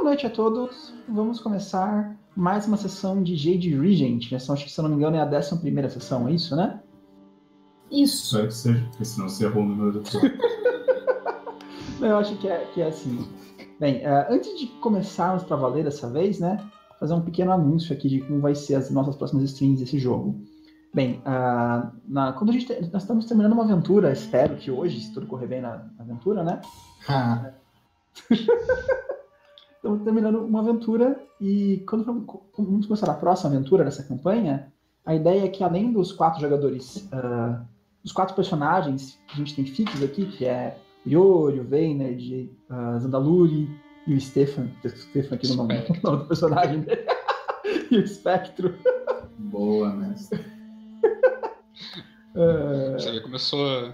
noite a todos. Vamos começar mais uma sessão de Jade Regent. Acho que, se eu não me engano, é a 11ª sessão, é isso, né? Isso. Espero que seja, porque senão você errou o número do episódio. Eu acho que é assim. Bem, antes de começarmos para valer dessa vez, né? Fazer um pequeno anúncio aqui de como vai ser as nossas próximas streams desse jogo. Bem, quando nós estamos terminando uma aventura, espero que hoje, se tudo correr bem na aventura, né? Estamos terminando uma aventura e quando vamos começar a próxima aventura dessa campanha, a ideia é que além dos 4 jogadores, dos 4 personagens que a gente tem fixos aqui, que é o Yori, o Vayner, Zandaluri e o Stefan aqui no nome do personagem dele, e o Spectro. Boa, mestre. Você começou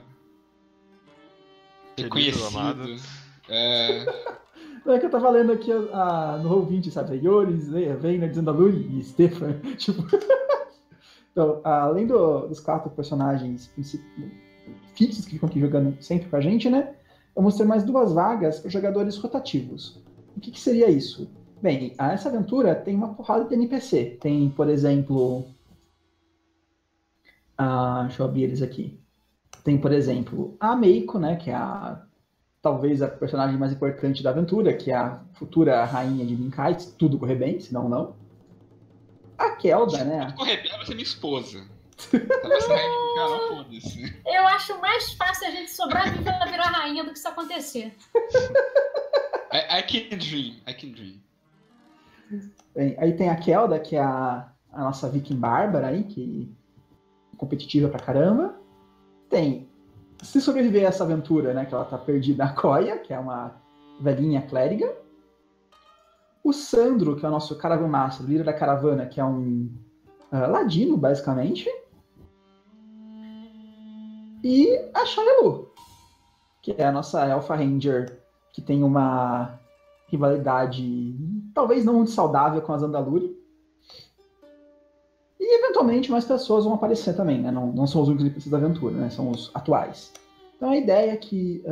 reconhecido. É que eu tava lendo aqui no Roll20, sabe? Yori, Vayner, Zandaluri e Stefan. Tipo... Então, além dos 4 personagens fixos que ficam aqui jogando sempre com a gente, né? Vamos ter mais 2 vagas para jogadores rotativos. O que seria isso? Bem, essa aventura tem uma porrada de NPC. Tem, por exemplo... deixa eu abrir eles aqui. Tem, por exemplo, a Meiko, né? Que é talvez a personagem mais importante da aventura, que é a futura rainha de Minkai, se tudo correr bem, senão não. A Kelda, né? Se tudo correr bem, vai ser minha esposa. Vai ser rainha de Minkai, não foda-se. Eu acho mais fácil a gente sobreviver e virar rainha do que isso acontecer. I can dream. Bem, aí tem a Kelda, que é a nossa viking bárbara aí, que é competitiva pra caramba. Se sobreviver a essa aventura, né, que ela tá perdida, a Koya, que é uma velhinha clériga. O Sandro, que é o nosso Caravan Master, líder da caravana, que é um ladino, basicamente. E a Shailu, que é a nossa Elfa Ranger, que tem uma rivalidade talvez não muito saudável com a Zandaluri. E, eventualmente, mais pessoas vão aparecer também, né? Não são os únicos NPCs da aventura, né? São os atuais. Então, a ideia é que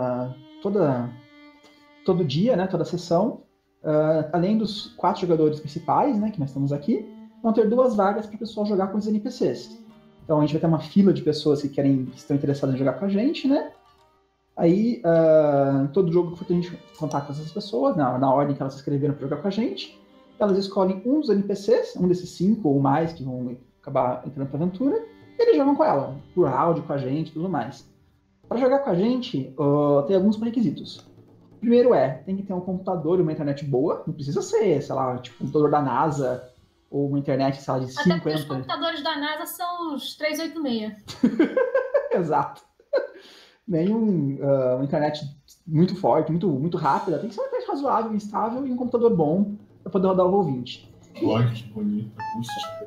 todo dia, né? Toda sessão, além dos 4 jogadores principais, né? Que nós estamos aqui, vão ter 2 vagas para o pessoal jogar com os NPCs. Então, a gente vai ter uma fila de pessoas que estão interessadas em jogar com a gente, né? Aí, todo jogo que a gente contacta essas pessoas, na ordem que elas se inscreveram para jogar com a gente, elas escolhem um dos NPCs, um desses 5 ou mais que vão acabar entrando pra aventura, e eles jogam com ela, por áudio, com a gente e tudo mais. Para jogar com a gente, tem alguns requisitos. Primeiro tem que ter um computador e uma internet boa, não precisa ser, sei lá, tipo um computador da NASA, ou uma internet, sei lá, de 50... Até porque os computadores da NASA são os 386. Exato. Nem uma internet muito forte, muito rápida, tem que ser uma internet razoável, instável e um computador bom para poder rodar o Roll20. Lógico, bonito, acústica.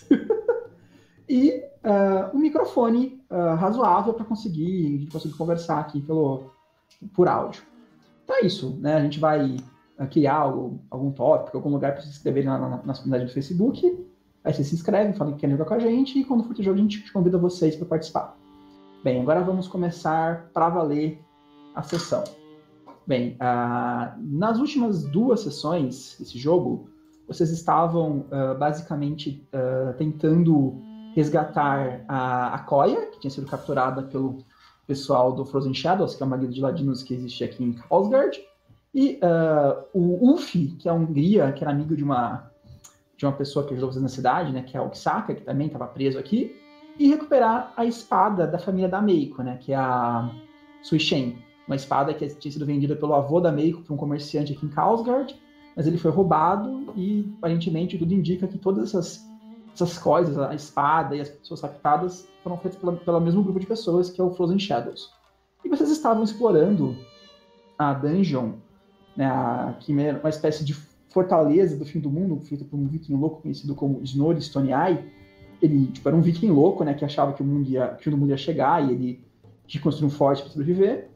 E um microfone razoável para conseguir conversar aqui por áudio. Então é isso, né? A gente vai criar algum tópico, algum lugar para vocês se inscreverem na comunidade do Facebook. Aí vocês se inscrevem, falam que querem jogar com a gente, e quando for ter jogo a gente convida vocês para participar. Bem, agora vamos começar para valer a sessão. Bem, nas últimas 2 sessões desse jogo, vocês estavam basicamente tentando resgatar a Koya, que tinha sido capturada pelo pessoal do Frozen Shadows, que é uma guilda de ladinos que existe aqui em Karlsgard, e o Ulf, que é um Gria, que era amigo de uma pessoa que ajudou vocês na cidade, né, que é o Kisaka, que também estava preso aqui, e recuperar a espada da família da Meiko, né, que é a Suishen. Uma espada que tinha sido vendida pelo avô da Meiko para um comerciante aqui em Karlsgard, mas ele foi roubado e, aparentemente, tudo indica que todas essas coisas, a espada e as pessoas raptadas, foram feitas pelo mesmo grupo de pessoas, que é o Frozen Shadows. E vocês estavam explorando a dungeon, né, que é uma espécie de fortaleza do fim do mundo, feita por um viking louco conhecido como Snorri Stoney. Ele era um viking louco, né, que achava que o mundo ia chegar e ele tinha que construir um forte para sobreviver.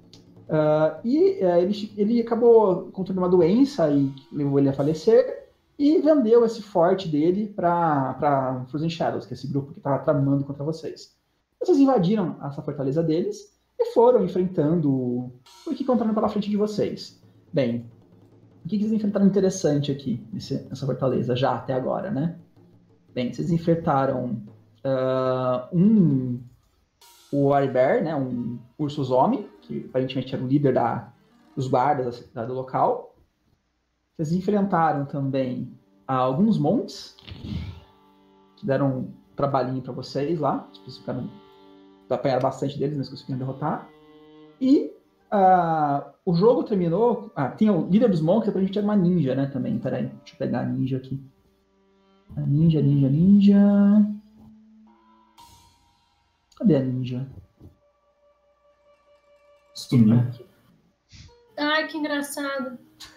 Ele acabou contraindo uma doença e levou ele a falecer, e vendeu esse forte dele para Frozen Shadows, que é esse grupo que estava tramando contra vocês. Vocês invadiram essa fortaleza deles e foram enfrentando o que encontraram pela frente de vocês. Bem, O que vocês enfrentaram interessante aqui nessa fortaleza já até agora, né? Bem, vocês enfrentaram o Warbear, né? Um urso-homem, que aparentemente era o líder dos guardas do local. Vocês enfrentaram também alguns monks, que deram um trabalhinho para vocês lá. Vocês ficaram, apanharam bastante deles, mas conseguiram derrotar. E o jogo terminou... tem o líder dos monks, pra gente era uma ninja, né, também. Peraí, deixa eu pegar a ninja aqui. Ninja. Cadê a ninja? Sumiu. Ai, que engraçado.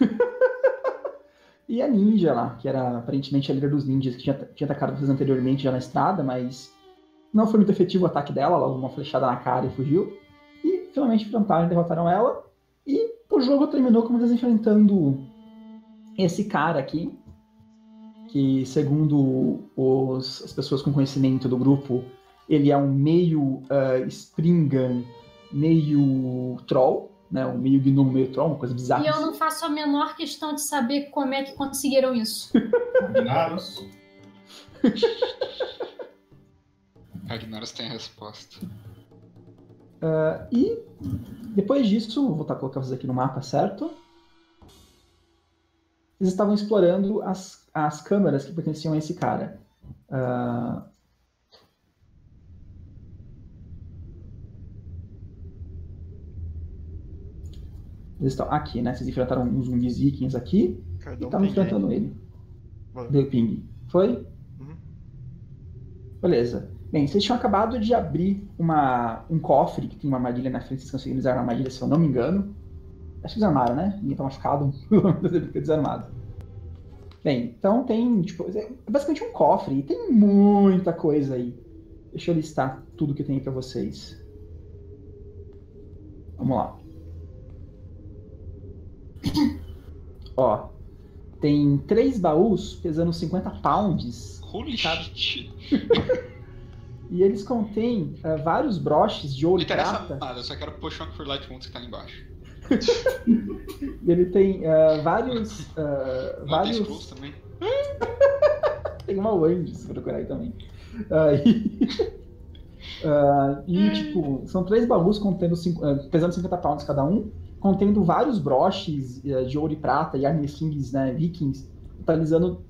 E a ninja lá, que era aparentemente a líder dos ninjas, que tinha atacado vocês anteriormente já na estrada, mas não foi muito efetivo o ataque dela, ela uma flechada na cara e fugiu. E finalmente enfrentaram e derrotaram ela. E o jogo terminou com vocês enfrentando esse cara aqui, que segundo as pessoas com conhecimento do grupo, ele é um meio Springan, meio Troll, né? Um meio gnomo, meio Troll, uma coisa bizarra. E eu não faço a menor questão de saber como é que conseguiram isso. Ragnaros. Ragnaros tem a resposta. E depois disso, vou voltar a colocar vocês aqui no mapa, certo? Eles estavam explorando as câmaras que pertenciam a esse cara. Eles estão aqui, né? Vocês enfrentaram uns zumbis vikings aqui e estavam enfrentando ele. Deu ping. Foi? Uhum. Beleza. Bem, vocês tinham acabado de abrir um cofre que tem uma armadilha na frente. Vocês conseguiram desarmar a armadilha, se eu não me engano. Acho que desarmaram, né? Ninguém tá machucado. Desarmado. Bem, então tem, é basicamente um cofre e tem muita coisa aí. Deixa eu listar tudo que tem aí pra vocês. Vamos lá. Ó, tem 3 baús pesando 50 pounds. Holy shit. E eles contêm vários broches de ouro Não e interessa prata. nada, eu só quero puxar um for Light Wounds que tá ali embaixo. E ele tem vários... Tem scrolls também. Tem uma Wendy, se procurar aí também. Tipo, são 3 baús contendo pesando 50 pounds cada um, contendo vários broches de ouro e prata e armas kings, né, vikings, totalizando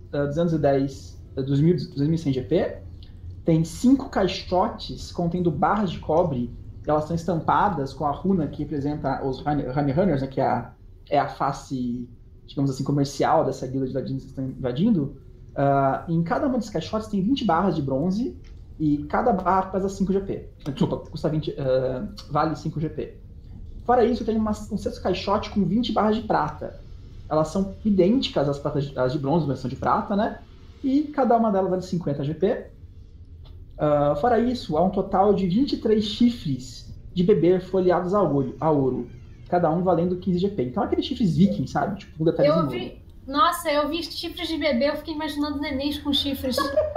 2.100 GP. Tem 5 caixotes contendo barras de cobre, elas são estampadas com a runa que representa os Honeyrunners, né, que é a face, digamos assim, comercial dessa guilda de ladinos que estão invadindo. Em cada uma desses caixotes tem 20 barras de bronze e cada barra pesa 5 GP. Desculpa, custa 20, vale 5 GP. Fora isso, tem um sexto caixote com 20 barras de prata. Elas são idênticas às de bronze, mas são de prata, né? E cada uma delas vale 50 GP. Fora isso, há um total de 23 chifres de beber folheados a ouro. Cada um valendo 15 GP. Então, aqueles chifres vikings, sabe? Tipo, um detalhezinho. Nossa, eu vi chifres de bebê, eu fiquei imaginando nenéns com chifres.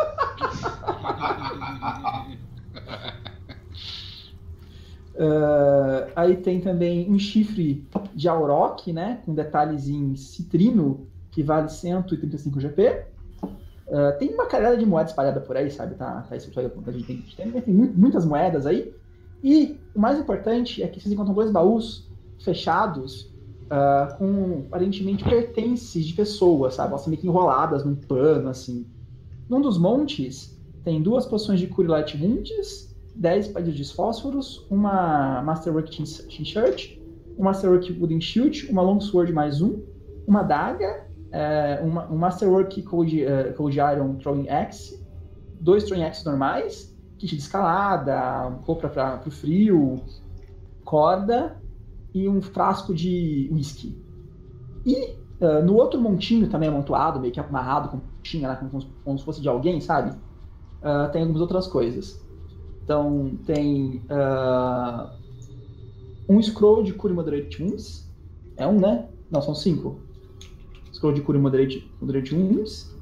Aí tem também um chifre de Auroch, né? Com detalhes em citrino, que vale 135 GP. Tem uma caralhada de moedas espalhada por aí, sabe? Tá escrito aí, a gente tem muitas moedas aí. E o mais importante é que vocês encontram 2 baús fechados com, aparentemente, pertences de pessoas, sabe? Elas são meio que enroladas num pano, assim. Num dos montes tem 2 poções de Cure Light Wounds, 10 palhas de fósforos, uma Masterwork T-shirt, um Masterwork Wooden Shield, uma Longsword mais uma daga, um Masterwork Cold Iron Throwing Axe, 2 Throwing Axes normais, kit de escalada, roupa para o frio, corda e um frasco de whisky. E no outro montinho também amontoado, meio que amarrado com puxinha, né, como se fosse de alguém, sabe? Tem algumas outras coisas. Então, tem um scroll de Cure Moderate Wounds. É um, né? Não, são 5. Scroll de Cure Moderate Wounds.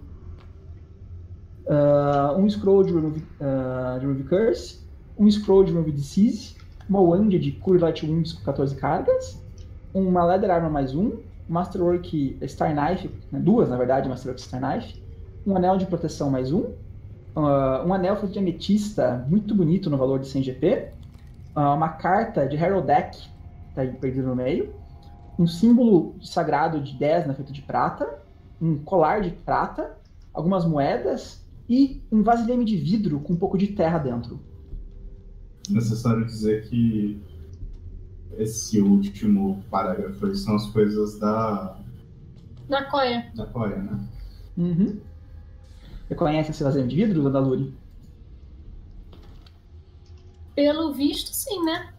Um scroll de Remove Curse. Um scroll de Remove Disease. Uma wand de Cure Light Wounds com 14 cargas. Uma Leather Armor mais uma Masterwork Star Knife, né, duas na verdade, Masterwork Star Knife, um anel de proteção mais um anel feito de ametista muito bonito no valor de 100 GP, uma carta de Herald Deck, tá aí perdido no meio, um símbolo sagrado de Desna feito de prata, um colar de prata, algumas moedas e um vasilhame de vidro com um pouco de terra dentro. Necessário dizer que esse último parágrafo aí são as coisas da Coia. né? Uhum. Você conhece esse vasilhame de vidro, Dandaluri? Pelo visto, sim, né?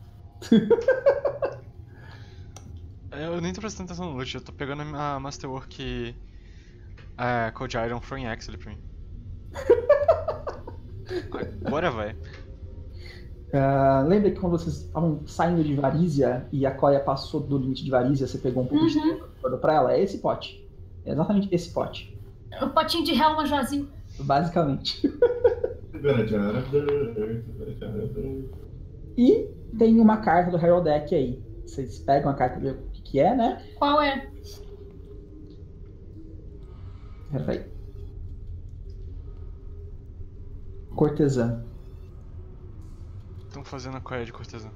Eu nem tô prestando atenção no loot, eu tô pegando a Masterwork Cold Iron Throwing Axe ali pra mim. Agora vai. Lembra que quando vocês estavam saindo de Varizia e a Koya passou do limite de Varizia, você pegou um pouco de terra e guardou pra ela? É esse pote. É exatamente esse pote. O potinho de Helma vazio. Basicamente. E tem uma carta do Herald Deck aí. Vocês pegam a carta e ver o que é, né? Qual é? Peraí. Cortesã. Estão fazendo a coia de cortesã.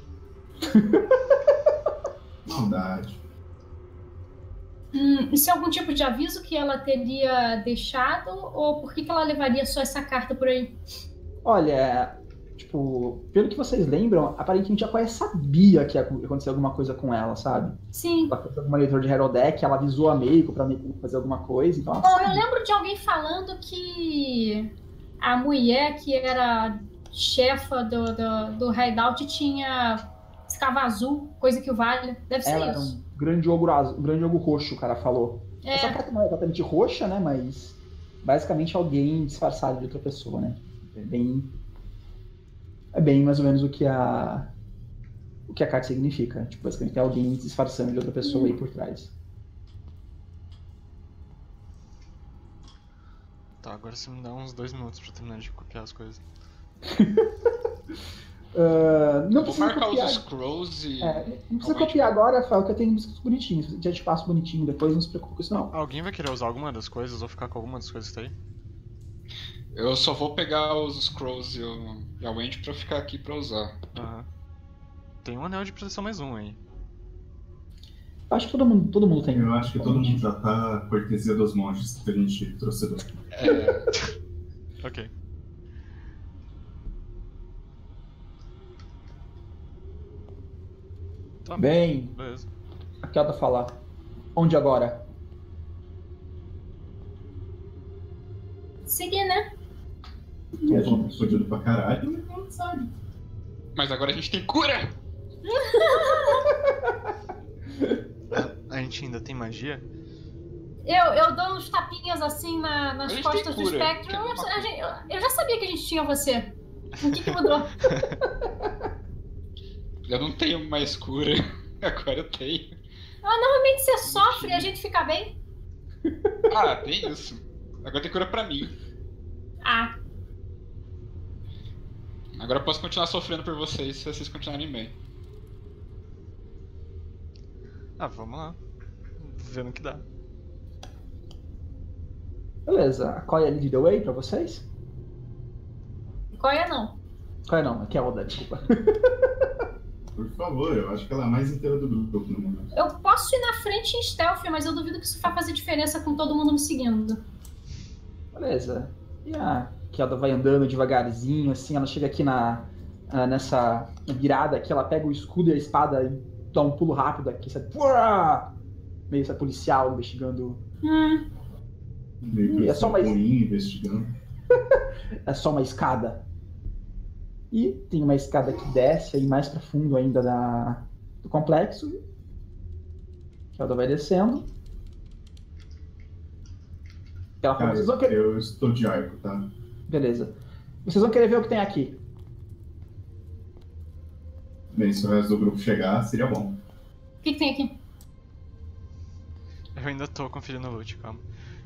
Maldade. Isso é algum tipo de aviso que ela teria deixado? Ou por que ela levaria só essa carta por aí? Olha, tipo, pelo que vocês lembram, aparentemente a Koya sabia que ia acontecer alguma coisa com ela, sabe? Sim. Ela fez alguma leitura de Herald Deck, ela avisou a Meiko pra Meiko fazer alguma coisa, então ela Bom, eu sabia. lembro de alguém falando que a mulher que era chefa do Hideout tinha escava azul, coisa que o vale. Deve ser Ela era isso. um grande ogro azul, um grande ogro roxo, o cara falou. É. Essa carta não é exatamente roxa, né? Mas basicamente alguém disfarçado de outra pessoa, né? É bem mais ou menos o que a carta significa. Tipo, basicamente tem alguém disfarçando de outra pessoa aí por trás. Tá, agora você me dá uns 2 minutos pra terminar de copiar as coisas. Não Vou precisa marcar copiar. os scrolls e. Não precisa copiar agora, Rafael, que eu tenho escrito bonitinho. Já te passo bonitinho depois, não se preocupe com isso não. Alguém vai querer usar alguma das coisas ou ficar com alguma das coisas que tá aí? Eu só vou pegar os scrolls e a Wendy pra ficar aqui pra usar. Aham. Tem um anel de proteção mais um aí. Acho que todo mundo tem. Eu acho que todo mundo já tá cortesia dos monges que a gente trouxe do. Ok. Tá, Bem, beleza. a Kelda fala. Onde agora? Seguir, né? A gente fudido pra caralho, mas não sabe. Mas agora a gente tem cura! A gente ainda tem magia? Eu dou uns tapinhas assim nas gente costas tem do cura. Spectrum. Eu já sabia que a gente tinha você. O que mudou? Eu não tenho mais cura. Agora eu tenho. Normalmente você sofre e a gente fica bem. Ah, tem isso. Agora tem cura pra mim. Ah, Agora eu posso continuar sofrendo por vocês se vocês continuarem bem. Ah, vamos lá. Vendo o que dá. Beleza, a Koya lead the way pra vocês? Coia não. Koya não, a Kelda, desculpa. Por favor, eu acho que ela é a mais inteira do grupo no momento. Eu posso ir na frente em stealth, mas eu duvido que isso vai fazer diferença com todo mundo me seguindo. Beleza. E a Kelda vai andando devagarzinho, assim, ela chega aqui nessa virada aqui, ela pega o escudo e a espada e dá um pulo rápido aqui, sabe? Meio essa policial investigando. Meio que É só mais- investigando. É só uma escada. E tem uma escada que desce aí mais pra fundo ainda do complexo. Kelda vai descendo. Ela fala, Cara, vocês vão querer... eu estou de arco, tá? Beleza. Vocês vão querer ver o que tem aqui. Bem, se o resto do grupo chegar, seria bom. O que tem aqui? Eu ainda tô conferindo o loot, calma.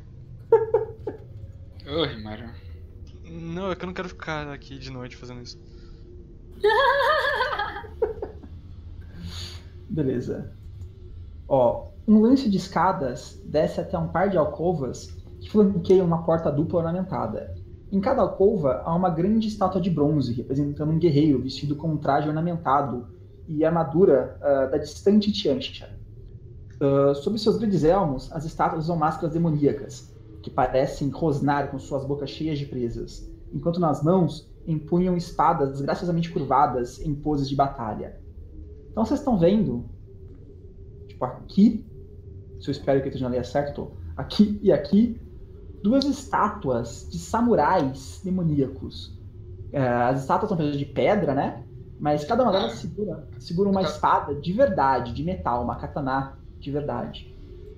Ô, Rimário. Não, é que eu não quero ficar aqui de noite fazendo isso. Beleza. Ó, um lance de escadas desce até um par de alcovas que flanqueiam uma porta dupla ornamentada. Em cada alcova há uma grande estátua de bronze, representando um guerreiro vestido com um traje ornamentado e armadura da distante Tianxia. Sob seus grandes elmos, as estátuas usam máscaras demoníacas, que parecem rosnar com suas bocas cheias de presas, enquanto nas mãos empunham espadas graciosamente curvadas em poses de batalha. Então vocês estão vendo, tipo aqui, se eu espero que eu esteja na linha certa, tô aqui e aqui, duas estátuas de samurais demoníacos. As estátuas são feitas de pedra, né? Mas cada uma delas segura uma espada de verdade, de metal, uma katana de verdade.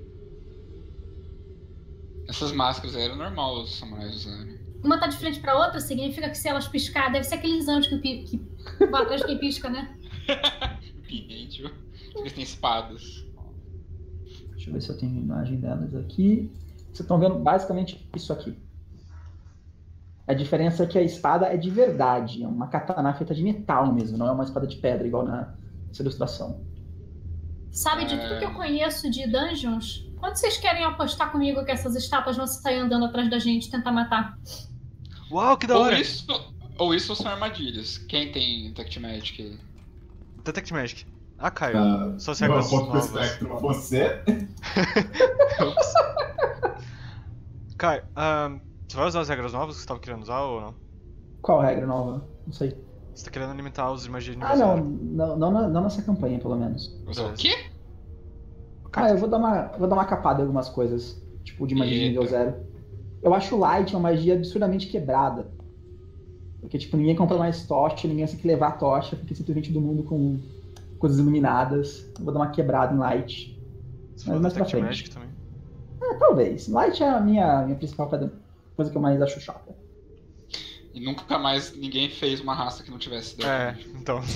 Essas máscaras aí eram normal os samurais usarem. Uma tá de frente pra outra, significa que se elas piscar, deve ser aqueles anjos que vão atrás de quem pisca, né? Índio. Eles têm espadas. Deixa eu ver se eu tenho imagem delas aqui. Vocês estão vendo basicamente isso aqui. A diferença é que a espada é de verdade. É uma katana feita de metal mesmo, não é uma espada de pedra, igual nessa ilustração. Sabe, de tudo que eu conheço de dungeons, quando vocês querem apostar comigo que essas estátuas vão sair andando atrás da gente e tentar matar? Uau, que da hora! Ou isso são armadilhas. Quem tem Detect Magic? Detect Magic. Ah, Caio. Só se Eu regras aposto pro novas. Spectrum. Você? Ups. Caio, você vai usar as regras novas que você estava querendo usar ou não? Qual regra nova? Não sei. Você tá querendo alimentar os de magia de Ah, nível não nessa campanha, pelo menos. O quê? Ah, eu vou dar uma capada em algumas coisas, tipo de magia de nível Eita. 0. Eu acho o Light uma magia absurdamente quebrada. Porque, tipo, ninguém compra mais tocha, ninguém tem que levar a tocha, porque simplesmente todo mundo com coisas iluminadas. Eu vou dar uma quebrada em Light. Você Mas falou mais pra Detect frente. Magic também. Talvez. Light é a minha principal coisa que eu mais acho chata. E nunca mais ninguém fez uma raça que não tivesse Detect Magic. Então.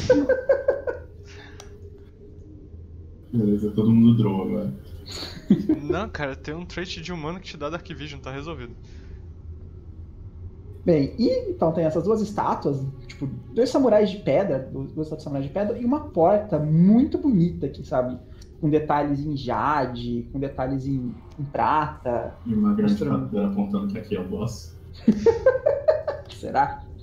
Beleza, todo mundo draw agora. Não, cara, tem um trait de humano que te dá Dark Vision, tá resolvido. Bem, e então tem essas duas estátuas, tipo, dois samurais de pedra, duas estátuas de samurais de pedra, e uma porta muito bonita aqui, sabe? Com detalhes em jade, com detalhes em prata. E uma grande Mostrando. rapadura apontando que aqui é o boss. Será?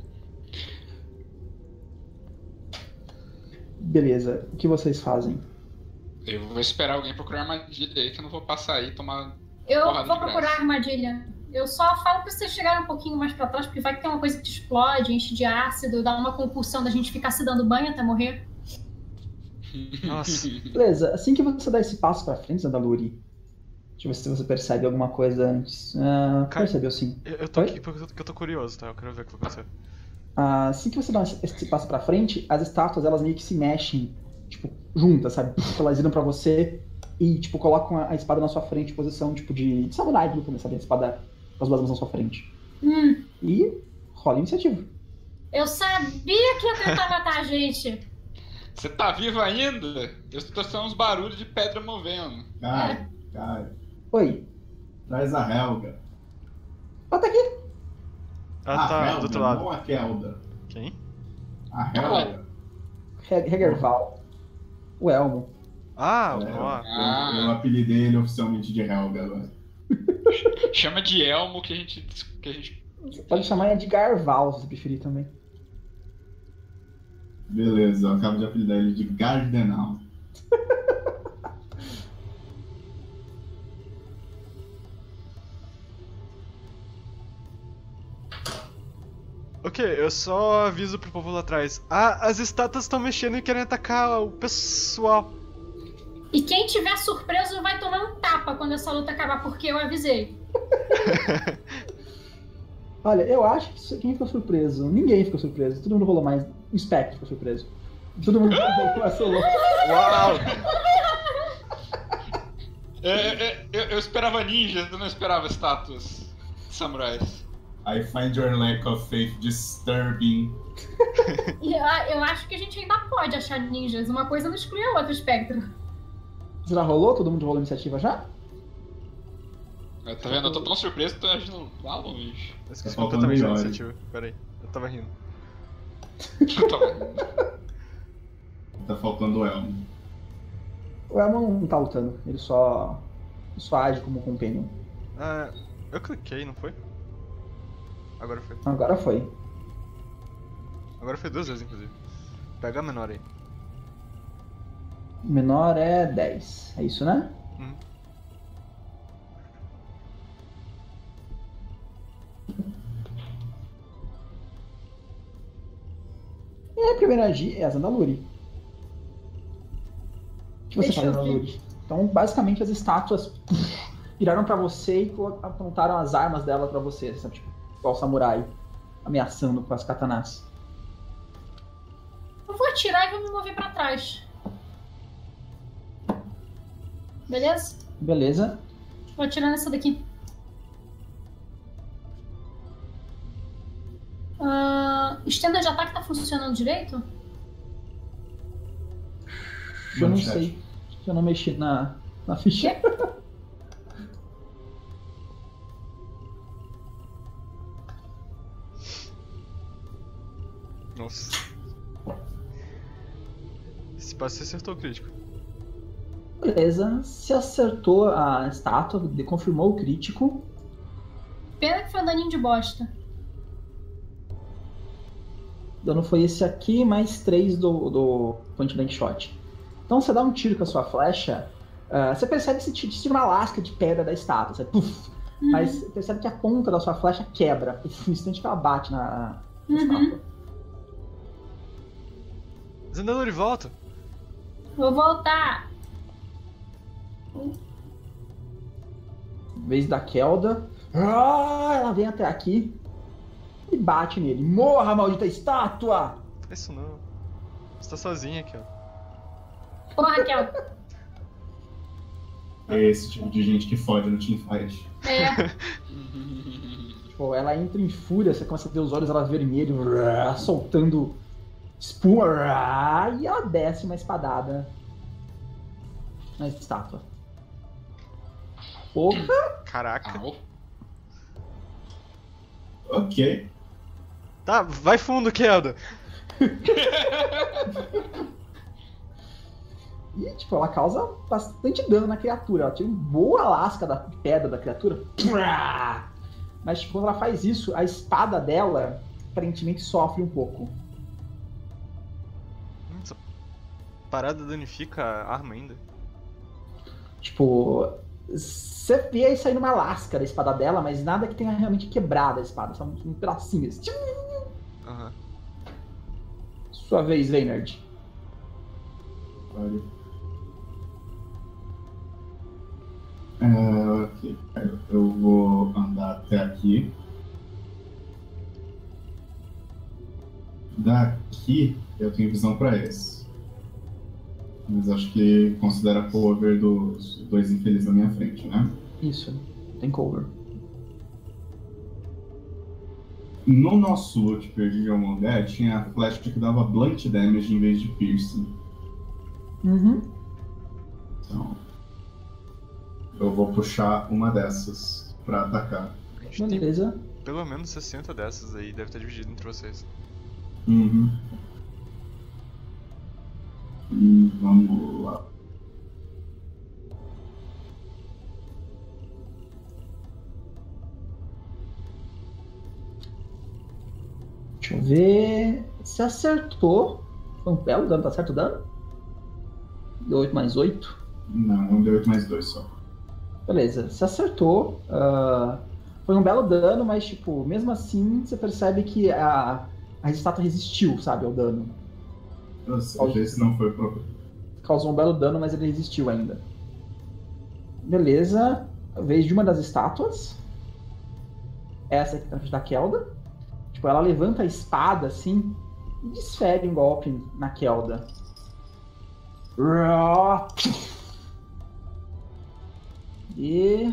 Beleza, o que vocês fazem? Eu vou esperar alguém procurar armadilha aí, que eu não vou passar aí e tomar Eu porrada vou de procurar graça. armadilha. Eu só falo pra vocês chegarem um pouquinho mais pra trás, porque vai que tem uma coisa que te explode, enche de ácido, dá uma compulsão da gente ficar se dando banho até morrer. Nossa. Beleza, assim que você dá esse passo pra frente, Zandaluri, deixa eu ver se você percebe alguma coisa antes. Cara, Percebeu sim. Eu tô Oi? aqui porque eu tô curioso, tá? Eu quero ver o que vai acontecer. Assim que você dá esse passo pra frente, as estátuas elas meio que se mexem, tipo, juntas, sabe? Elas viram pra você e, tipo, colocam a espada na sua frente, posição, tipo, de samurai, sabe? A espada com as duas mãos na sua frente. E rola a iniciativa. Eu sabia que ia tentar matar a gente. Você tá vivo ainda? Eu estou só uns barulhos de pedra movendo. Cara, Oi. traz a Helga. Ó, tá aqui. Ah, a tá, Helga, do outro lado. não a Kelda. Quem? A Helga. Hegerval. O Elmo. Ah, É, ó. eu apelidei ele oficialmente de Helga agora. Chama de Elmo que a gente Você pode chamar de Garval, se você preferir também. Beleza, eu acabo de apelidar ele de Gardenal. Ok, eu só aviso pro povo lá atrás. Ah, as estátuas estão mexendo e querem atacar o pessoal. E quem tiver surpreso vai tomar um tapa quando essa luta acabar, porque eu avisei. Olha, eu acho que quem ficou surpreso? Ninguém ficou surpreso. Todo mundo rolou mais. O Spectre ficou surpreso. Todo mundo rolou. Uau! Eu esperava ninjas, eu não esperava estátuas de samurais. I find your lack of faith disturbing. E eu acho que a gente ainda pode achar ninjas. Uma coisa não exclui a outra, Espectro. Você já rolou? Todo mundo rolou a iniciativa já? Tá vendo? Eu tô tão surpreso que tô agindo lá longe. Eu esqueci Tá faltando completamente da melhor. iniciativa. Pera aí, eu tava rindo. Tá faltando o Elmo. O Elmo não tá lutando, ele só age como companion. Eu cliquei, não foi? Agora foi. Agora foi. Agora foi 2 vezes, inclusive. Pega a menor aí. O menor é 10, é isso, né? E a primeira agir é a Zandaluri. O que você Deixa faz, eu ver. Zandaluri? Então, basicamente, as estátuas viraram pra você e apontaram as armas dela pra você, sabe? Tipo, igual o samurai, ameaçando com as katanas. Eu vou atirar e vou me mover pra trás. Beleza? Beleza. Vou atirar nessa daqui. O standard de ataque tá funcionando direito? Eu não sei. Eu não mexi na ficha. Nossa. Esse passo você acertou o crítico. Beleza. Se acertou a estátua, confirmou o crítico. Pena que foi um daninho de bosta. O dano foi esse aqui, mais 3 do point blank shot. Então você dá um tiro com a sua flecha, você percebe que você tira uma lasca de pedra da estátua, você, puff, mas você percebe que a ponta da sua flecha quebra, puff, no instante que ela bate na estátua. Zandaluri, volta! Vou voltar. Vez da Kelda, ela vem até aqui e bate nele. Morra, maldita estátua! Faz isso não. Você tá sozinha aqui, ó. Porra, Raquel. É esse tipo de gente que fode no teamfight. Tipo, ela entra em fúria, você começa a ver os olhos dela vermelhos, soltando espuma, e ela desce uma espadada na estátua. Porra! Caraca. Ok. Tá, vai fundo, Kelda. E, tipo, ela causa bastante dano na criatura. Ela tira uma boa lasca de pedra da criatura. Mas, tipo, quando ela faz isso, a espada dela aparentemente sofre um pouco. Essa parada danifica a arma ainda. Tipo, você vê aí saindo uma lasca da espada dela, mas nada que tenha realmente quebrado a espada. Só um pedacinho. Aham. Sua vez, Leonard. Olha. Ok. Eu vou andar até aqui. Daqui eu tenho visão para esse. Mas acho que considera cover dos dois infelizes na minha frente, né? Isso, tem cover. No nosso loot perdido de algum lugar, tinha a flecha que dava blunt damage em vez de piercing. Uhum. Então, eu vou puxar uma dessas pra atacar. A gente tem Beleza. pelo menos 60 dessas aí, deve estar dividido entre vocês. Uhum. Vamos lá. Deixa eu ver. Você acertou. Foi um belo dano, tá certo o dano? Deu 8 mais 8. Não, deu 8 mais 2 só. Beleza, você acertou. Foi um belo dano, mas, tipo, mesmo assim, você percebe que a estátua resistiu, sabe, ao dano. Ou seja, esse não foi pro... Causou um belo dano, mas ele resistiu ainda. Beleza. Vez de uma das estátuas. Essa aqui tá na frente da Kelda. Tipo, ela levanta a espada, assim, e desfere um golpe na Kelda. E...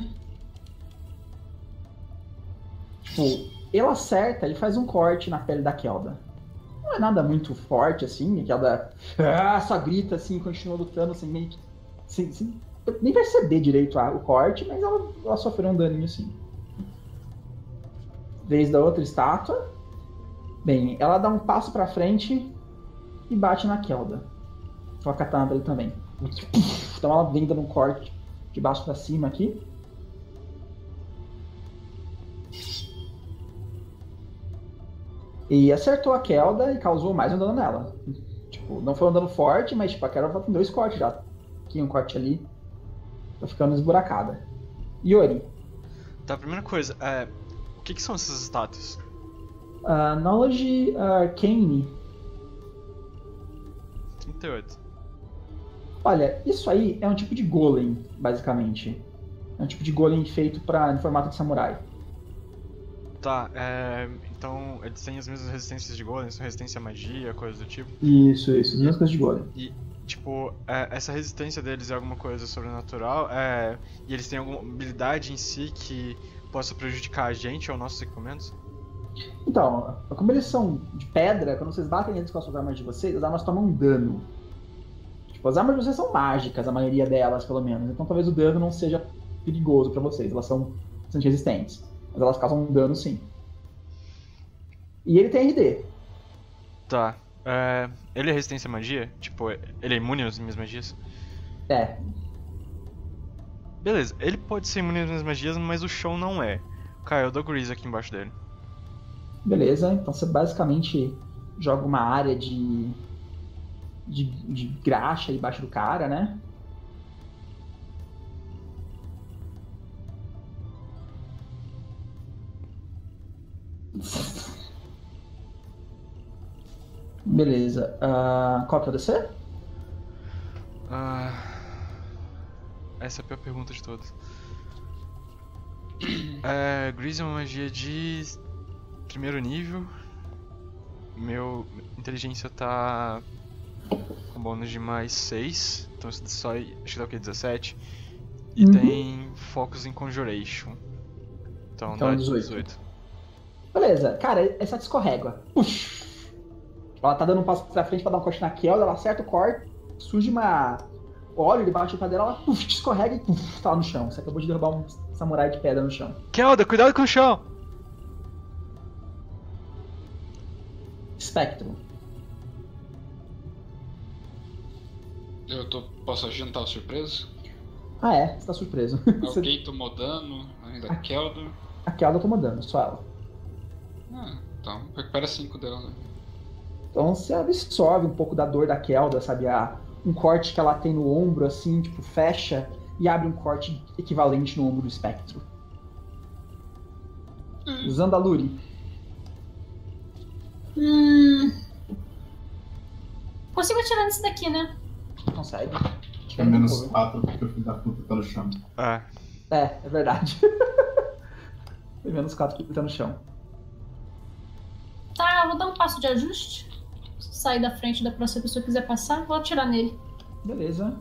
tipo, ele acerta e faz um corte na pele da Kelda. Não é nada muito forte, assim, a Kelda só grita, assim, continua lutando, sem nem perceber direito o corte, mas ela sofreu um daninho, assim. Vez da outra estátua. Bem, ela dá um passo pra frente e bate na Kelda. Com a katana dele também. Então ela vem dando um corte de baixo pra cima aqui. E acertou a Kelda e causou mais um dano nela. Tipo, não foi um dano forte, mas tipo, a Kelda tem 2 cortes já. Aqui um corte ali. Tá ficando esburacada. Yori. Tá, a primeira coisa, o que são esses status? Knowledge Arcane. 38. Olha, isso aí é um tipo de golem, basicamente. É um tipo de golem feito em formato de samurai. Tá, então eles têm as mesmas resistências de golem, são resistência à magia, coisa do tipo? Isso, as mesmas coisas de golem. E, tipo, essa resistência deles é alguma coisa sobrenatural? E eles têm alguma habilidade em si que possa prejudicar a gente ou nossos equipamentos? Então, como eles são de pedra, quando vocês batem neles com as suas armas de vocês, as armas tomam um dano. Tipo, as armas de vocês são mágicas, a maioria delas, pelo menos. Então talvez o dano não seja perigoso pra vocês. Elas são bastante resistentes. Mas elas causam um dano, sim. E ele tem RD. Tá. Ele é resistência à magia? Tipo, ele é imune às minhas magias? É. Beleza, ele pode ser imune às minhas magias, mas o chão não é. Cara, eu dou Grease aqui embaixo dele. Beleza, então você basicamente joga uma área de graxa embaixo do cara, né? Beleza. Qual que é o DC? Essa é a pior pergunta de todas. Grease é uma magia de primeiro nível. Meu inteligência tá com bônus de mais 6. Então isso só acho que dá o que? 17. E tem focus em Conjuration. Então dá 18. Beleza, cara, essa escorrega. Puxa. Ela tá dando um passo pra frente pra dar um corte na Kelda, ela acerta o corte, surge uma óleo debaixo do pé dela, ela escorrega e tá lá no chão. Você acabou de derrubar um samurai de pedra no chão. Kelda, cuidado com o chão! Espectro. Posso agir, não tava surpreso? Você tá surpreso. Alguém tomou dano, ainda a Kelda. A Kelda tomou dano, só ela. Então recupera 5 dela, né? Então você absorve um pouco da dor da Kelda, sabe? Um corte que ela tem no ombro, assim, tipo, fecha e abre um corte equivalente no ombro do espectro. Usando a Luri. Consigo atirar nesse daqui, né? Consegue. É menos 4 porque o filho da puta tá no chão. É verdade. É menos 4 porque tá no chão. Tá, eu vou dar um passo de ajuste. Sair da frente da próxima pessoa que quiser passar, vou atirar nele. Beleza.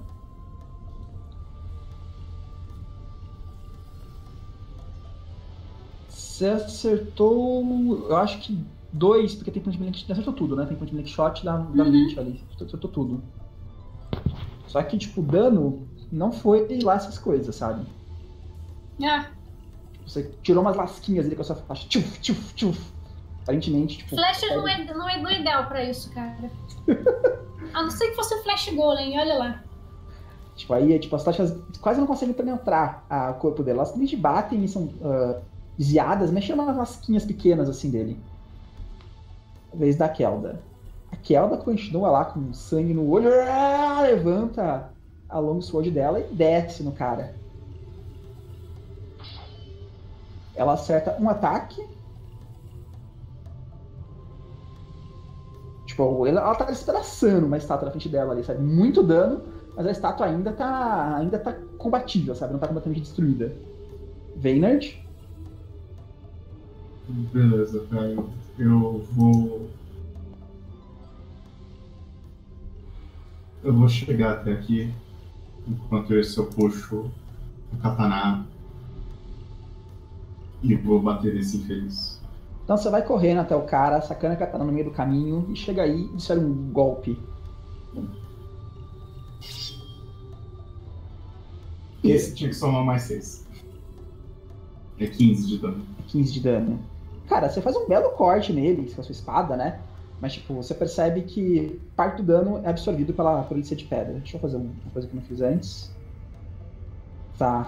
Você acertou, eu acho que 2, porque tem point blank, acertou tudo, né? Tem point blank shot da 20 ali, acertou tudo. Só que, tipo, o dano não foi lá essas coisas, sabe? Você tirou umas lasquinhas ali com a sua faixa, tchuf, tchuf, tchuf. Aparentemente, tipo... Flash não é ideal pra isso, cara. A não ser que fosse o Flash Golem, olha lá. Tipo, aí, tipo, as taxas quase não conseguem penetrar o corpo dela. Elas simplesmente batem e são desviadas, mas chama umas lasquinhas pequenas, assim, dele. A vez da Kelda. A Kelda continua lá com sangue no olho, levanta a long sword dela e desce no cara. Ela acerta um ataque. Tipo, ela tá despedaçando uma estátua na frente dela ali, sabe? Muito dano, mas a estátua ainda tá combatível, sabe? Não tá completamente destruída. Veinard? Beleza, cara. Eu vou chegar até aqui, enquanto isso eu puxo o katana e vou bater nesse infeliz. Então você vai correndo até o cara, sacando a katana no meio do caminho e chega aí e desfere um golpe. Esse tinha que somar mais 6. É 15 de dano. 15 de dano. Cara, você faz um belo corte nele com a sua espada, né? Mas, tipo, você percebe que parte do dano é absorvido por ele ser de pedra. Deixa eu fazer uma coisa que eu não fiz antes. Tá.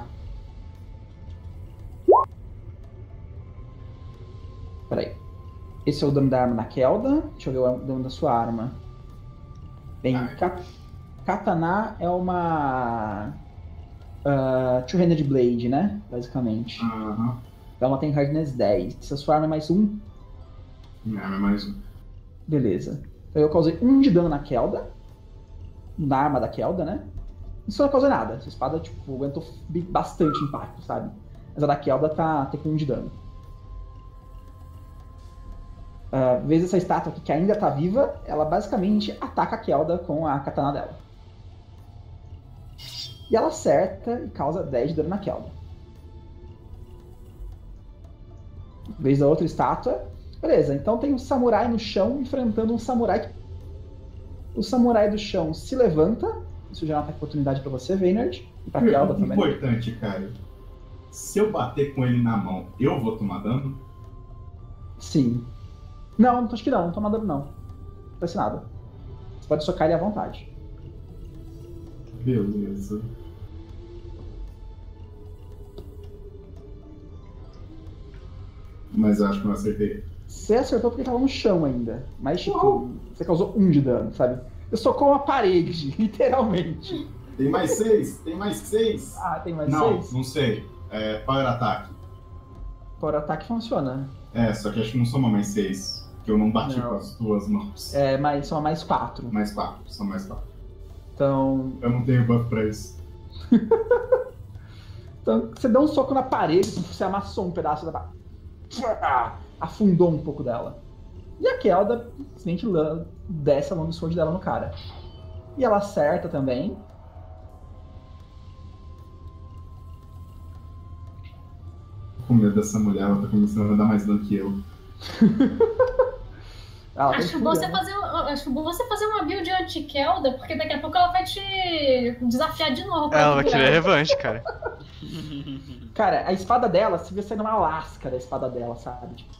Peraí. Esse é o dano da arma na Kelda. Deixa eu ver o dano da sua arma. Bem, Katana é uma... Two-handed blade, né? Basicamente. Aham. Então ela tem hardness 10. Se a sua arma é mais 1... Minha arma é mais um. Beleza. Então eu causei 1 de dano na Kelda. Na arma da Kelda, né? Isso não causou nada. Essa espada, tipo, aguentou bastante impacto, sabe? Mas a da Kelda tá com 1 de dano. Vez essa estátua aqui que ainda tá viva, ela basicamente ataca a Kelda com a katana dela. E ela acerta e causa 10 de dano na Kelda. Vez da outra estátua. Beleza, então tem um samurai no chão enfrentando um samurai. O samurai do chão se levanta. Isso já é uma ataque de oportunidade pra você, Veinard. E pra Kelda também. Importante, cara. Se eu bater com ele na mão, eu vou tomar dano? Sim. Não, acho que não toma dano não. Não acontece nada. Você pode socar ele à vontade. Beleza. Mas eu acho que eu não acertei. Você acertou porque ele tava no chão ainda. Mas, tipo, você causou 1 de dano, sabe? Eu socou uma parede, literalmente. Tem mais 6? Tem mais 6? Ah, tem mais Não, 6? não sei. É Power Attack. Power Attack funciona. Só que acho que não soma mais 6. Que eu não bati Não. com as duas mãos. Mas são mais 4. Mais 4, são mais 4. Então, Eu não tenho buff pra isso. você deu um soco na parede, você amassou um pedaço da parede. Afundou um pouco dela. E a Kelda simplesmente desce a mão do sword dela no cara. E ela acerta também. Com medo dessa mulher, ela tá começando a dar mais dano que eu. Acho bom você fazer uma build anti-Kelda, porque daqui a pouco ela vai te desafiar de novo. Ela vai querer revanche, cara. Cara, a espada dela, você vê saindo uma lasca da espada dela, sabe? Tipo,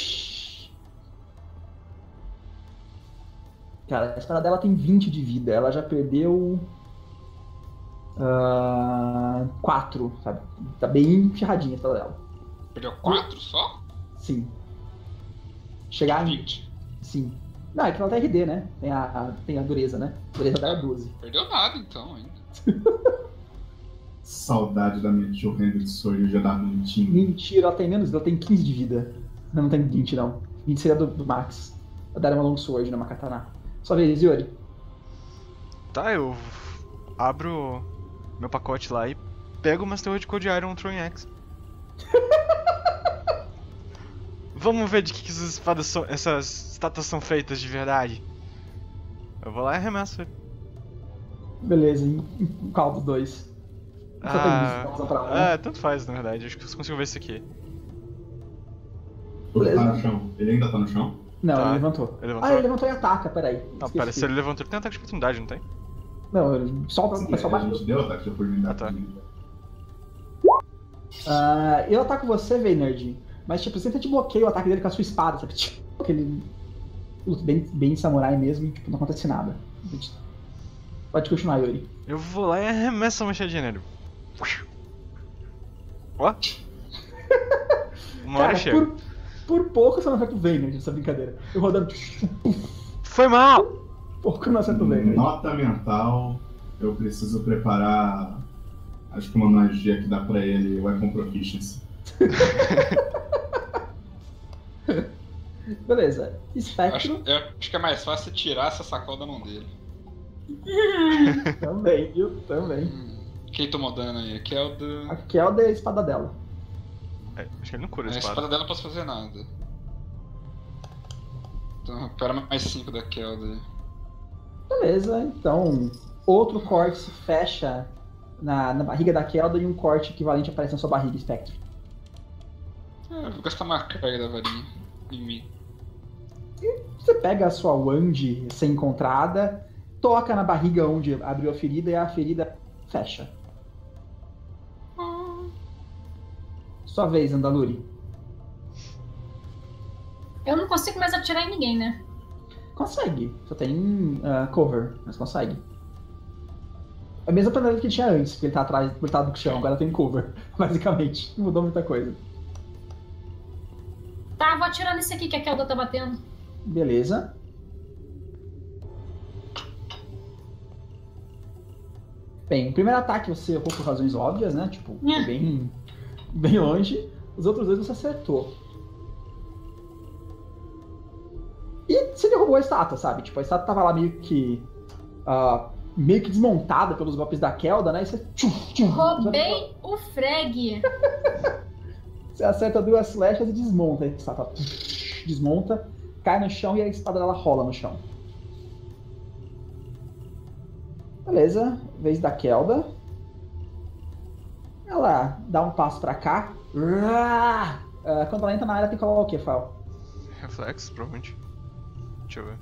cara, a espada dela tem 20 de vida. Ela já perdeu 4, sabe? Tá bem ferradinha a espada dela. Perdeu 4 só? Sim. Chegar em... 20. Sim. Não, é que ela tá RD, né? Tem a dureza, né? A dureza dela é 12. Perdeu nada então ainda. Saudade da minha two-handed sword, eu já dava mentindo. Mentira, ela tem menos, ela tem 15 de vida. Não tem 20 não. 20 seria do Max. Ela daria uma long sword, não uma katana. Só vez, Yuri. Tá, eu abro meu pacote lá e pego o Master de Code Iron Throwing Axe. Vamos ver de que essas espadas são, essas estátuas são feitas de verdade. Eu vou lá e arremesso ele. Beleza, em caldo 2. Só tem isso, pra um, né? Tanto faz na verdade, acho que eu consigo ver isso aqui. Ele tá no chão. Ele ainda tá no chão? Não, Tá. ele levantou. Ele levantou? Ah, ele levantou e ataca, peraí. Não, Esqueci. pera, se ele levantou, ele tem ataque de oportunidade, não tem? Não, ele só Sim, só a bateu. gente deu ataque de oportunidade. Ah, tá. Eu ataco você, Veinard. Mas, tipo, você tenta te bloqueia o ataque dele com a sua espada, sabe? Tipo, aquele luta bem samurai mesmo e, tipo, não acontece nada. Pode continuar, Yuri. Eu vou lá e arremesso a machadinha nele. Ó. Uma hora Cara, chega. por pouco você não acerta o Veinard nessa brincadeira. Eu rodando... Foi mal! Pouco eu não acerto o Veinard. Nota mental, eu preciso preparar, acho que uma magia que dá pra ele, Weapon Proficiency. Beleza. Espectro Eu acho que é mais fácil você tirar essa sacola da mão dele. também, viu? Também. Quem tomou dano aí? Aqui é o do. A Kelda é a espada dela. Acho que ele não cura A a espada espada. dela não posso fazer nada. Então recupera mais 5 da Kelda. Beleza, então outro corte se fecha na barriga da Kelda e um corte equivalente aparece na sua barriga, Spectre. Eu vou gastar uma carga da varinha em mim. Você pega a sua wand sem encontrada, toca na barriga onde abriu a ferida e a ferida fecha. Sua vez, Andaluri. Eu não consigo mais atirar em ninguém, né? Consegue. Só tem cover, mas consegue. É a mesma penalidade que ele tinha antes, porque ele tá atrás, cortado do chão, agora tem cover, basicamente. Não mudou muita coisa. Tá, vou atirar nesse aqui que a Kelda tá batendo. Beleza. Bem, o primeiro ataque você errou por razões óbvias, né? Tipo, foi bem longe. Os outros dois você acertou. E você derrubou a estátua, sabe? Tipo, a estátua tava lá meio que desmontada pelos golpes da Kelda, né? E você... Roubei o frag. Você acerta 2 flechas e desmonta a estátua. Desmonta, cai no chão e a espada dela rola no chão. Beleza, vez da Kelda. Ela dá um passo pra cá. Quando ela entra na área, tem que colocar o quê, Fal? Reflexo, provavelmente. Deixa eu ver.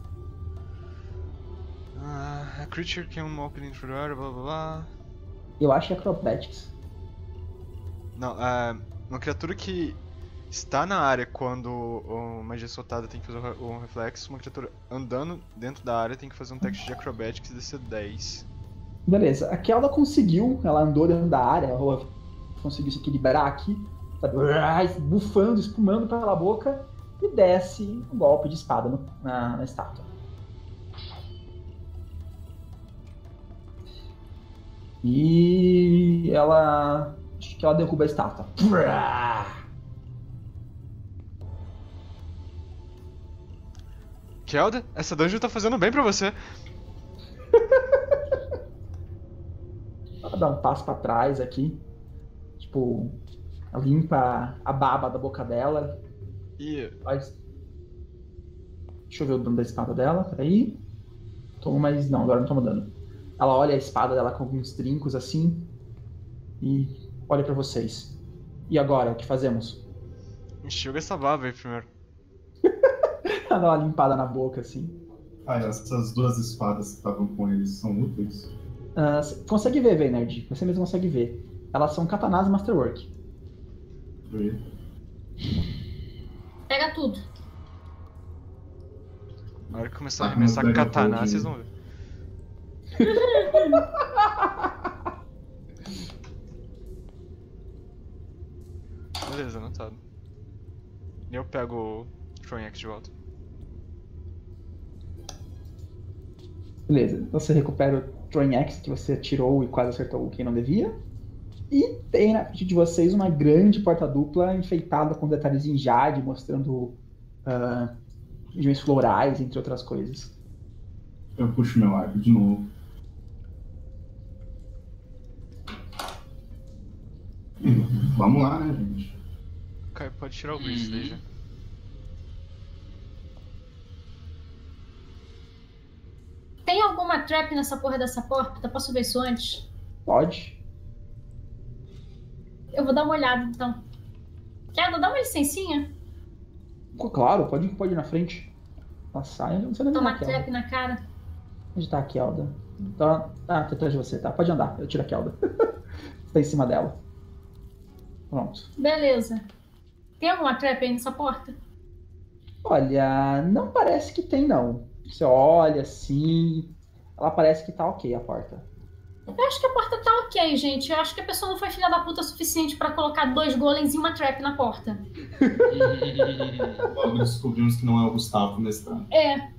A creature can walk into the area, blá blá blá. Eu acho que é Acrobatics. Não, uma criatura que está na área quando o magia soltada tem que fazer um reflexo, uma criatura andando dentro da área tem que fazer um teste de Acrobatics DC 10. Beleza, a Kelda conseguiu, ela andou dentro da área, ela conseguiu se equilibrar aqui, sabe, bufando, espumando pela boca e desce um golpe de espada na estátua. E acho que ela derruba a estátua. Kelda, essa dungeon tá fazendo bem pra você. Ela dá um passo pra trás aqui. Tipo, ela limpa a baba da boca dela. E... Deixa eu ver o dano da espada dela, peraí. Tomo mais... Não, agora não toma dano. Ela olha a espada dela com alguns trincos assim. E olha pra vocês. E agora, o que fazemos? Enxuga essa baba aí primeiro. Ela dá uma limpada na boca assim. Essas 2 espadas que estavam com eles são úteis? Você consegue ver, Nerd. Você mesmo consegue ver. Elas são katanas Masterwork. Pega tudo. Na hora que começar a arremessar katana, vocês vão ver. Beleza, anotado. E eu pego o Throwing Axe de volta. Beleza, você recupera o Throwing Axe que você atirou e quase acertou quem não devia. E tem na frente de vocês uma grande porta dupla enfeitada com detalhes em jade, mostrando regiões florais, entre outras coisas. Eu puxo meu arco de novo. Vamos lá, né, gente? Kai, pode tirar o Breeze daí já. Tem alguma trap nessa porra dessa porta? Posso ver isso antes? Pode. Eu vou dar uma olhada, então. Kelda, dá uma licencinha. Claro, pode ir na frente. Passar, você não Toma trap na cara. Onde tá a Kelda? Tá atrás de você, tá? Pode andar, eu tiro a Kelda. Você tá em cima dela. Pronto. Beleza. Tem alguma trap aí nessa porta? Olha, não parece que tem, não. Você olha assim, ela parece que tá ok, a porta. Eu acho que a porta tá ok, gente. Eu acho que a pessoa não foi filha da puta o suficiente pra colocar 2 golems e uma trap na porta. Logo descobrimos que não é o Gustavo mestrado.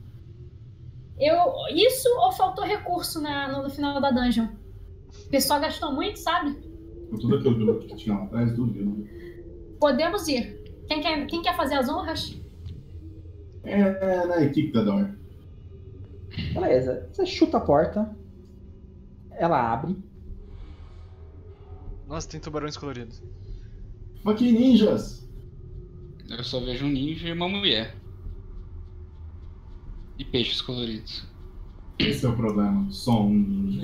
Isso ou faltou recurso no final da dungeon? O pessoal gastou muito, sabe? Com tudo aquilo que tinha lá atrás, duvido. Podemos ir. Quem quer fazer as honras? Na equipe da Dor. Beleza, você chuta a porta. Ela abre. Nossa, tem tubarões coloridos. Aqui, ninjas! Eu só vejo um ninja e uma mulher. E peixes coloridos. Esse é o problema, só um ninja.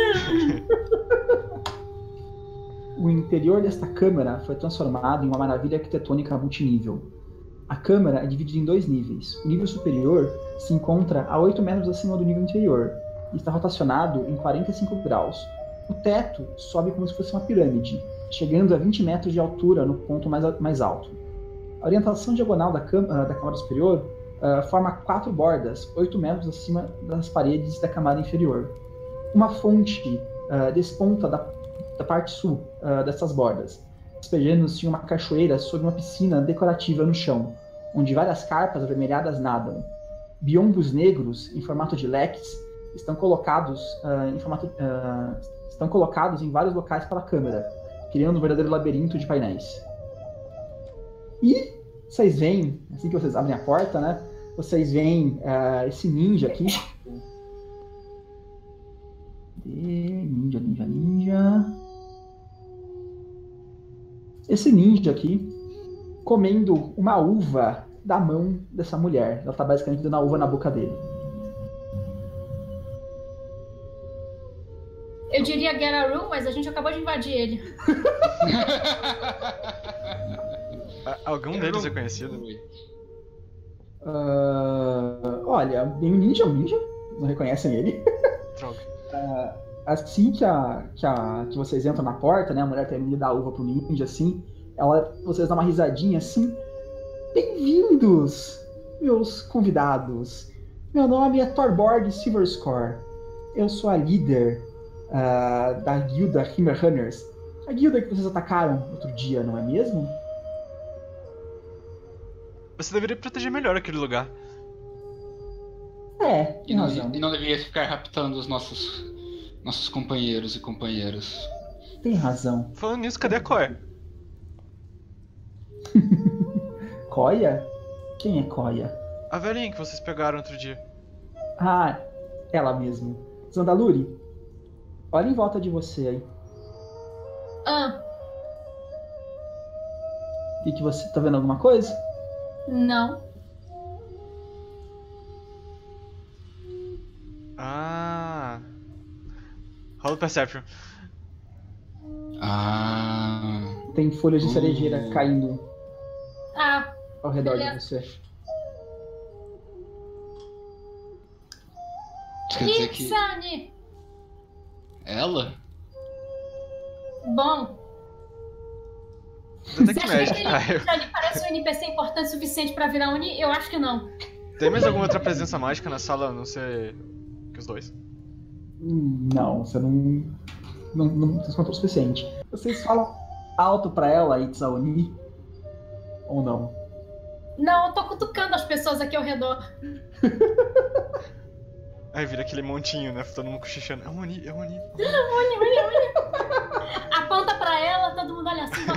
O interior desta câmara foi transformado em uma maravilha arquitetônica multinível. A câmara é dividida em 2 níveis. O nível superior se encontra a 8 metros acima do nível inferior e está rotacionado em 45 graus. O teto sobe como se fosse uma pirâmide, chegando a 20 metros de altura no ponto mais alto. A orientação diagonal da câmara superior forma 4 bordas, 8 metros acima das paredes da camada inferior. Uma fonte desponta da parte sul dessas bordas, despejando-se uma cachoeira sobre uma piscina decorativa no chão, onde várias carpas avermelhadas nadam. Biombos negros, em formato de leques, estão colocados em vários locais pela câmera, criando um verdadeiro labirinto de painéis. E vocês veem, assim que vocês abrem a porta, né? Vocês veem esse ninja aqui. Ninja. Esse ninja aqui comendo uma uva da mão dessa mulher. Ela tá basicamente dando a uva na boca dele. Eu diria Gararu, mas a gente acabou de invadir ele. Algum deles é conhecido? Olha, bem o ninja é um ninja. Não reconhecem ele. Droga. Assim que vocês entram na porta, né? A mulher termina de dar a uva pro ninja, assim. Vocês dão uma risadinha, assim. Bem-vindos, meus convidados. Meu nome é Thorborg Silverscore. Eu sou a líder da guilda Hammerhunters. A guilda que vocês atacaram outro dia, não é mesmo? Você deveria proteger melhor aquele lugar. Tem razão. E não deveria ficar raptando os nossos companheiros e companheiras. Tem razão. Falando nisso, cadê a Koya? Koya? Quem é Koya? A velhinha que vocês pegaram outro dia. Ah, ela mesmo. Zandaluri, olha em volta de você aí. O que você tá vendo alguma coisa? Não. Rola o Perception. Tem folhas de cerejeira caindo ao redor beleza. de você. Quer dizer que... Ixane! Ela? Bom, Detect você acha que Magic. ele parece um NPC importante o suficiente pra virar Oni? Eu acho que não. Tem mais alguma outra presença mágica na sala, a não ser que os dois? Não, você não se encontrou o suficiente. Vocês falam alto pra ela, It's a Oni? Ou não? Não, eu tô cutucando as pessoas aqui ao redor. Aí vira aquele montinho, né? Todo mundo cochichando. É um Oni, é um Oni. Oni. Aponta pra ela, todo mundo olha assim.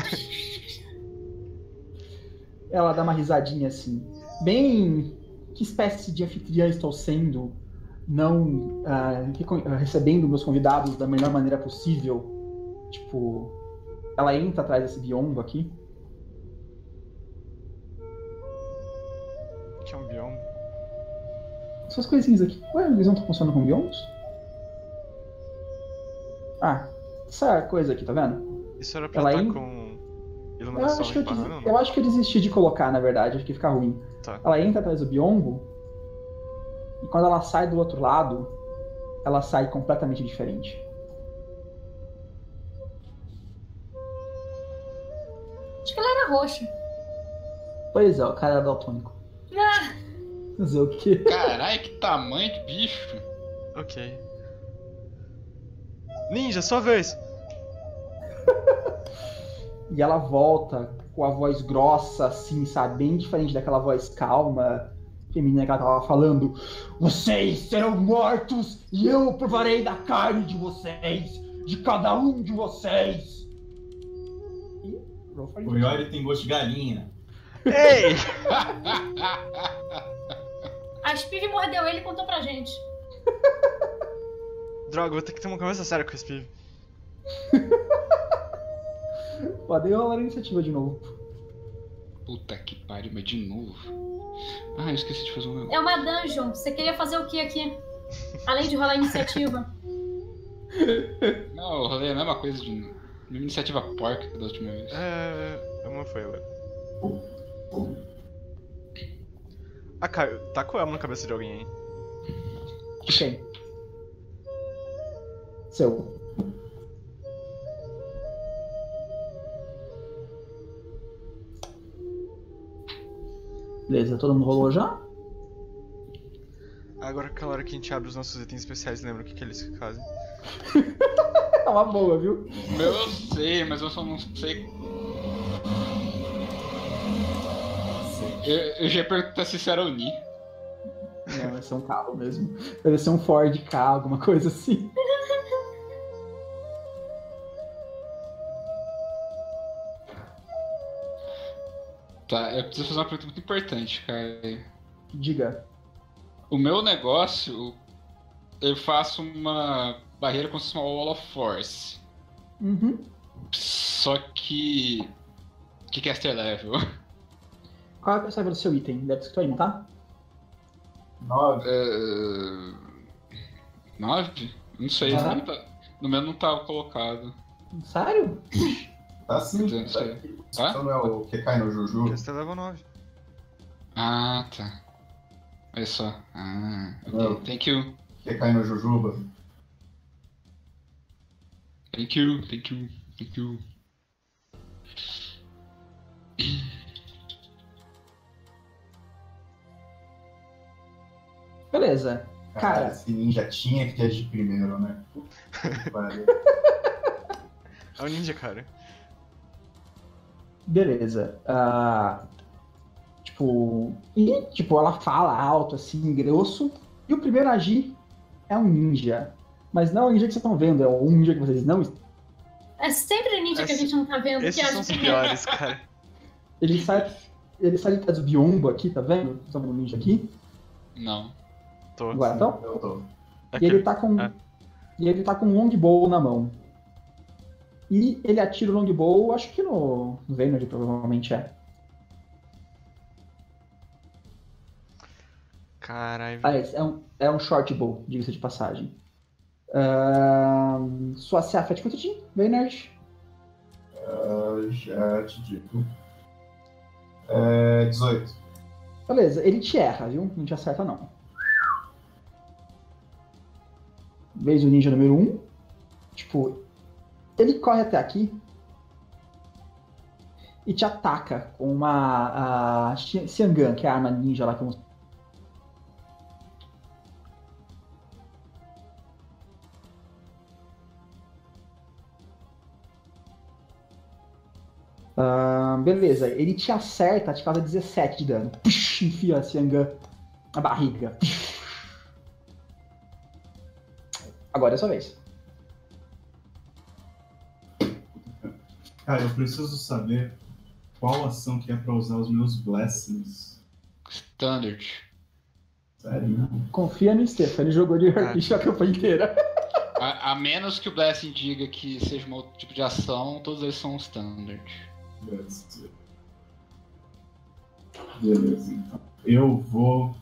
Ela dá uma risadinha assim. Bem, que espécie de anfitriã estou sendo? Não recebendo meus convidados da melhor maneira possível. Tipo, ela entra atrás desse biombo aqui. O que é um bioma? Essas coisinhas aqui. Ué, eles não estão funcionando com biombos? Essa coisa aqui, tá vendo? Isso era pra Ela estar com iluminação embarrando? Eu acho que eu desisti de colocar, na verdade, acho que fica ruim. Tá. Ela entra atrás do biombo e quando ela sai do outro lado, ela sai completamente diferente. Acho que ela era roxa. Pois é, o cara era daltônico. Fazer o quê? Caralho, que tamanho de bicho. Ok. Ninja, sua vez! E ela volta com a voz grossa, assim, sabe? Bem diferente daquela voz calma, feminina que ela tava falando. Vocês serão mortos e eu provarei da carne de vocês, de cada um de vocês. E O Yori tem gosto de galinha. Ei! A Spiv mordeu ele e contou pra gente. Droga, vou ter que ter uma conversa séria com o Spiv. Pode rolar a iniciativa de novo. Puta que pariu, mas de novo. Eu esqueci de fazer um negócio. É uma dungeon. Você queria fazer o que aqui? Além de rolar a iniciativa. Não, eu rolei a mesma coisa de mesma iniciativa porca da última vez. Uma foi agora. Caio, tá com ela na cabeça de alguém aí. De quem? Seu. Beleza, todo mundo rolou já? Agora aquela hora que a gente abre os nossos itens especiais, lembra o que eles fazem? É uma boa, viu? Meu eu sei, mas eu só não sei. Eu já ia perguntar se isso era Oni. Não, vai ser um carro mesmo. Deve ser um Ford K, alguma coisa assim. Tá, eu preciso fazer uma pergunta muito importante, cara. Diga. O meu negócio, eu faço uma barreira como se fosse uma Wall of Force. Uhum. Só que. Que caster level? Qual é a percebe do seu item? Deve escrito aí, não tá? 9. 9? Não sei, Ah. no meu não tá colocado. Sério? Tá sim. Não sei. Tá? Então não é o que cai no Juju? Caster level 9. Ah, tá. Olha só. Ah, Não. ok. Thank you. Que cai no Jujuba? Thank you. Beleza. Cara, Esse ninja tinha que agir primeiro, né? Puta que pariu. É o ninja, cara. beleza. Tipo, ela fala alto, assim, grosso. E o primeiro a agir é um ninja. Mas não é o ninja que vocês estão vendo, é o ninja que vocês não estão. É sempre ninja que a gente não tá vendo. Esses que são acha os que piores, cara. Ele sai de trás do biombo aqui, tá vendo? Estão vendo o ninja aqui? Não. Tô. Agora, então? Eu tô. E ele tá com. É. E ele tá com um longbow na mão. E ele atira o longbow, acho que no Venom, provavelmente é. Caralho. Esse é um short bow, diga-se de passagem. Sua CA faz quanto de Veynard? Já te digo. 18. Beleza, ele te erra, viu? Não te acerta, não. Vez o ninja número 1. Tipo, ele corre até aqui e te ataca com uma Xiangan, que é a arma ninja lá que eu... beleza, ele te acerta, te causa 17 de dano. Puxa, enfia a Xiangan na barriga. Agora é a sua vez. Cara, eu preciso saber qual ação que é pra usar os meus blessings. Standard. Sério? Confia no Stefan, ele jogou de Herkish a campanha inteira. A menos que o Blessing diga que seja um outro tipo de ação, todos eles são standard. Beleza, então. Eu vou...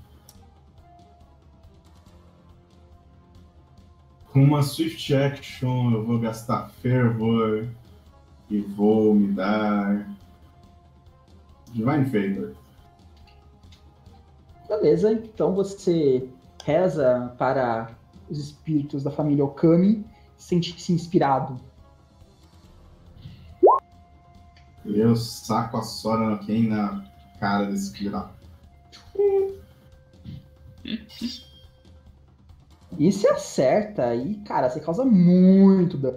Com uma Swift Action, eu vou gastar Fervor e vou me dar... Divine Favor. Beleza, então você reza para os espíritos da família Okami, sente-se inspirado. Eu saco a Sora no Ken na cara desse filho da... E você acerta, e cara, você causa muito dano.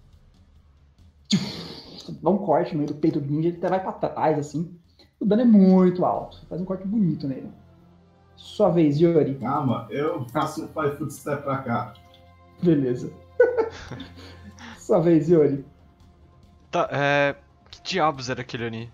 Dá um corte no meio do peito do ninja, ele até vai pra trás, assim. O dano é muito alto, faz um corte bonito nele. Sua vez, Yuri. Calma, eu faço um 5 footstep pra cá. Beleza. Sua vez, Yuri. Tá, que diabos era aquele Oni?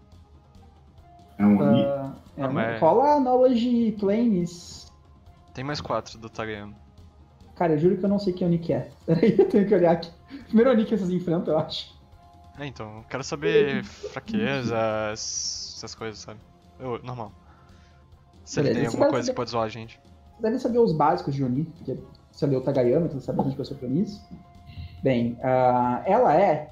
É um Oni? mas- Rola a Knowledge Planes. Tem mais 4 do Tagayama. Cara, eu juro que eu não sei que Oni que é. Peraí, eu tenho que olhar aqui. Primeiro Oni que vocês enfrentam, eu acho. Então, eu quero saber fraquezas, essas coisas, sabe? Normal. Se ele Beleza, tem você alguma vai coisa saber- que pode zoar a gente. Você deve saber os básicos de Oni, porque você leu o Tagayama, então você sabe bastante coisa sobre Onis. Bem, ela é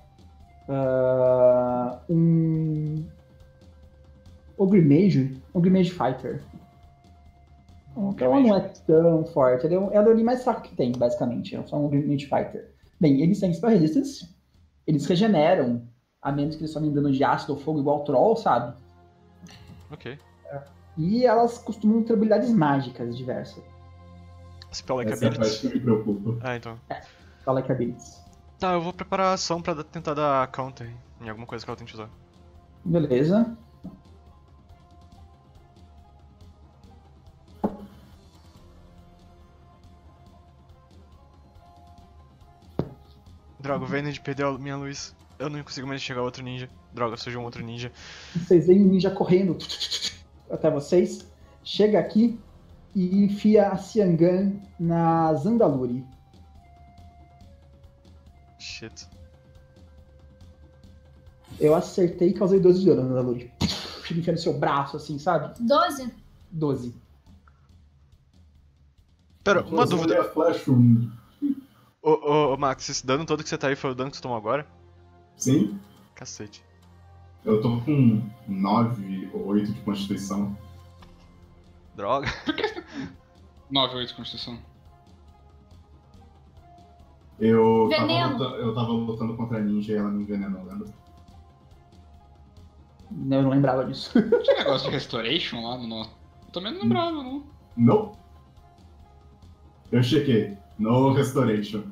um Ogre Mage Fighter. Então ela não é tão forte, ela é o Oni mais fraco que tem, basicamente. É só um Ogre Mage Fighter. Bem, eles têm Spell Resistance, eles regeneram, a menos que eles tomem dano de ácido ou fogo igual o Troll, sabe? Ok. E elas costumam ter habilidades mágicas diversas. Spell Like Essa é a parte Abilities. que me preocupa. Ah, então. Fala que habilities. Tá, eu vou preparar a ação pra tentar dar counter em alguma coisa que ela tente usar. Beleza. Droga, o Venom perdeu a minha luz. Eu não consigo mais enxergar outro ninja. Droga, surgiu um outro ninja. Vocês veem o ninja correndo até vocês. Chega aqui e enfia a Xiangan na Zandaluri. Shit. Eu acertei e causei 12 de dano na Zandaluri. Chega enfiando no seu braço, assim, sabe? 12? 12. Pera, uma Você dúvida. olha a flash um. Ô, Max, esse dano todo que você tá aí foi o dano que você tomou agora? Sim, Cacete. eu tô com 9 ou 8 de constituição. Droga. 9 ou 8 de constituição. Eu Veneno. tava lutando contra a ninja e ela me envenenou, lembra? Eu não lembrava disso. Tinha negócio de restoration lá no nosso. Eu também não lembrava, não. Não. Eu chequei. No restoration.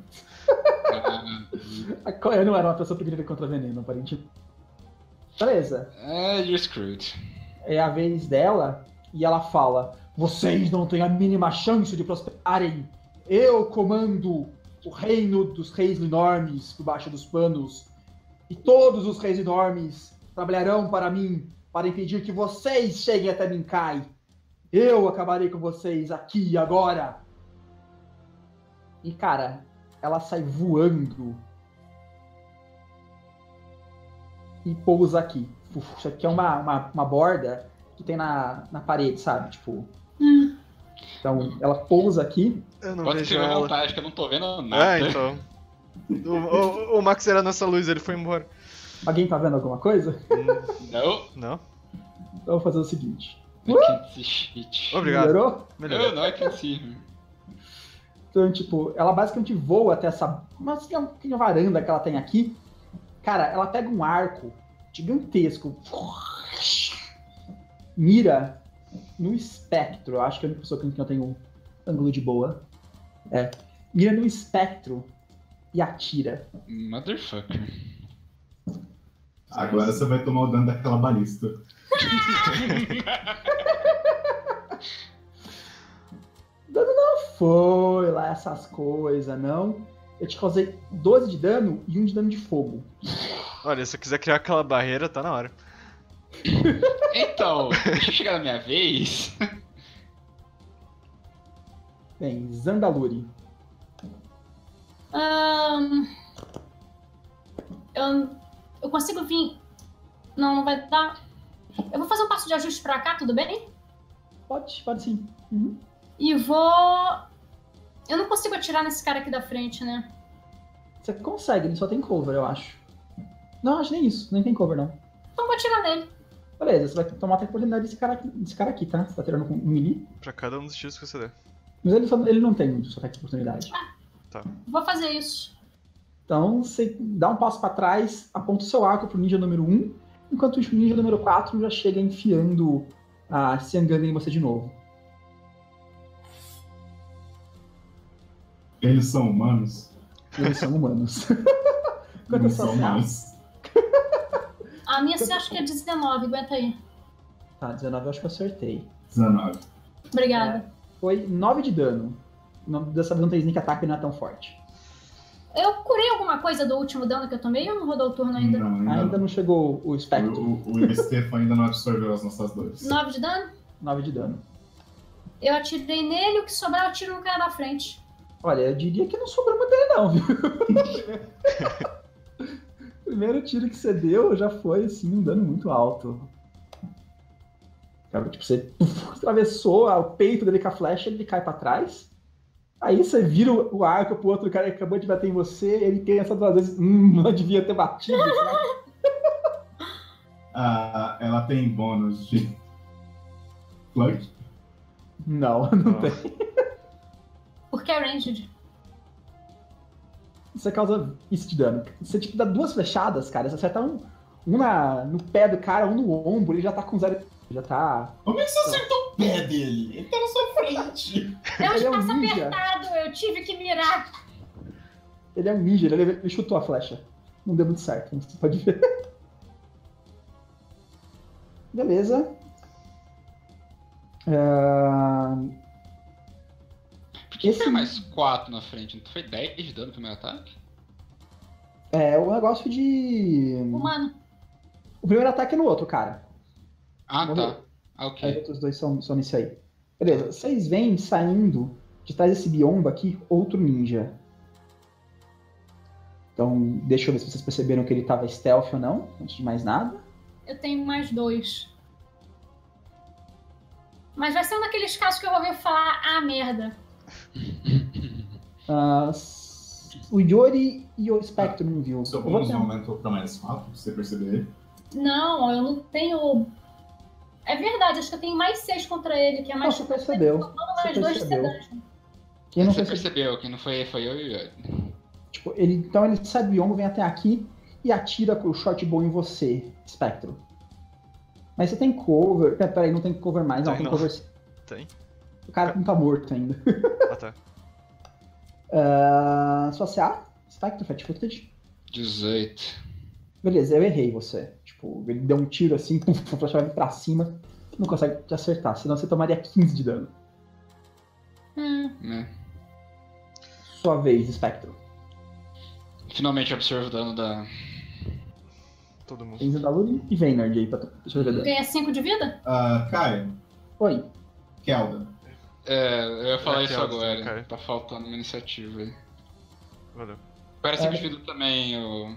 Eu não era uma pessoa preferida contra veneno, aparentemente. Beleza. You're screwed. É a vez dela e ela fala: vocês não têm a mínima chance de prosperarem. Eu comando o reino dos reis enormes por baixo dos panos. E todos os reis enormes trabalharão para mim, para impedir que vocês cheguem até Minkai. Eu acabarei com vocês aqui e agora. E cara, ela sai voando e pousa aqui. Isso aqui é uma borda que tem na parede, sabe? Tipo. Então, ela pousa aqui. Eu não Pode vejo escrever à ela. vontade, que eu não tô vendo nada. Então. O Max era nossa luz, ele foi embora. Alguém tá vendo alguma coisa? Não, Não? Então, eu vou fazer o seguinte. I can't see shit. Obrigado. Melhorou? Melhorou. Não, I can't see. Então, tipo, ela basicamente voa até essa uma pequena varanda que ela tem aqui. Cara, ela pega um arco gigantesco. Mira no espectro. Eu acho que é a única pessoa que não tem um ângulo de boa. Mira no espectro e atira. Motherfucker. Agora você vai tomar o dano daquela balista. Não foi lá essas coisas, não. Eu te causei 12 de dano e 1 de dano de fogo. Olha, se eu quiser criar aquela barreira, tá na hora. Então, deixa eu chegar na minha vez. Bem, Zandaluri. Eu consigo vir. Não vai dar. Eu vou fazer um passo de ajuste pra cá, tudo bem? Pode sim. Uhum. E vou. Eu não consigo atirar nesse cara aqui da frente, né? Você consegue, ele só tem cover, eu acho. Não, acho nem isso, nem tem cover, não. Então vou atirar nele. Beleza, você vai tomar a oportunidade desse cara aqui, tá? Você tá tirando com um melee. Pra cada um dos tiros que você der. Mas ele não tem muito ataque de oportunidade. Vou fazer isso. Então você dá um passo pra trás, aponta o seu arco pro ninja número 1, enquanto o ninja número 4 já chega enfiando a Xiangan em você de novo. Eles são humanos? Eles são humanos. Quanto Não é sua são CA? humanos. A minha você acha que é 19, aguenta aí. Tá, 19 eu acho que eu acertei. 19. Obrigada. Foi 9 de dano. Dessa vez não tem sneak attack e não é tão forte. Eu curei alguma coisa do último dano que eu tomei ou não rodou o turno ainda? Não, Ainda não chegou o espectro. O Estefan ainda não absorveu as nossas dores. 9 de dano? 9 de dano. Eu atirei nele, o que sobrar eu tiro no cara da frente. Olha, eu diria que não sobrou muito dele não, viu? O primeiro tiro que você deu já foi, assim, um dano muito alto. Tipo, você atravessou o peito dele com a flecha, ele cai pra trás. Aí você vira o arco pro outro cara que acabou de bater em você, ele pensa 2 vezes, não devia ter batido, sabe? Ela tem bônus de flank? Não tem. Porque é ranged. Você causa isso de dano. Você tipo dá 2 flechadas, cara. Você acerta um no pé do cara, um no ombro, ele já tá com 0 de Já tá... Como é que você acertou o pé dele? Ele tá na sua frente. É um Ele é um espaço ninja. apertado, eu tive que mirar. Ele é um ninja, ele chutou a flecha. Não deu muito certo, como você pode ver. Beleza. Por que foi mais 4 na frente? Não foi 10 de dano no primeiro ataque? É o negócio de... Humano. O primeiro ataque é no outro, cara. Ah, Morreu. tá. Ah, Aí ok. os outros dois são nesse aí. Beleza, vocês veem saindo de trás desse biombo aqui outro ninja. Então, deixa eu ver se vocês perceberam que ele tava stealth ou não, antes de mais nada. Eu tenho mais 2. Mas vai ser um daqueles casos que eu vou ver falar, merda. O Yori e o Spectre não viu. O seu Eu vou bônus ter- não aumentou pra mais 4, pra você perceber. Não, eu não tenho... É verdade, acho que eu tenho mais 6 contra ele, que é mais... Você percebeu. Não, Você mais 2 de percebeu. sedante. Quem não Você percebeu? percebeu, quem não foi eu e o Yuri. Tipo, então ele sai do biombo, vem até aqui e atira com o short bow em você, Spectro. Mas você tem cover. Peraí, não tem cover mais, não. Tem Tem não. cover. Tem? O cara não tá morto ainda. Ah, tá. Sua CA? Spectro, Fat Footage. 18. Beleza, eu errei você. Tipo, ele deu um tiro assim, puf, a flecha vai pra cima, não consegue te acertar, senão você tomaria 15 de dano. Né? Sua vez, Spectro. Finalmente absorvo o dano da... Todo mundo. Enzo da Luri e Vayner aí pra absorver dano. Ganha 5 de vida? Caio, Oi. Kelda. eu ia falar isso Kelda, agora. cara. Tá faltando uma iniciativa aí. Valeu. Parece que vida também, o...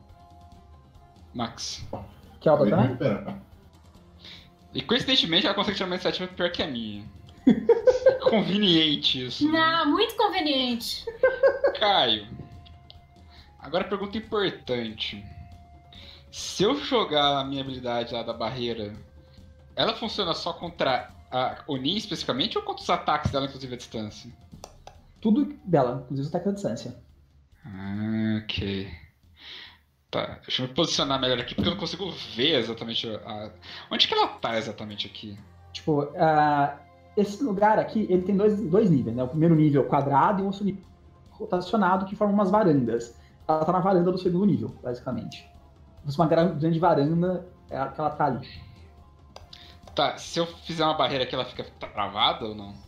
Max. Kelda Acabei de também? recuperar. E coincidentemente ela consegue tirar uma iniciativa pior que a minha. Conveniente isso. né? Não, muito conveniente. Caio. Agora pergunta importante. Se eu jogar a minha habilidade lá da barreira, ela funciona só contra a Oni especificamente ou contra os ataques dela, inclusive à distância? Tudo dela, inclusive o ataque à distância. Ah, ok. Tá, deixa eu me posicionar melhor aqui, porque eu não consigo ver exatamente onde que ela tá exatamente aqui. Tipo, esse lugar aqui, ele tem dois níveis, né? O primeiro nível quadrado e o outro nível rotacionado, que formam umas varandas. Ela tá na varanda do segundo nível, basicamente. Se fosse uma grande varanda, é a que ela tá ali. Tá, se eu fizer uma barreira aqui, ela fica travada ou não?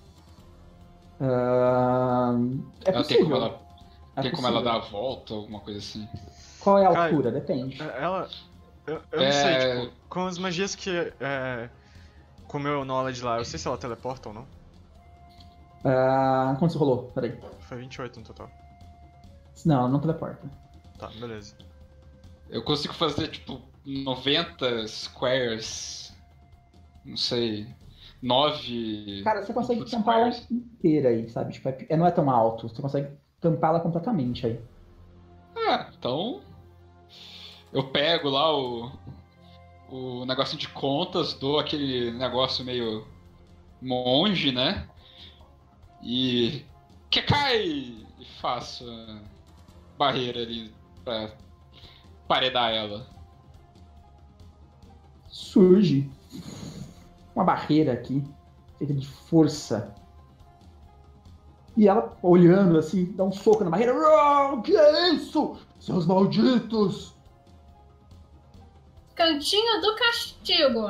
É Ela possível. tem como ela dar a volta, alguma coisa assim? Qual é a Cara, altura? Depende. Ela. Eu não sei, tipo, com as magias que. Com o meu knowledge lá, eu sei se ela teleporta ou não. Quanto você rolou? Peraí. Foi 28 no total. Não, ela não teleporta. Tá, beleza. Eu consigo fazer, tipo, 90 squares. Não sei. 9. Cara, você consegue foot tampar ela squares. inteira aí, sabe? Tipo, não é tão alto. Você consegue tampar ela completamente aí. Então. Eu pego lá o negocinho de contas, dou aquele negócio meio monge, né? E. Que cai! E faço a barreira ali pra paredar ela. Surge uma barreira aqui, feita de força. E ela, olhando assim, dá um soco na barreira. O que é isso? Seus malditos! Cantinho do castigo.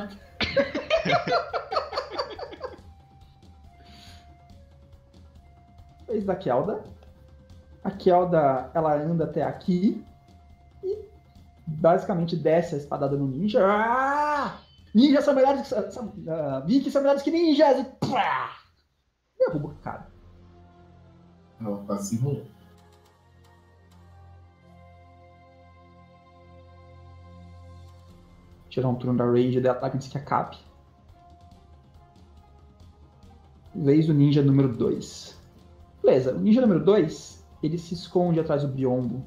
Fez da Kelda. A Kelda, ela anda até aqui e basicamente desce a espadada no ninja. Ninjas são melhores que... Vikings são melhores que ninjas! E pá! Derruba o cara. Ela quase se enrolou. Tirar um turno da Rage de ataque antes que acabe. Vez do ninja número 2. Beleza, o ninja número 2, ele se esconde atrás do biombo.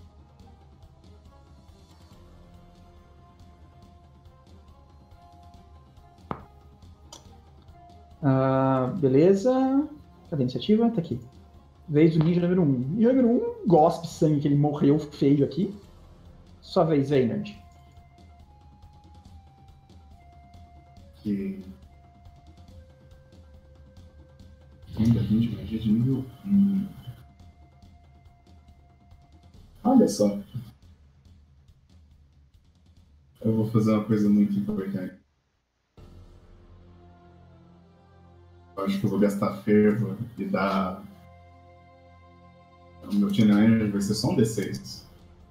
Beleza. Cadê a iniciativa? Tá aqui. Vez do ninja número 1. Ninja número 1 gospe sangue, que ele morreu feio aqui. Sua vez, Reynard. Que. Ainda 20 magia de nível 1. Olha só. Eu vou fazer uma coisa muito importante. Eu acho que eu vou gastar fervo e dar. O meu Channel Energy vai ser só um D6.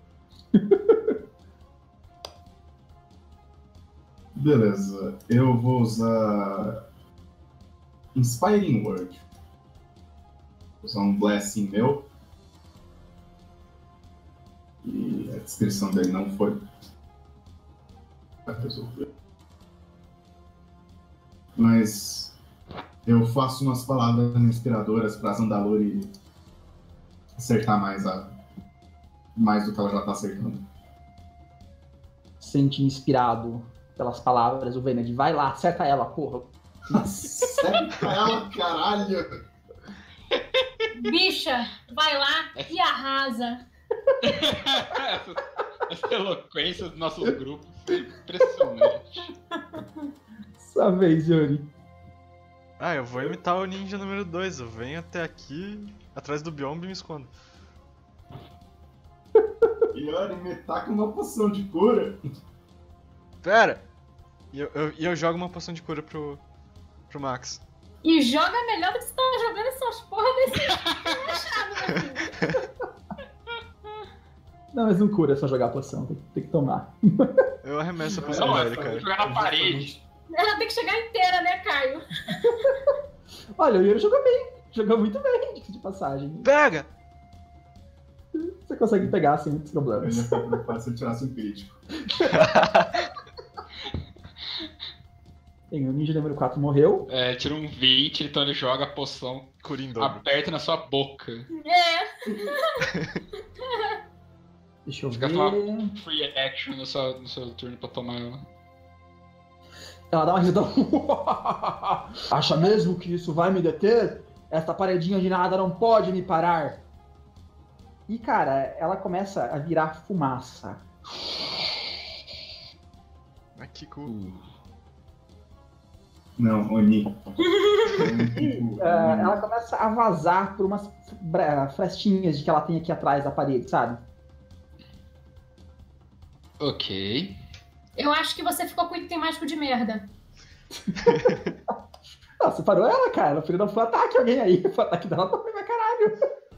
Beleza, eu vou usar Inspiring Word. Vou usar um Blessing meu. E a descrição dele não foi. Vai resolver. Mas eu faço umas palavras inspiradoras para Zandaluri acertar mais do que ela já tá acertando. Sente inspirado pelas palavras, o Vened. Vai lá, acerta ela, porra. Acerta ela, caralho! Bicha, vai lá e arrasa. Essa eloquência dos nossos grupos é impressionante. Sua vez, Yuri. Ah, eu vou imitar o ninja número 2. Eu venho até aqui, atrás do biombo e me escondo. Yori, me taca uma poção de cura. Pera! E eu jogo uma poção de cura pro Max. E joga melhor do que você tá jogando essas porra desse achado, meu filho. Não, mas não cura, é só jogar a poção. Tem que tomar. Eu arremesso a poção Não, nele, eu vou cara. jogar na parede. Ela tem que chegar inteira, né, Caio? Olha, o Yuri jogou bem. Jogou muito bem, diga-se de passagem. Pega! Você consegue pegar sem muitos Eu problemas. ia ficar preocupado se eu tirasse um crítico. Bem, o ninja número 4 morreu. É, tira um 20, então ele joga a poção, Cura em dobro. aperta na sua boca. É. Deixa eu Você ver. gasta uma free action no seu turno pra tomar ela. Ela dá uma risada. Acha mesmo que isso vai me deter? Esta paredinha de nada não pode me parar. E, cara, ela começa a virar fumaça. Ah, que cool. Não, Oni. Ela começa a vazar por umas frestinhas que ela tem aqui atrás da parede, sabe? Ok. Eu acho que você ficou com item mágico de merda. Ah, você parou ela, cara. Ela filha foi ataque alguém aí. Foi ataque dela também, mas caralho.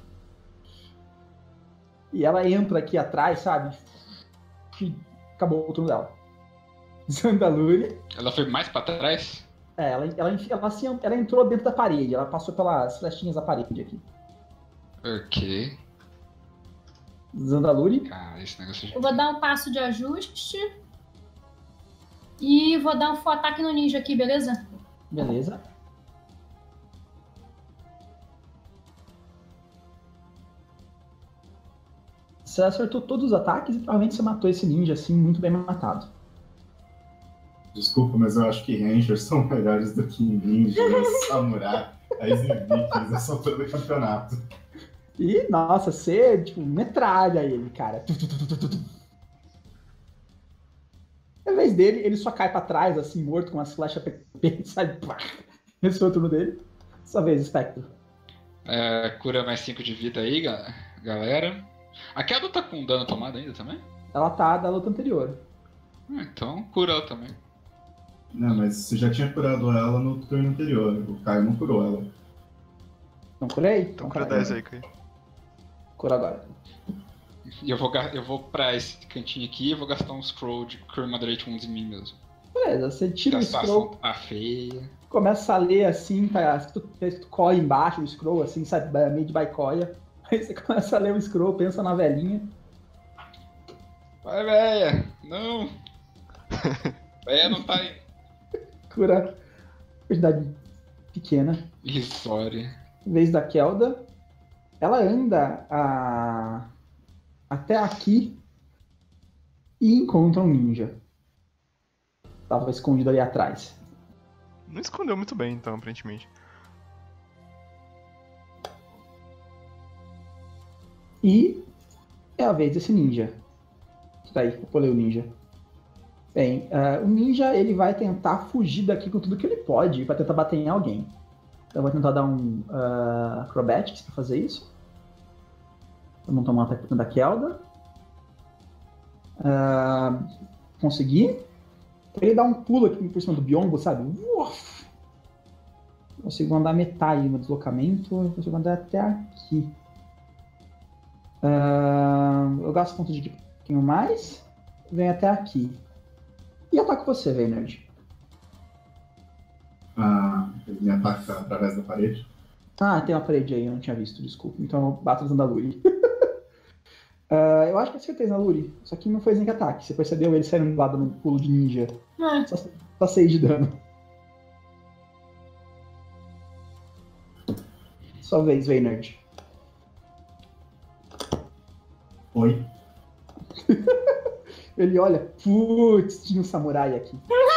E ela entra aqui atrás, sabe? E acabou o turno dela. Zandaluri. Ela foi mais pra trás? Ela entrou dentro da parede. Ela passou pelas flechinhas da parede aqui. Ok. Zandaluri. Cara, esse negócio Eu vou dar um passo de ajuste. E vou dar um full ataque no ninja aqui, beleza? Beleza. Você acertou todos os ataques e provavelmente você matou esse ninja assim, muito bem matado. Desculpa, mas eu acho que Rangers são melhores do que Ninja, Samurai, Vikings, essa altura do campeonato. E, nossa, você, tipo, metralha ele, cara. Na vez dele, ele só cai pra trás, assim, morto, com umas flechas PP, sabe? Esse foi o turno dele. Sua vez, Spectro. Cura mais 5 de vida aí, galera. A Keldo tá com dano tomado ainda também? Ela tá da luta anterior. Então cura ela também. Não, mas você já tinha curado ela no turno anterior. O Caio não curou ela. Não curei? Então cura 10 aí, Caio. Cura agora. E eu vou pra esse cantinho aqui e vou gastar um scroll de Cure Moderate Wounds em mim mesmo. Beleza, você tira o Gastar scroll, a feia. começa a ler assim, tá? Tu corre embaixo o scroll, assim, sabe? Meio de baicóia. Aí você começa a ler o scroll, pensa na velhinha. Vai, véia! Não! Véia não tá aí. Cura quantidade pequena. Irrisória. Em vez da Kelda, ela anda até aqui e encontra um ninja. Tava escondido ali atrás. Não escondeu muito bem, então, aparentemente. E é a vez desse ninja. Tá aí, eu pulei o ninja. Bem, o ninja ele vai tentar fugir daqui com tudo que ele pode pra tentar bater em alguém. Então eu vou tentar dar um acrobatics pra fazer isso. Vamos tomar um ataque da Kelda. Consegui. Ele dá um pulo aqui por cima do biombo, sabe? Uf! Consigo andar metade no deslocamento. Consigo andar até aqui. Eu gasto ponto de equipe um pouquinho mais. Venho até aqui. E ataco você, Veinerd. Ele me ataca através da parede. Tem uma parede aí, eu não tinha visto, desculpa. Então eu bato no Zandaluri. Eu acho que acertei Zandaluri. Só que não foi Sneak Attack. Você percebeu ele saindo do lado no pulo de ninja. Só 6 de dano. Sua vez, Veinerd. Oi. Ele olha, putz, tinha um samurai aqui.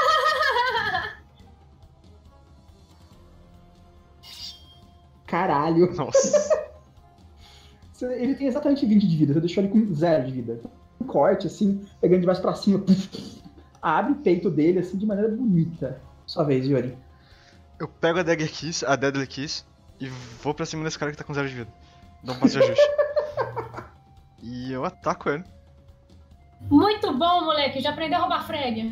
Caralho. Nossa. Ele tem exatamente 20 de vida, você deixou ele com 0 de vida. Um corte, assim, pegando de baixo pra cima, abre o peito dele, assim, de maneira bonita. Sua vez, Yuri. Eu pego a Deadly Kiss, e vou pra cima desse cara que tá com 0 de vida. Dou um passo de ajuste. E eu ataco ele. Muito bom, moleque. Já aprendeu a roubar frag.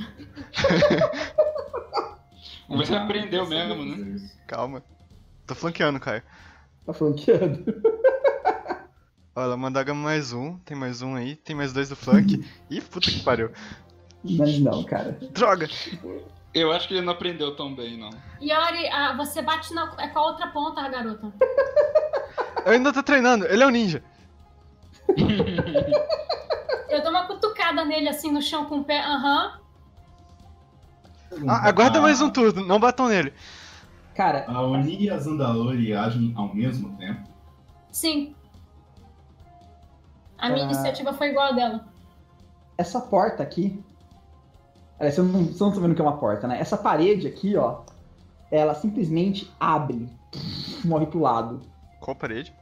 Vamos ver se ele aprendeu mesmo, né? Calma. Tô flanqueando, Caio. Tá flanqueando. Olha, Mandaga mais um, tem mais um aí, tem mais 2 do flank. Ih, puta que pariu. Mas não, cara. Droga! Eu acho que ele não aprendeu tão bem, não. Yori, você bate com a outra ponta, garota. Eu ainda tô treinando, ele é um ninja. Eu dou uma cutucada nele assim no chão com o pé. Aguarda mais um turno, não batam nele. Cara, A Oni e a Zandalori agem ao mesmo tempo. Sim. A minha iniciativa foi igual a dela. essa porta aqui... Vocês não estão vendo o que é uma porta, né? Essa parede aqui, ó, ela simplesmente abre, morre pro lado. Qual parede?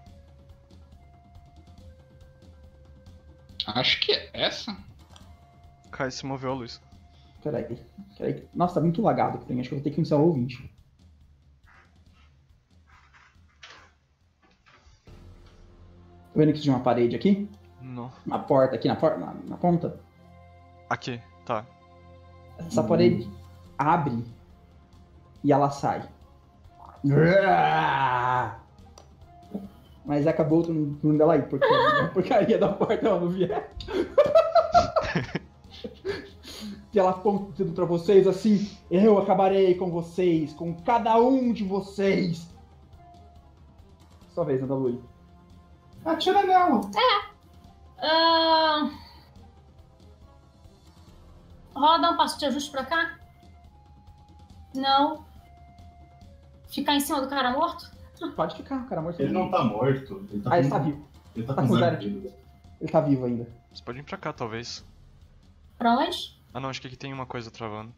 Acho que é essa. Caio se moveu a luz. Peraí. Nossa, tá muito lagado aqui. Acho que eu vou ter que iniciar o ouvinte. Tá vendo que tinha uma parede aqui? Não. Uma porta aqui na ponta? Aqui, tá. Essa parede abre e ela sai. Mas acabou o turno dela aí, porque a porcaria da porta ela não vier. E ela aponta tudo pra vocês assim: eu acabarei com vocês, com cada um de vocês. Sua vez, Andalui. Atira nela. Roda um passo de ajuste pra cá? Não. Ficar em cima do cara morto? Pode ficar, o cara morto. Ele não tá morto. Ele tá ele tá vivo. Ele tá Tá com com 0 zero. de vida. Ele tá vivo ainda. Você pode vir pra cá, talvez. Pra onde? Ah não, acho que aqui tem uma coisa travando.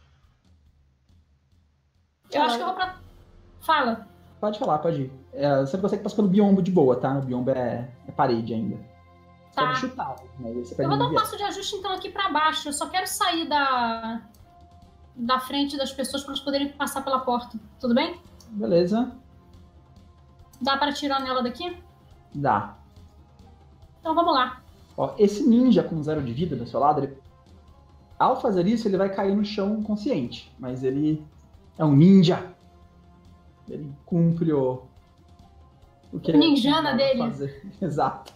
Eu acho que eu vou pra... Fala. Pode falar, pode ir. Você consegue passar pelo biombo de boa, tá? O biombo é parede ainda. Você Tá. pode chutar, né? Você Eu perde vou dar um viés. passo de ajuste então aqui pra baixo. Eu só quero sair da frente das pessoas pra eles poderem passar pela porta. Tudo bem? Beleza. Dá pra atirar nela daqui? Dá. Então vamos lá. Ó, esse ninja com 0 de vida do seu lado, ao fazer isso, ele vai cair no chão inconsciente. Mas ele é um ninja. Ele cumpre o que Ninjana dele. fazer. Exato.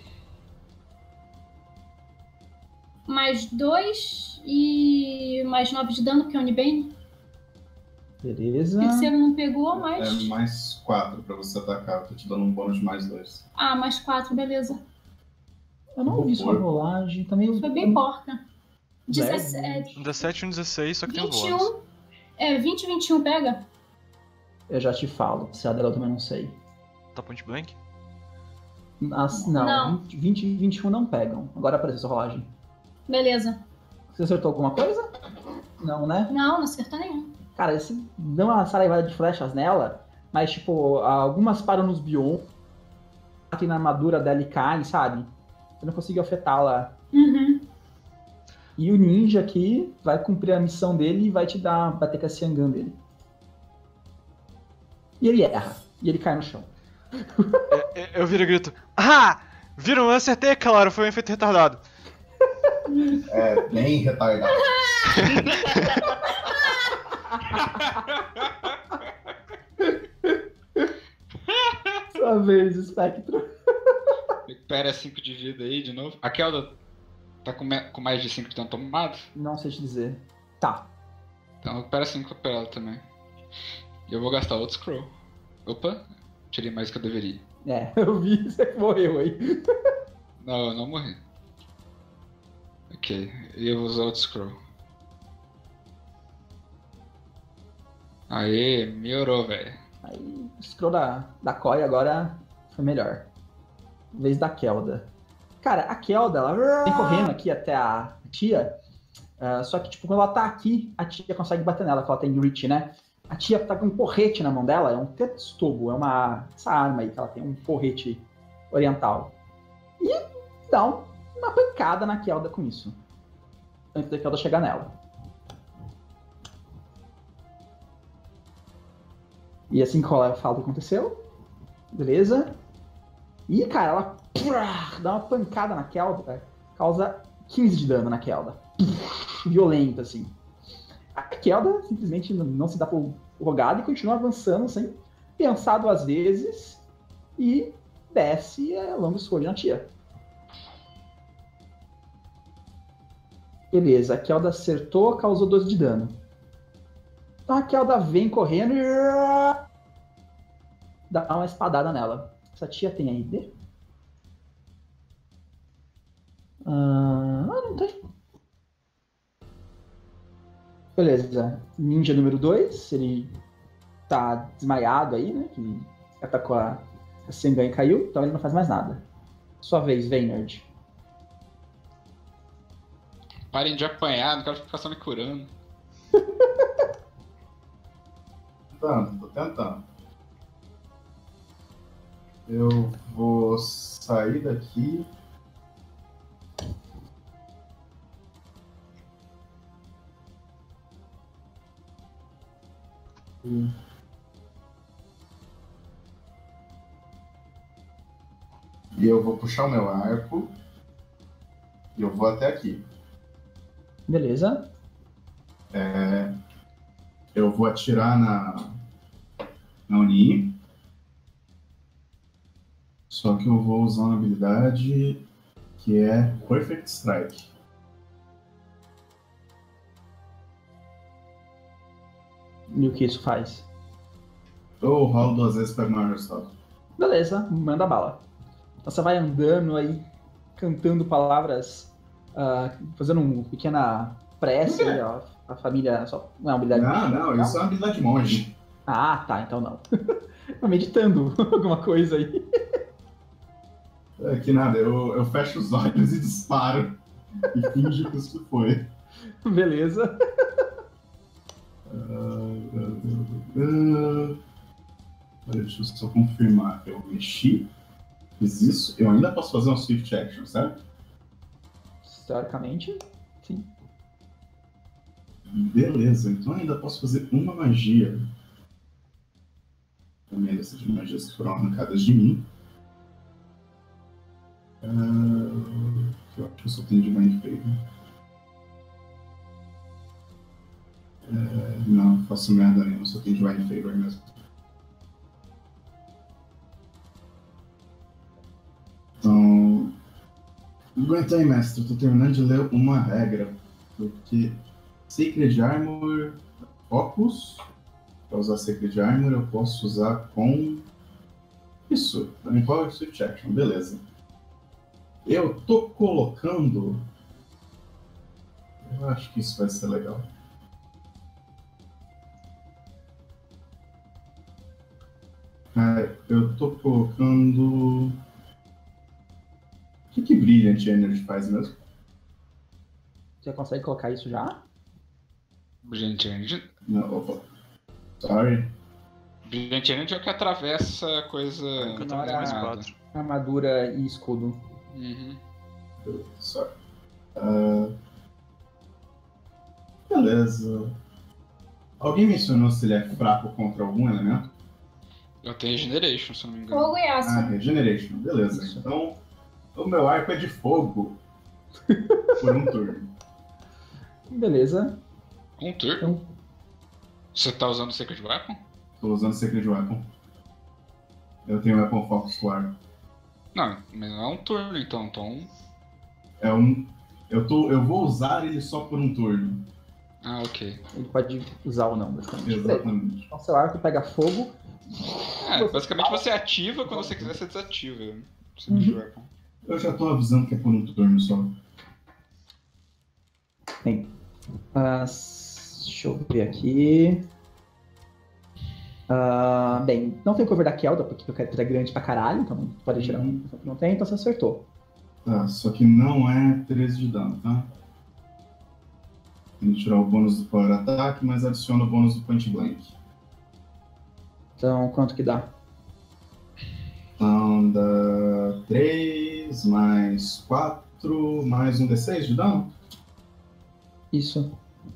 Mais 2 e mais 9 de dano, que é o Unibane. Beleza. O terceiro não pegou, mas... É mais 4 pra você atacar. Eu tô te dando um bônus de mais 2. Ah, mais 4, beleza. Eu não vi sua rolagem. Também Foi bem porca. Zero. 17, Um 17 e um 16, só que tem um bônus. 21. 20 e 21 pega? Eu já te falo. Se a dela eu também não sei. Tá point blank? Não. Não. 20 e 21 não pegam. Agora apareceu sua rolagem. Beleza. Você acertou alguma coisa? Não, né? Não acertou nenhum. Cara, você deu uma saraivada de flechas nela, mas, tipo, algumas param nos biomas, aqui na armadura dela e caem, sabe? Você não conseguiu afetá-la. Uhum. E o ninja aqui vai cumprir a missão dele e vai te bater com a Xiangan dele. E ele erra. E ele cai no chão. Eu viro e grito. Ah! Viram? Eu acertei, claro. Foi um efeito retardado. É, bem retardado. Sua vez, Spectro. Recupera 5 de vida aí de novo. A Kelda tá com mais de 5 de dano tomado? Não sei te dizer. Tá. Então recupera 5 pra ela também. E eu vou gastar outro scroll. Opa, tirei mais do que eu deveria. É, eu vi, você morreu aí. Não, eu não morri. Ok, e eu vou usar outro scroll. Aê, melhorou, velho. Aí o scroll da Koi agora foi melhor. Vez da Kelda. Cara, a Kelda, ela vem correndo aqui até a tia. Só que, tipo, quando ela tá aqui, a tia consegue bater nela, porque ela tem reach, né? A tia tá com um porrete na mão dela, é um tetsutobo, essa arma aí que ela tem, um porrete oriental. E dá uma pancada na Kelda com isso. Antes da Kelda chegar nela. E assim que ela fala o que aconteceu. Beleza. E, cara, ela dá uma pancada na Kelda, causa 15 de dano na Kelda. Violento, assim. A Kelda simplesmente não se dá por rogada e continua avançando sem pensar 2 vezes e desce a Long Sword na tia. Beleza, a Kelda acertou, causou 12 de dano. Então a Kelda vem correndo e dá uma espadada nela. Essa tia tem ID? Não tem. Beleza. Ninja número 2. Ele tá desmaiado aí, né? Que atacou a Xiangan e caiu. Então ele não faz mais nada. Sua vez, Vayner. Parem de apanhar, não quero ficar só me curando. Tô tentando. Eu vou sair daqui. E eu vou puxar o meu arco. E eu vou até aqui. Beleza. Eu vou atirar na Oni. Só que eu vou usar uma habilidade que é Perfect Strike. E o que isso faz? Eu rolo 2 vezes para maior resultado. Beleza, manda bala. Então você vai andando aí, cantando palavras, fazendo uma pequena prece aí, ó. A família só não é uma habilidade. Não, isso é uma habilidade monge. Ah, tá, então não. Tô meditando alguma coisa aí. É que nada, eu fecho os olhos e disparo. E finjo que isso foi. Beleza. Deixa eu só confirmar. Eu mexi, fiz isso. Eu ainda posso fazer um Swift Action, certo? Teoricamente, sim. Beleza, então eu ainda posso fazer uma magia. Também dessas magias que foram arrancadas de mim. Eu acho que eu só tenho Divine Favor. Não faço merda nenhuma, só tenho Divine Favor mesmo. Então. Aguenta aí, mestre, eu tô terminando de ler uma regra. Porque Sacred Armor, Focus. Para usar Sacred Armor, eu posso usar com. Isso, também Power Swift Action, beleza. Eu tô colocando. Eu acho que isso vai ser legal. Eu tô colocando. O que Brilliant Energy faz mesmo? Você consegue colocar isso já? Brilliant Energy. Não, opa. Sorry. Brilliant Energy é o que atravessa coisa. Enquanto mais 4. Armadura e escudo. Uhum. Sorry. Beleza. Alguém mencionou se ele é fraco contra algum elemento? Eu tenho Regeneration, se eu não me engano. Fogo e aço. Regeneration. Beleza. Isso. Então, o meu arco é de fogo por um turno. Beleza. Um turno? Então, Você tá usando Sacred Weapon? Tô usando Sacred Weapon. Eu tenho Weapon Focus com arco. Não, mas não é um turno, então. É um... Eu vou usar ele só por um turno. Ah, ok. ele pode usar ou não, basicamente. Beleza. Exatamente. Então, seu arco pega fogo. Basicamente você ativa, quando você quiser você desativa. Sacred Weapon. Eu já tô avisando que é por um turno só. Bem, deixa eu ver aqui. Bem, não tem cover da Kelda, porque o cara é grande pra caralho, então pode tirar um. Não tem, então você acertou. Tá, só que não é 13 de dano, tá? Tem que tirar o bônus do Power Attack, mas adiciona o bônus do Point Blank. Então, quanto que dá? Então dá 3 mais 4 mais um D6 de dano? Isso.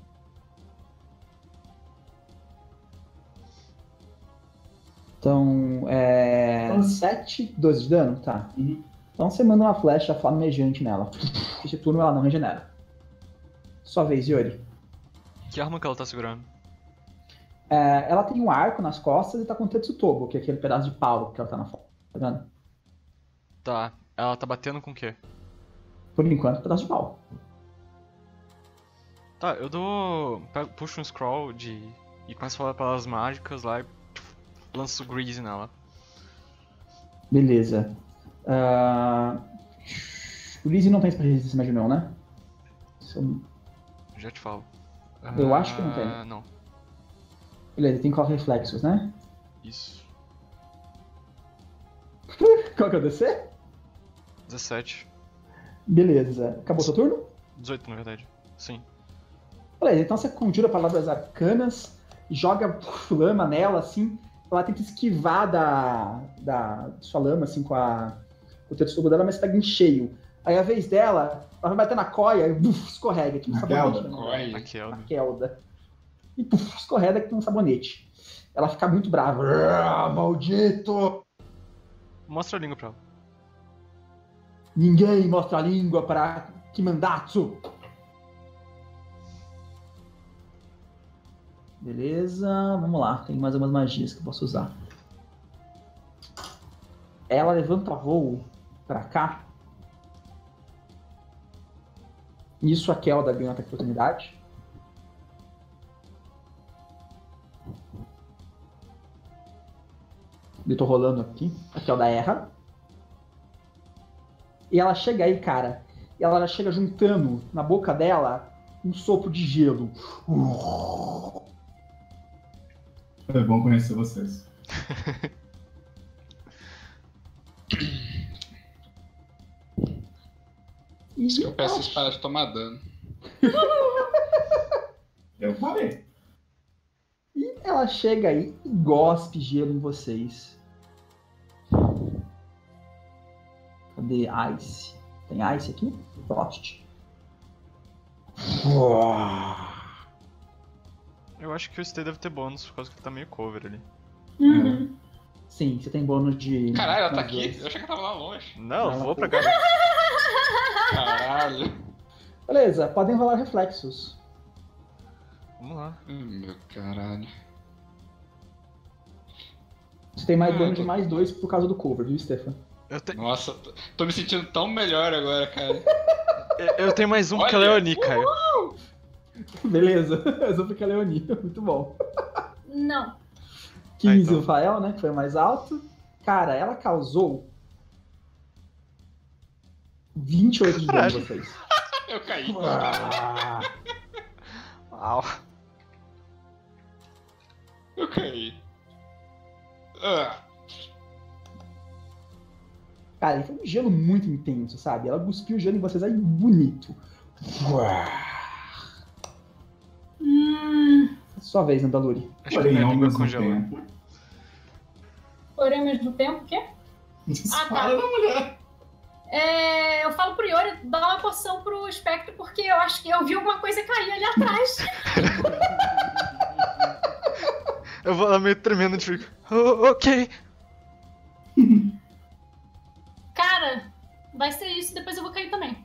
Então, 7, 12 de dano? Tá. Uhum. Então você manda uma flecha flamejante nela. Esse turno ela não regenera. Sua vez, Yori. Que arma que ela tá segurando? Ela tem um arco nas costas e tá com o Tetsutobo, que é aquele pedaço de pau que ela tá na foto. Tá vendo? Tá, ela tá batendo com o quê? Por enquanto, pedaço de pau. Tá, eu puxo um scroll e começo a falar palavras mágicas lá e lanço grease nela. Beleza. O Lizzie não tem resistência Magic não, né? Já te falo. Eu acho que não tem. Não, Beleza, tem Call Reflexos, né? isso. Qual que é o DC? 17. Beleza. Acabou seu turno? 18, na verdade. Sim. Beleza, então você conjura palavras arcanas, joga lama nela, assim, ela tenta esquivar da sua lama, assim, com o Tetsutobo dela, mas pega em cheio. Aí a vez dela, ela vai bater na coia e escorrega, tipo um sabonete. Na Kelda. Na Kelda. E escorrega que tem um sabonete. Ela fica muito brava. Maldito! Mostra a língua pra ela. Ninguém mostra a língua para Kimandatsu. Beleza, vamos lá. Tem mais umas magias que eu posso usar. Ela levanta voo pra cá. Isso a Kelda ganha ataque de oportunidade. Eu tô rolando aqui. A Kelda erra. E ela chega aí, cara. E ela chega juntando na boca dela um sopro de gelo. É bom conhecer vocês. Isso que eu peço vocês parar de tomar dano. Eu parei. E ela chega aí e gospe gelo em vocês. Cadê Ice? Tem Ice aqui? Frost. Eu acho que o Stay deve ter bônus, por causa que ele tá meio cover ali. Uhum. Sim, você tem bônus de... Caralho, ela tá mais aqui? dois. Eu achei que ela tava lá longe. Não, Ela vou pra cá. Caralho. Beleza, podem rolar reflexos. Vamos lá. Meu caralho. Você tem mais Ah, bônus de tô- mais 2 por causa do cover, viu, Stefan? Nossa, tô me sentindo tão melhor agora, cara. Eu tenho mais um porque é Olha. Leoni, Caio. Beleza, eu sou porque a Leoni. Muito bom. Não. 15 então. o Fael, né? Que foi o mais alto. Cara, ela causou 28 de dano em Caralho. vocês. Eu caí. Au. Eu caí. Ah, Cara, foi um gelo muito intenso, sabe? Ela cuspiu o gelo em vocês aí bonito. Sua vez, Andaluri. Acho que Porém, minha ao língua mesmo congelou. tempo. Porém, ao mesmo tempo, o quê? Dispara na mulher. Eu falo pro Yori dar uma poção pro espectro porque eu acho que eu vi alguma coisa cair ali atrás. Eu vou lá meio tremendo de fico. Ok. Cara, vai ser isso, depois eu vou cair também.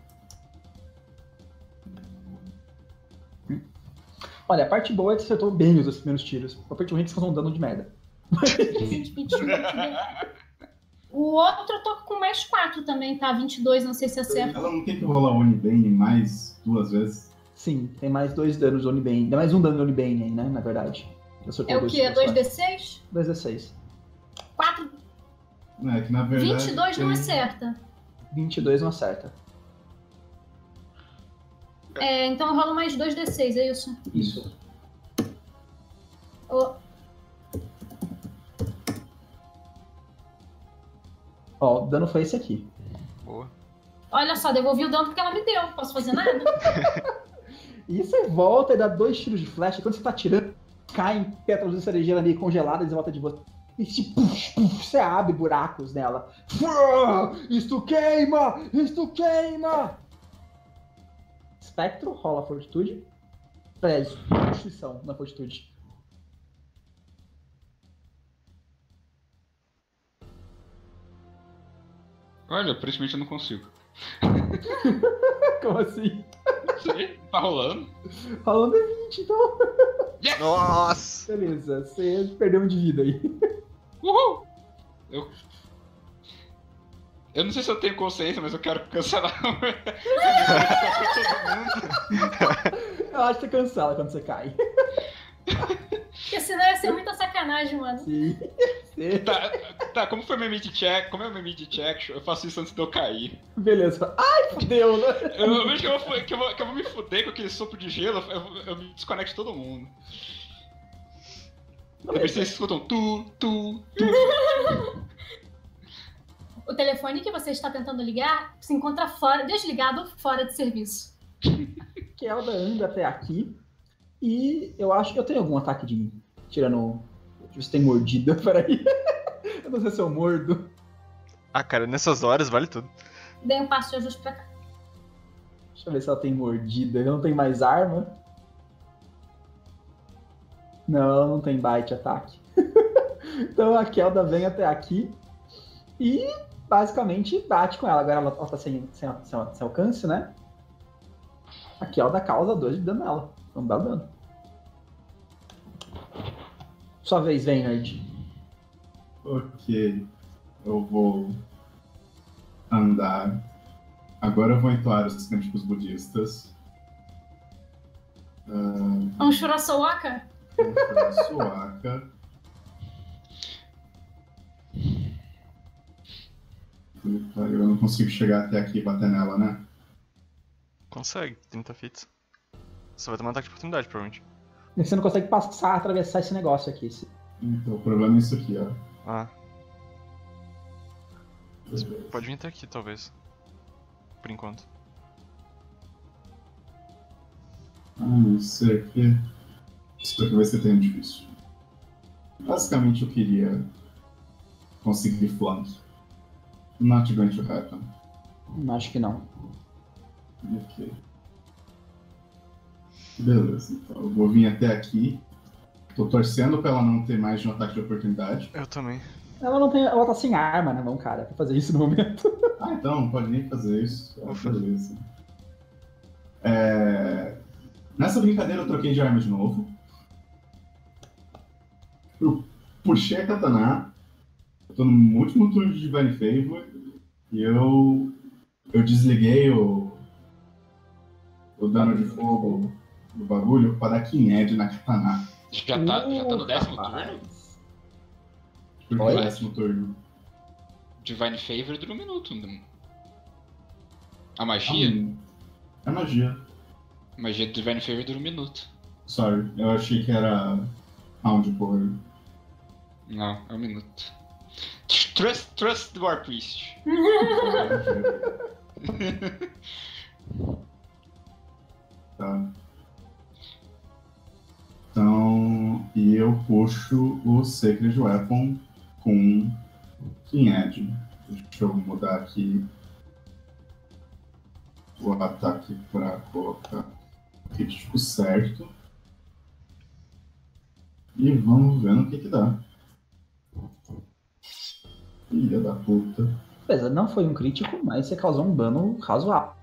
Olha, a parte boa é que você acertou bem os primeiros tiros. A parte ruim é que você causou um dano de merda. 20, 21, 22. O outro eu tô com mais 4 também, tá? 22, não sei se acerta. Ela não tem que rolar Onibane mais 2 vezes? Sim, tem mais 2 danos de Onibane. Ainda mais um dano de Onibane aí, né? Na verdade. É o que? É 2d6? 2d6. 4. É que na verdade. 22 não acerta. 22 não acerta. É, então eu rolo mais 2d6, é isso? Isso. Oh, Ó, o dano foi esse aqui. Boa. olha só, devolvi o dano porque ela me deu. Não posso fazer nada? E você volta e dá 2 tiros de flecha. Quando você tá tirando, caem pétalas de cerejeira ali congeladas em volta de você. E você abre buracos nela. Isto queima! Isto queima! Espectro, rola fortitude. Aliás, Constituição na fortitude. Olha, aparentemente eu não consigo. Como assim? Não sei, tá rolando. Rolando é 20, então. Nossa! Beleza, você perdeu um de vida aí. Uhul! Eu não sei se eu tenho consciência, mas eu quero cancelar todo mundo. Eu acho que você cancela quando você cai. Porque senão ia ser muita sacanagem, mano. Sim. Tá, como foi meu mid check? Como é meu mid check, eu faço isso antes de eu cair. Beleza. Ai, fudeu, né? Eu vejo que eu vou me fuder com aquele sopro de gelo, eu me desconecto de todo mundo. E vocês escutam tu. O telefone que você está tentando ligar se encontra fora, desligado, fora de serviço. Kelda anda até aqui. E eu acho que eu tenho algum ataque de mim. Tirando. Deixa eu ver se tem mordida. Peraí. Eu não sei se eu mordo. Ah, cara, nessas horas vale tudo. Dei um passo de ajuste pra cá. Deixa eu ver se ela tem mordida. Eu não tenho mais arma. Não tem bite ataque. Então a Kelda vem até aqui. E basicamente bate com ela. Agora ela tá sem alcance, né? A Kelda causa 2 de dano nela. Não dá dano. Sua vez, vem, nerd. Ok. Eu vou andar. Agora eu vou entoar os cânticos budistas. Um Shurasoaka? Suaka. Eu não consigo chegar até aqui e bater nela, né? Consegue, 30 fits. Você vai tomar um ataque de oportunidade, provavelmente. Você não consegue passar, atravessar esse negócio aqui. Então o problema é isso aqui, ó. Ah. Você pode vir até aqui, talvez. Por enquanto. Não sei aqui. Isso aqui vai ser tão difícil. Basicamente eu queria conseguir flank. Not going to happen. Acho que não. Ok. Beleza, então eu vou vir até aqui. Tô torcendo pra ela não ter mais de um ataque de oportunidade. Eu também. Ela tá sem arma na mão, cara, pra fazer isso no momento. Ah, então, não pode nem fazer isso. Beleza. Nessa brincadeira eu troquei de arma de novo. Eu puxei a katana. Eu tô no último turno de Divine Favor. E eu desliguei o dano de fogo do bagulho pra dar Kined na katana. Já tá no 10º turno? Por que Olha. 10º turno? Divine Favor dura 1 minuto. A magia? É magia. A magia do Divine Favor dura 1 minuto. Sorry, eu achei que era round por. Não, é 1 minuto. Trust the War Priest. Tá. Então, e eu puxo o Sacred Weapon com King Edge. Deixa eu mudar aqui o ataque para colocar o crítico certo. E vamos ver no que dá. Filha da puta. Beleza, não foi um crítico, mas você causou um dano razoável.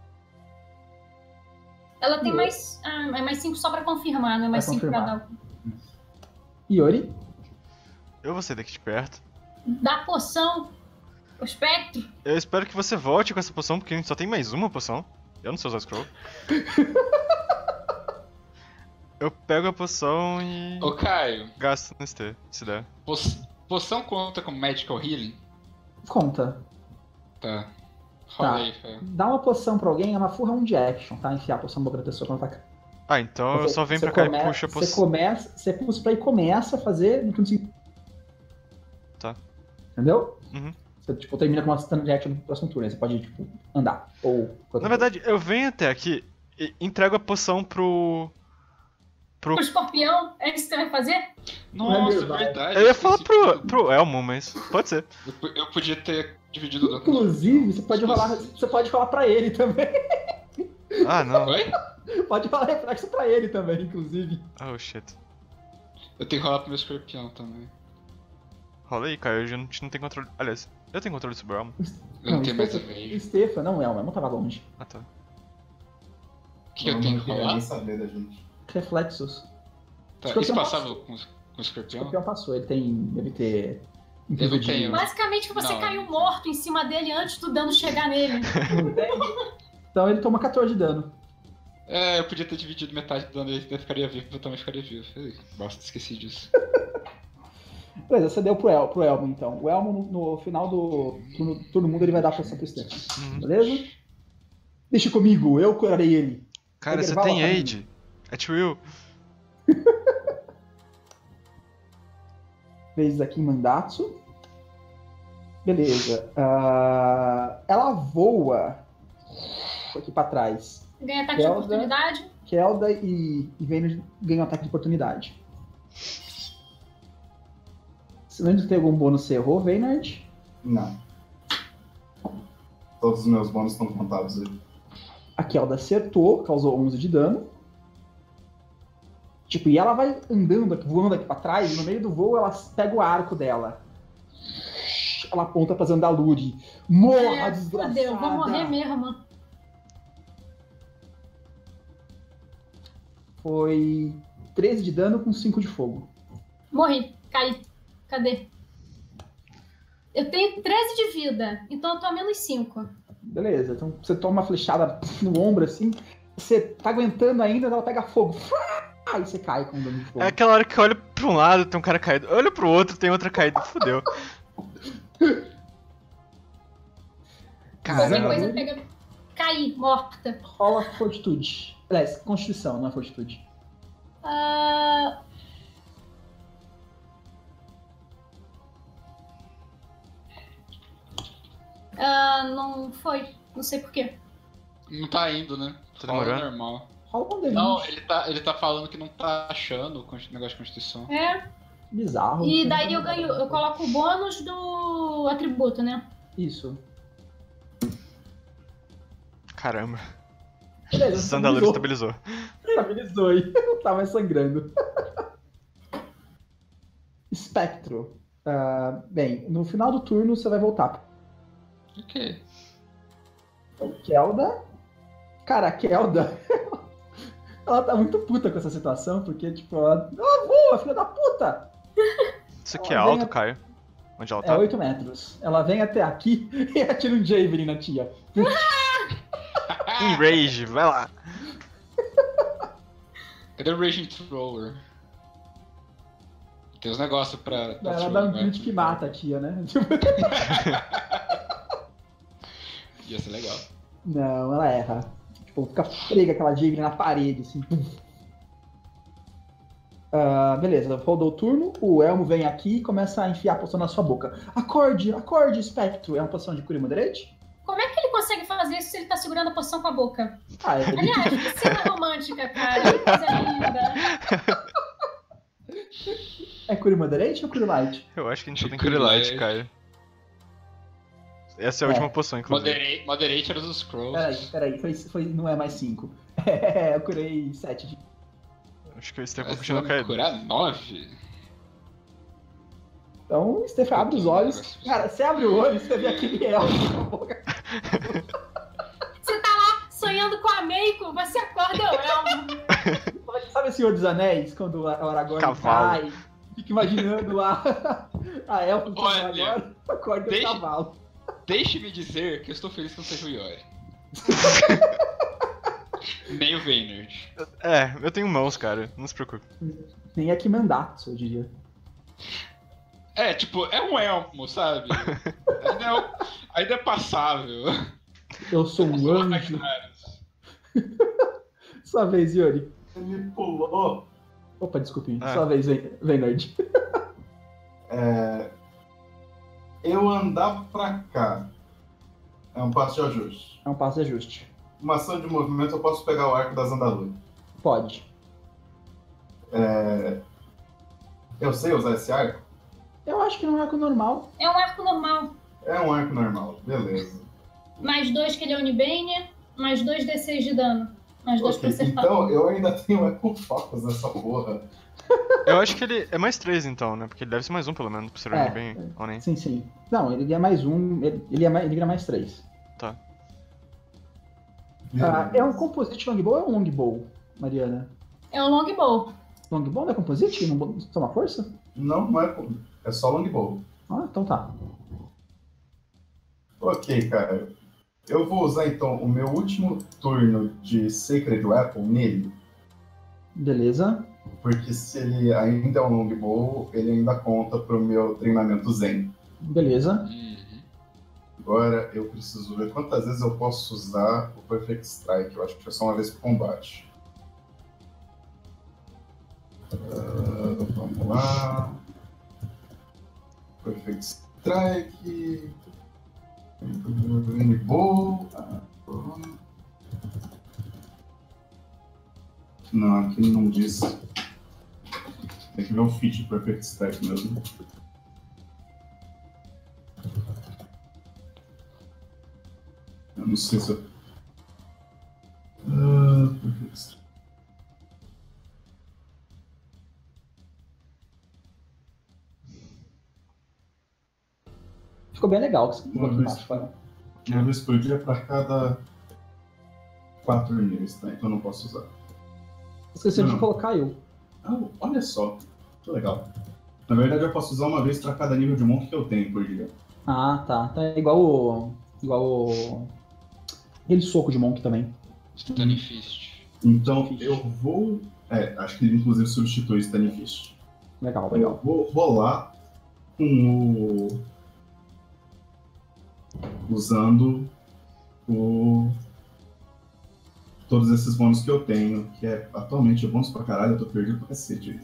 Ela tem mais. É mais 5 só pra confirmar, não é mais 5 pra dar. Yori? Eu vou sair daqui de perto. Dá poção. O espectro. Eu espero que você volte com essa poção, porque a gente só tem mais uma poção. Eu não sei usar scroll. Eu pego a poção e... Ô, Caio, gasto no ST, se der. poção conta como Magical Healing? Conta. Tá. Rola aí, Caio. Dá uma poção pra alguém, é uma full round action, tá? Enfiar a poção na boca da pessoa quando atacar. Ah, então eu só venho pra cá e puxo a poção. Você puxa pra e começa a fazer no que Tá. Entendeu? Uhum. Você tipo, termina com uma stand action no próximo turno. Aí você pode tipo, andar. Ou. Na verdade, eu venho até aqui e entrego a poção pro O escorpião? É isso que você vai fazer? Nossa, é verdade. Eu ia falar pro Elmo, mas pode ser. Eu podia ter dividido o dano. Inclusive, você pode falar pra ele também. Ah, não. Oi? Pode falar reflexo pra ele também, inclusive. Oh, shit. Eu tenho que rolar pro meu escorpião também. Rola aí, Caio. A gente não tem controle... Aliás, eu tenho controle sobre o Elmo. Eu não tenho mais a O vez. Stefan, não, Elma, não tava longe. Ah, tá. O que eu tenho que rolar? Nem saber da gente. Reflexos. Tá, Escorpião isso passava com o escorpião? O escorpião passou, ele deve ter. Eu não tenho. Basicamente você Não. caiu morto em cima dele antes do dano chegar nele. Então ele toma 14 de dano. É, eu podia ter dividido metade do dano e ele ficaria vivo, eu também ficaria vivo. Bosta, esqueci disso. Beleza, você deu pro Elmo então. O Elmo no final do turno mundo ele vai dar a poção pro Stefan. Beleza? Deixa comigo, eu curarei ele. Cara, você Enervala tem pra mim. Aid. É Will. Fez aqui Mandatsu. Beleza. Ela voa aqui pra trás. Ganha ataque de oportunidade. Kelda e Vênus ganham ataque de oportunidade. Se não tem algum bônus, você errou, Veinard? Não. Todos os meus bônus estão contados aí. A Kelda acertou, causou 11 de dano. Tipo, e ela vai andando, voando aqui pra trás, e no meio do voo ela pega o arco dela. Ela aponta pra Zandaluri. Morra, desgraçada! Fudeu, vou morrer mesmo. Foi 13 de dano com 5 de fogo. Morri, caí. Cadê? Eu tenho 13 de vida, então eu tô a menos 5. Beleza, então você toma uma flechada no ombro assim, você tá aguentando ainda, ela pega fogo. Aí você cai com dano de fogo. É aquela hora que eu olho pra um lado, tem um cara caído. Eu olho pro outro, tem outra caída. Fudeu. Qualquer Caramba. coisa pega. Caí, morta. Rola fortitude. Aliás, constituição, não é fortitude. Não foi. Não sei porquê. Não tá indo, né? Tá Rola demorando? normal. Rola com D20. Não, ele tá falando que não tá achando o negócio de Constituição. É. Bizarro. E daí eu coloco o bônus do atributo, né? Isso. Caramba. Beleza, Zandaluri estabilizou. Estabilizou aí. Não tá mais sangrando. Espectro. Bem, no final do turno você vai voltar. Ok. Kelda. Cara, a Kelda. Ela tá muito puta com essa situação, porque, tipo, ela voa, filha da puta! Isso aqui é alto, Caio. Onde ela tá? É 8 metros. Ela vem até aqui e atira um Javelin na tia. Enrage, vai lá. Cadê o Raging Thrower? Tem uns negócios pra... Ela dá um crit que mata a tia, né? Ia ser legal. Não, ela erra. Tipo, fica prega aquela Javelin na parede, assim. Beleza, rodou o turno. O Elmo vem aqui e começa a enfiar a poção na sua boca. Acorde, Espectro. É uma poção de cura e moderate? Como é que ele consegue fazer isso se ele tá segurando a poção com a boca? Ele... Aliás, que cena romântica, cara. Que coisa linda. É cura e moderate ou cura light? Eu acho que a gente só tem Cure Light, Light. Caio. Essa é a última poção, inclusive. Moderate era dos Scrolls. Peraí, não é mais 5. Eu curei 7 de... Acho que o Stefan Você continua vai caído. curar 9? Então, Stephen abre os olhos. Cara, você abre o olho e você vê aquele elfo com a boca. Você tá lá sonhando com a Meiko, você acorda o elfo. Sabe o Senhor dos Anéis, quando o Aragorn Cavalo. cai? Fica imaginando lá a elfa que Olha, agora acorda o cavalo. Deixe-me dizer que eu estou feliz que não seja o Yori. Nem o Vaynard. É, eu tenho mãos, cara. Não se preocupe. Nem aqui Mandatsu, eu diria. É, tipo, é um elmo, sabe? Ainda é passável. Eu sou um São anjo. Ragnaros. Sua vez, Yuri. Ele me pulou. Opa, desculpe. Ah. Sua vez, Vaynard. Eu andar pra cá. É um passo de ajuste. É um passo de ajuste. Uma ação de movimento, eu posso pegar o arco da Zandalura. Pode. Eu sei usar esse arco? Eu acho que não é arco normal. É um arco normal. É um arco normal, beleza. Mais 2 que ele é Unibane, mais 2 D6 de dano. Mais 2 pra Ok, acertar. então eu ainda tenho Echo Focus nessa porra. Eu acho que ele é mais 3 então, né? Porque ele deve ser mais 1 pelo menos, pra ser É. bem ou nem. Sim, sim. Não, ele é mais um. Ele vira mais 3. Tá. É um composite longbow ou é um longbow, Mariana? É um longbow. Longbow não é composite? Não toma força? Não é só longbow. Ah, então tá. Ok, cara. Eu vou usar então o meu último turno de Sacred Weapon nele. Beleza. Porque se ele ainda é um longbow, ele ainda conta pro meu treinamento Zen. Beleza. Agora eu preciso ver quantas vezes eu posso usar o Perfect Strike. Eu acho que é só uma vez pro combate. Vamos lá. Perfect Strike. Longbow. Não, aqui não diz. Tem que ver o feat do Perfect Strike mesmo. Eu não sei se eu... Perfect Strike. Ficou bem legal o que você Uma botou vez. embaixo, cara. Uma vez por dia para cada 4 níveis, tá? Então eu não posso usar. Esqueci de Não. colocar eu. Ah, olha só. Que legal. Na verdade eu posso usar uma vez para cada nível de monk que eu tenho por dia. Ah, tá. Então é igual o. Aquele soco de Monk também. Stunning Fist. Então eu vou... acho que ele inclusive substitui Stunning Fist. Legal, Eu legal. vou rolar com usando todos esses bônus que eu tenho, que atualmente é bônus pra caralho, eu tô perdido pra cacete.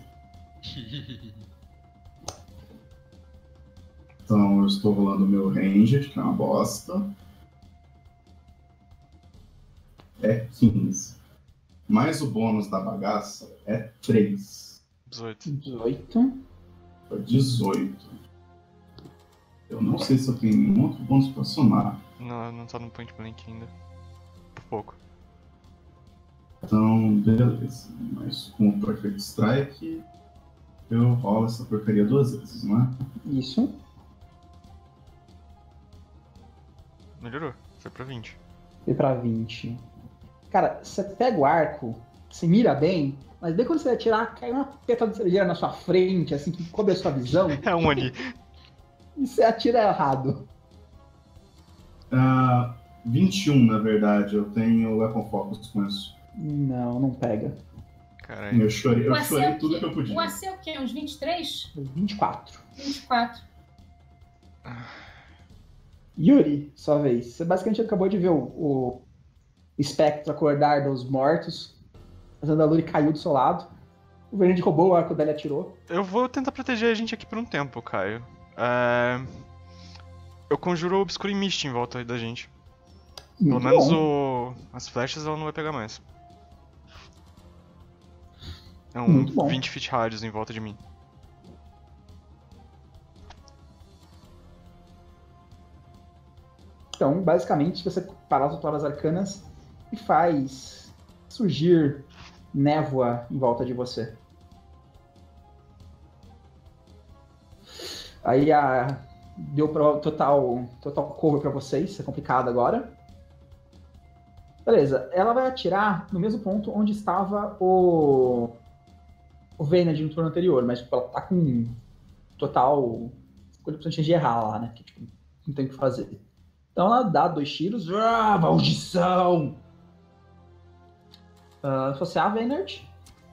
Então eu estou rolando o meu range, que é uma bosta. É 15. Mais o bônus da bagaça é 3. 18. 18. Foi 18. Eu não sei se eu tenho nenhum outro bônus pra somar. Não tá no point blank ainda. Por pouco. Então, beleza. Mas com o Perfect Strike, eu rolo essa porcaria 2 vezes, não é? Isso. Melhorou. Foi pra 20. Foi pra 20. Cara, você pega o arco, você mira bem, mas bem quando você vai atirar, cai uma pétala de cerejeira na sua frente, assim, que cobre a sua visão, É um Oni. e você atira errado. 21, na verdade. Eu tenho Weapon Focus com isso. Não pega. Caralho. Eu chorei O AC é o tudo quê? que eu podia. O AC é o quê? Uns 23? 24. 24. Yuri, sua vez. Você basicamente acabou de ver o espectro acordar dos mortos. A Zandaluri caiu do seu lado. O Verde roubou o arco dela e atirou. Eu vou tentar proteger a gente aqui por um tempo, Caio. Eu conjuro Obscure Mist em volta da gente. Pelo Muito menos bom. as flechas ela não vai pegar mais. É Muito bom. 20 feet radius em volta de mim. Então, basicamente, você para as palavras arcanas e faz surgir névoa em volta de você. Aí deu total cover pra vocês, isso é complicado agora. Beleza, ela vai atirar no mesmo ponto onde estava o Veynard no turno anterior, mas tipo, ela tá com total 50% de errar lá, né? Que tipo, não tem o que fazer. Então ela dá 2 tiros. Maldição! Se você é Veynard.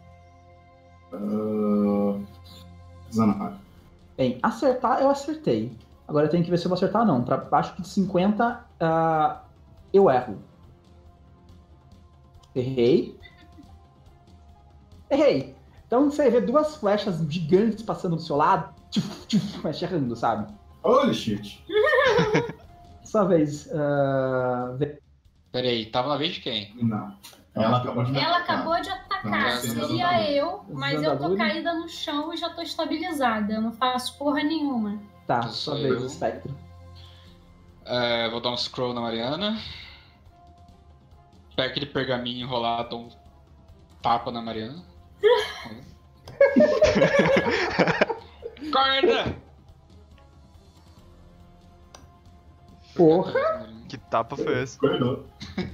19. Bem, acertar eu acertei. Agora eu tenho que ver se eu vou acertar ou não. Pra baixo de 50, eu erro. Errei. Então você vê 2 flechas gigantes passando do seu lado, mas errando, sabe? Holy shit. Sua vez. Peraí, tava na vez de quem? Não. Ela acabou de me Ela atacar. acabou de atacar. Não, Seria eu, mas eu tô Zandaluri? caída no chão e já tô estabilizada. Eu não faço porra nenhuma. Tá, Então sua sou vez, eu. Espectro. Vou dar um scroll na Mariana. Pega aquele pergaminho enrolado, dou um tapa na Mariana. Corda! Porra! Que tapa foi esse? Acordou.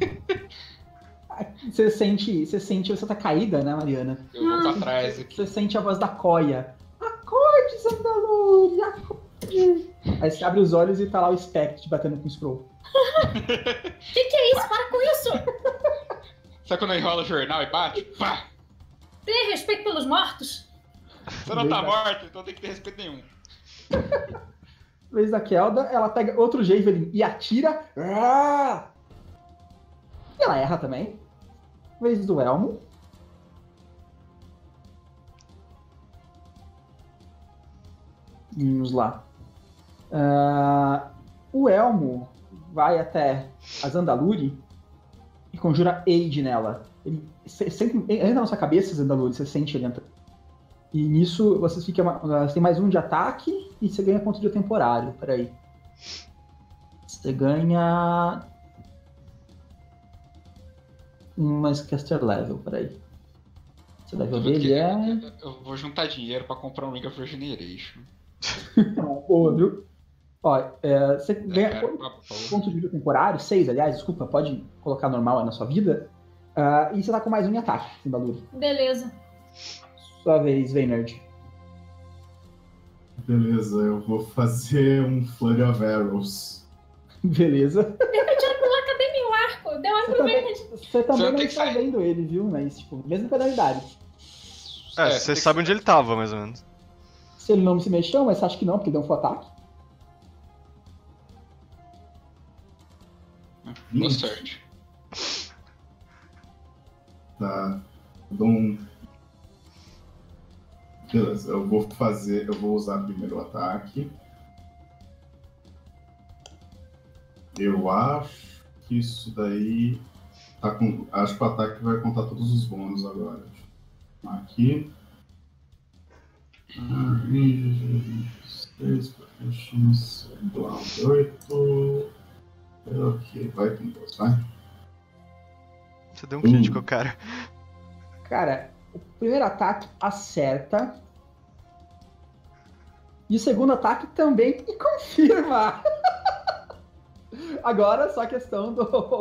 Você sente, você tá caída, né, Mariana? Eu vou pra trás aqui. Você sente a voz da Coia. Acorde, Zandaluri, acorde. Aí você abre os olhos e tá lá o Spectre te batendo com o scroll. Que é isso? Para com isso! Sabe quando enrola o jornal e bate? Pá! Tem respeito pelos mortos? Você não tá morto, então tem que ter respeito nenhum. Vez da Kelda, ela pega outro Javelin e atira. E ela erra também. Vez do Elmo. Vamos lá. O Elmo vai até a Zandaluri e conjura Aid nela. Ele entra na sua cabeça, Zandaluri, você sente ele entrando. E nisso você tem mais 1 de ataque e você ganha ponto de temporário. Peraí. Você ganha mais caster level, peraí. O level dele é... Eu vou juntar dinheiro pra comprar um Ring of Regeneration. Boa, viu? Ó, você ganha ponto de vida temporário, 6, aliás, desculpa, pode colocar normal aí na sua vida. E você tá com mais 1 em ataque, Zandaluri. Beleza. Sua vez, Veynard. Beleza, eu vou fazer um Flurry of Arrows. Beleza. Cadê meu arco? Deu arco pro Veynard. Você também Você não tem que está sair. vendo ele, viu? Mas, tipo, mesma penalidade. Você sabe onde ele tava, mais ou menos. Se ele não se mexeu, mas você acha que não, porque deu um full ataque. Boa sorte. Tá. Dou um... Beleza, eu vou usar primeiro o ataque. Eu acho que isso daí tá com... Acho que o ataque vai contar todos os bônus agora. Aqui. 6, proficiency, 8. Ok, vai com 2, vai. Você deu um crítico, cara. Cara, o primeiro ataque acerta. E o segundo ataque também e confirma. Agora só a questão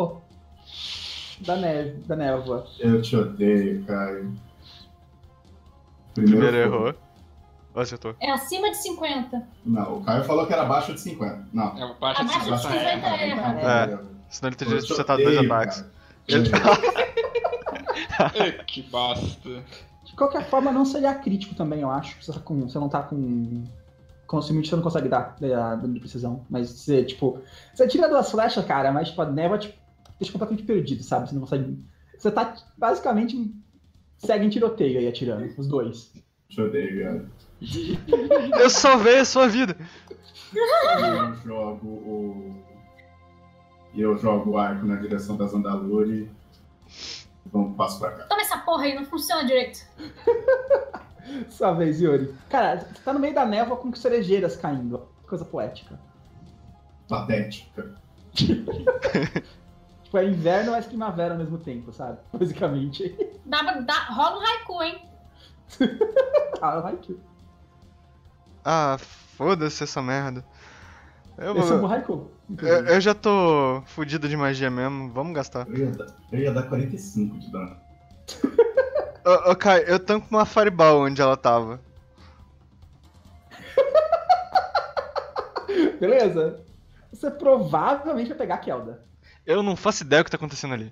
da névoa. Eu te odeio, Caio. Primeiro foi. errou. Acertou. É acima de 50. Não, o Caio falou que era abaixo de 50. Não. É baixa de Abaixo de 50. 50 erra. É. Senão ele teria Eu te acertado odeio, 2 ataques. Cara. Que bosta. De qualquer forma, não seria crítico também, eu acho. Você não tá com consumidor, você não consegue dar dano de precisão. Mas você, tipo... Você tira 2 flechas, cara, mas tipo, a névoa te deixa completamente perdido, sabe? Você não consegue... Você tá, basicamente, segue em tiroteio aí, atirando, os dois. Te odeio, cara. Eu salvei a sua vida! Eu jogo o arco na direção da Zandaluri. Vamos, passo pra cá. Toma essa porra aí, não funciona direito. Sua vez, Yuri. Cara, você tá no meio da névoa com cerejeiras caindo. Coisa poética. Patética. Tipo, é inverno, mas primavera ao mesmo tempo, sabe? Basicamente. Rola um haiku, hein? Ah, vai que... Foda-se essa merda. Esse é o Raikou. Eu já tô fudido de magia mesmo, vamos gastar. Eu ia dar 45 de dano. Ô, Kai, eu tanco uma Fireball onde ela tava. Beleza? Você provavelmente vai pegar a Kelda. Eu não faço ideia do que tá acontecendo ali.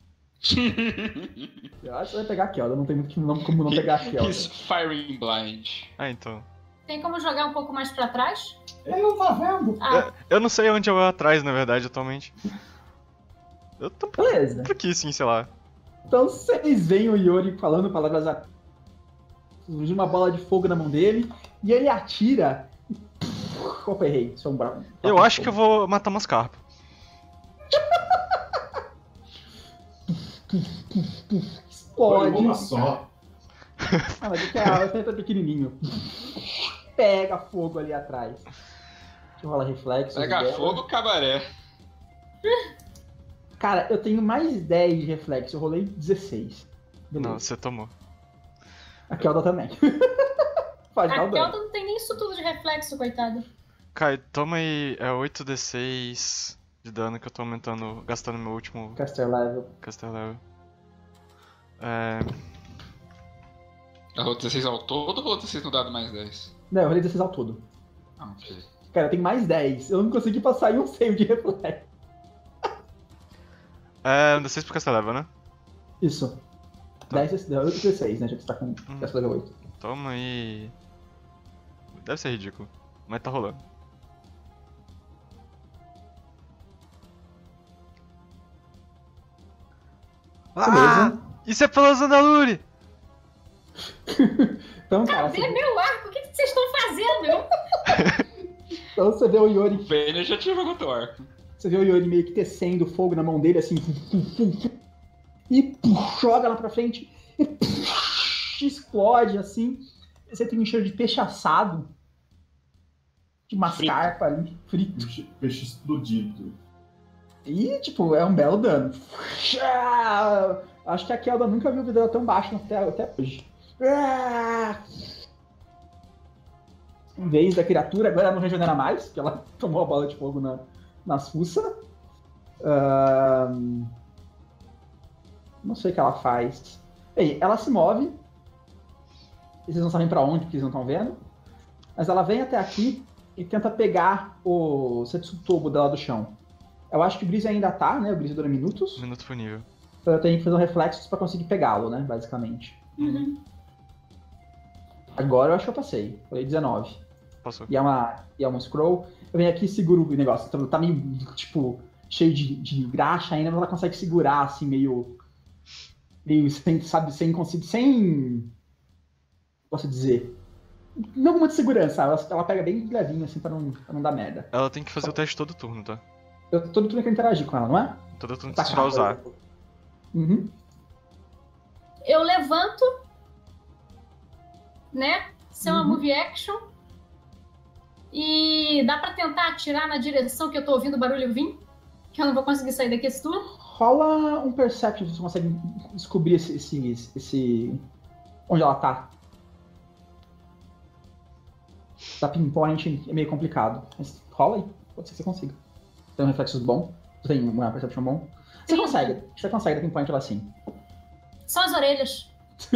Eu acho que você vai pegar a Kelda, não tem muito como não pegar a Kelda. He's firing blind. Ah, então. Tem como jogar um pouco mais pra trás? Ele não tá vendo. Ah, Eu não sei onde eu vou atrás, na verdade, atualmente. Eu tô Beleza. por aqui, sim, sei lá. Então vocês veem o Yori falando palavras. Surge uma bola de fogo na mão dele e ele atira. Opa, errei. Isso é um bravo. Eu acho que eu vou matar umas carpas. Explode. Uma só. Ah, mas é pequenininho. Pega fogo ali atrás. Deixa eu rolar reflexo. Pega fogo, cabaré. Cara, eu tenho mais 10 de reflexo. Eu rolei 16. Beleza. Não, você tomou. A Kelda também. Pode dar a o dano. Kelda não tem nem isso tudo de reflexo, coitada. Kai, toma aí 8d6 de dano que eu tô aumentando, gastando meu último Caster level. caster level. Eu rolei 16 ao todo ou rolou 16 no dado mais 10? Não, eu rolei 16 ao todo. Ah, ok. Cara, eu tenho mais 10. Eu não consegui passar em um save de reflexo. Um d6 pro caster level, né? Isso. 10, 16, né? Já que você tá com Caster level 8. Toma aí. Deve ser ridículo, mas tá rolando. Beleza. Isso é pela Zandaluri! Então, cara, Cadê meu arco? O que vocês estão fazendo? então você vê o Yori. O Vayner já tinha jogado teu arco. Você vê o Yori meio que tecendo fogo na mão dele, assim. E joga lá pra frente. E explode, assim. Você tem um cheiro de peixe assado. De uma carpa ali, frito. Peixe explodido. E, tipo, é um belo dano. Acho que a Kelda nunca viu o vida tão baixo até hoje. Em vez da criatura, agora ela não regenera mais, porque ela tomou a bola de fogo nas fuças. Não sei o que ela faz. Bem, ela se move. Vocês não sabem pra onde, porque vocês não estão vendo. Mas ela vem até aqui e tenta pegar o Setsutobo dela do chão. Eu acho que o Breeze ainda tá, né? O Breeze dura minutos. Minuto por nível. Então eu tenho que fazer um reflexos pra conseguir pegá-lo, né? Basicamente. Uhum. Agora eu acho que eu passei. Falei 19. Passou. E é uma scroll. Eu venho aqui e seguro o negócio. Então tá meio, tipo, cheio de graxa ainda, mas ela consegue segurar, assim, meio sem, sabe, sem conseguir, sem... Posso dizer... Não com muita segurança, ela pega bem levinho, assim, pra não dar merda. Ela tem que fazer o teste todo turno, tá? Todo turno que eu interagir com ela, não é? Todo turno que Tá você vai usar. Uhum. Eu levanto, né? Isso é uma move action. E dá pra tentar atirar na direção que eu tô ouvindo o barulho vir? Que eu não vou conseguir sair daqui esse turno? Rola um Perception, se você consegue descobrir esse... Onde ela tá. Da pinpoint é meio complicado. Mas rola aí, pode ser que você consiga. Tem um reflexo bom, tem uma Perception bom. Você consegue da pinpoint ela sim. São as orelhas.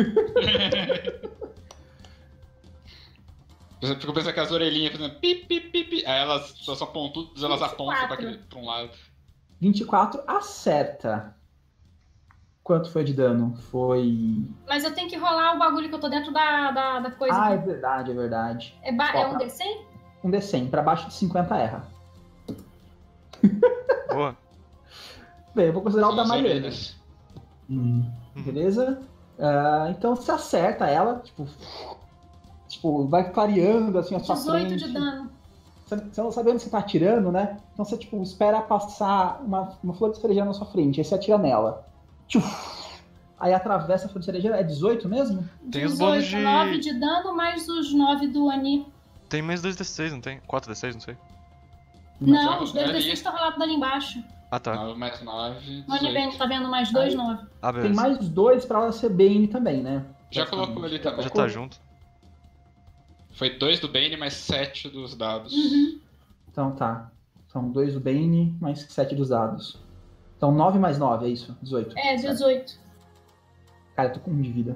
Eu fico pensando que as orelhinhas fazendo pi, pi, pi, pi. Aí elas são pontudas, elas apontam pra um lado. 24 acerta. Quanto foi de dano? Foi... Mas eu tenho que rolar o bagulho que eu tô dentro da coisa. Ah, é aqui. verdade, é verdade. É um D100? Um D100, pra baixo de 50 erra. Boa. Bem, eu vou considerar o da As Mariana. orelhas. Beleza? Então você acerta ela, tipo, vai clareando assim a sua 18 frente. de dano. Você não sabe onde você tá atirando, né? Então você, tipo, espera passar uma flor de cerejeira na sua frente, aí você atira nela. Aí atravessa a flor de cerejeira. É 18 mesmo? Tem os 18, bônus de... 9 de dano, mais os 9 do Ani. Tem mais 2d6, não tem? 4d6, não sei. Não, já- os 2 já li. D6 estão rolados ali embaixo. Ah, tá. 9 mais 9. O Ani tá vendo mais 2, 9. Ah, Tem beleza. mais 2 pra ela ser Bane também, né? Já colocou ali também. Já tá junto. Foi 2 do Bane mais 7 dos dados. Então tá. São 2 do Bane, mais 7 dos dados. Então 9 mais 9, é isso? 18. É, 18. Cara, eu tô com 1 de vida.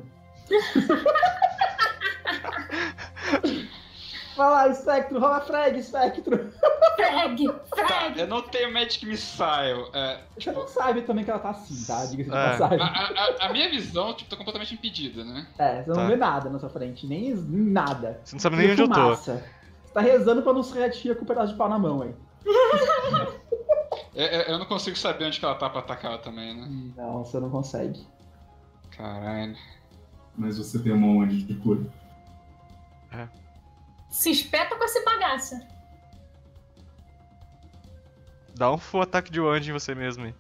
Vai lá, Spectro, rola frag, Spectro. Frag! Tá, eu não tenho Magic Missile. Você não sabe também que ela tá assim, tá? Diga-se de É. passagem. A minha visão, tipo, tá completamente impedida, né? Você não Tá. vê nada na sua frente, nem nada. Você não sabe nem onde eu tô. Fumaça. Você tá rezando pra não se reatir com um pedaço de pau na mão, aí. Eu não consigo saber onde que ela tá pra atacar ela também, né? Não, você não consegue. Caralho. Mas você tem uma onde de cura. Se espeta com essa bagaça. Dá um full ataque de wand em você mesmo aí.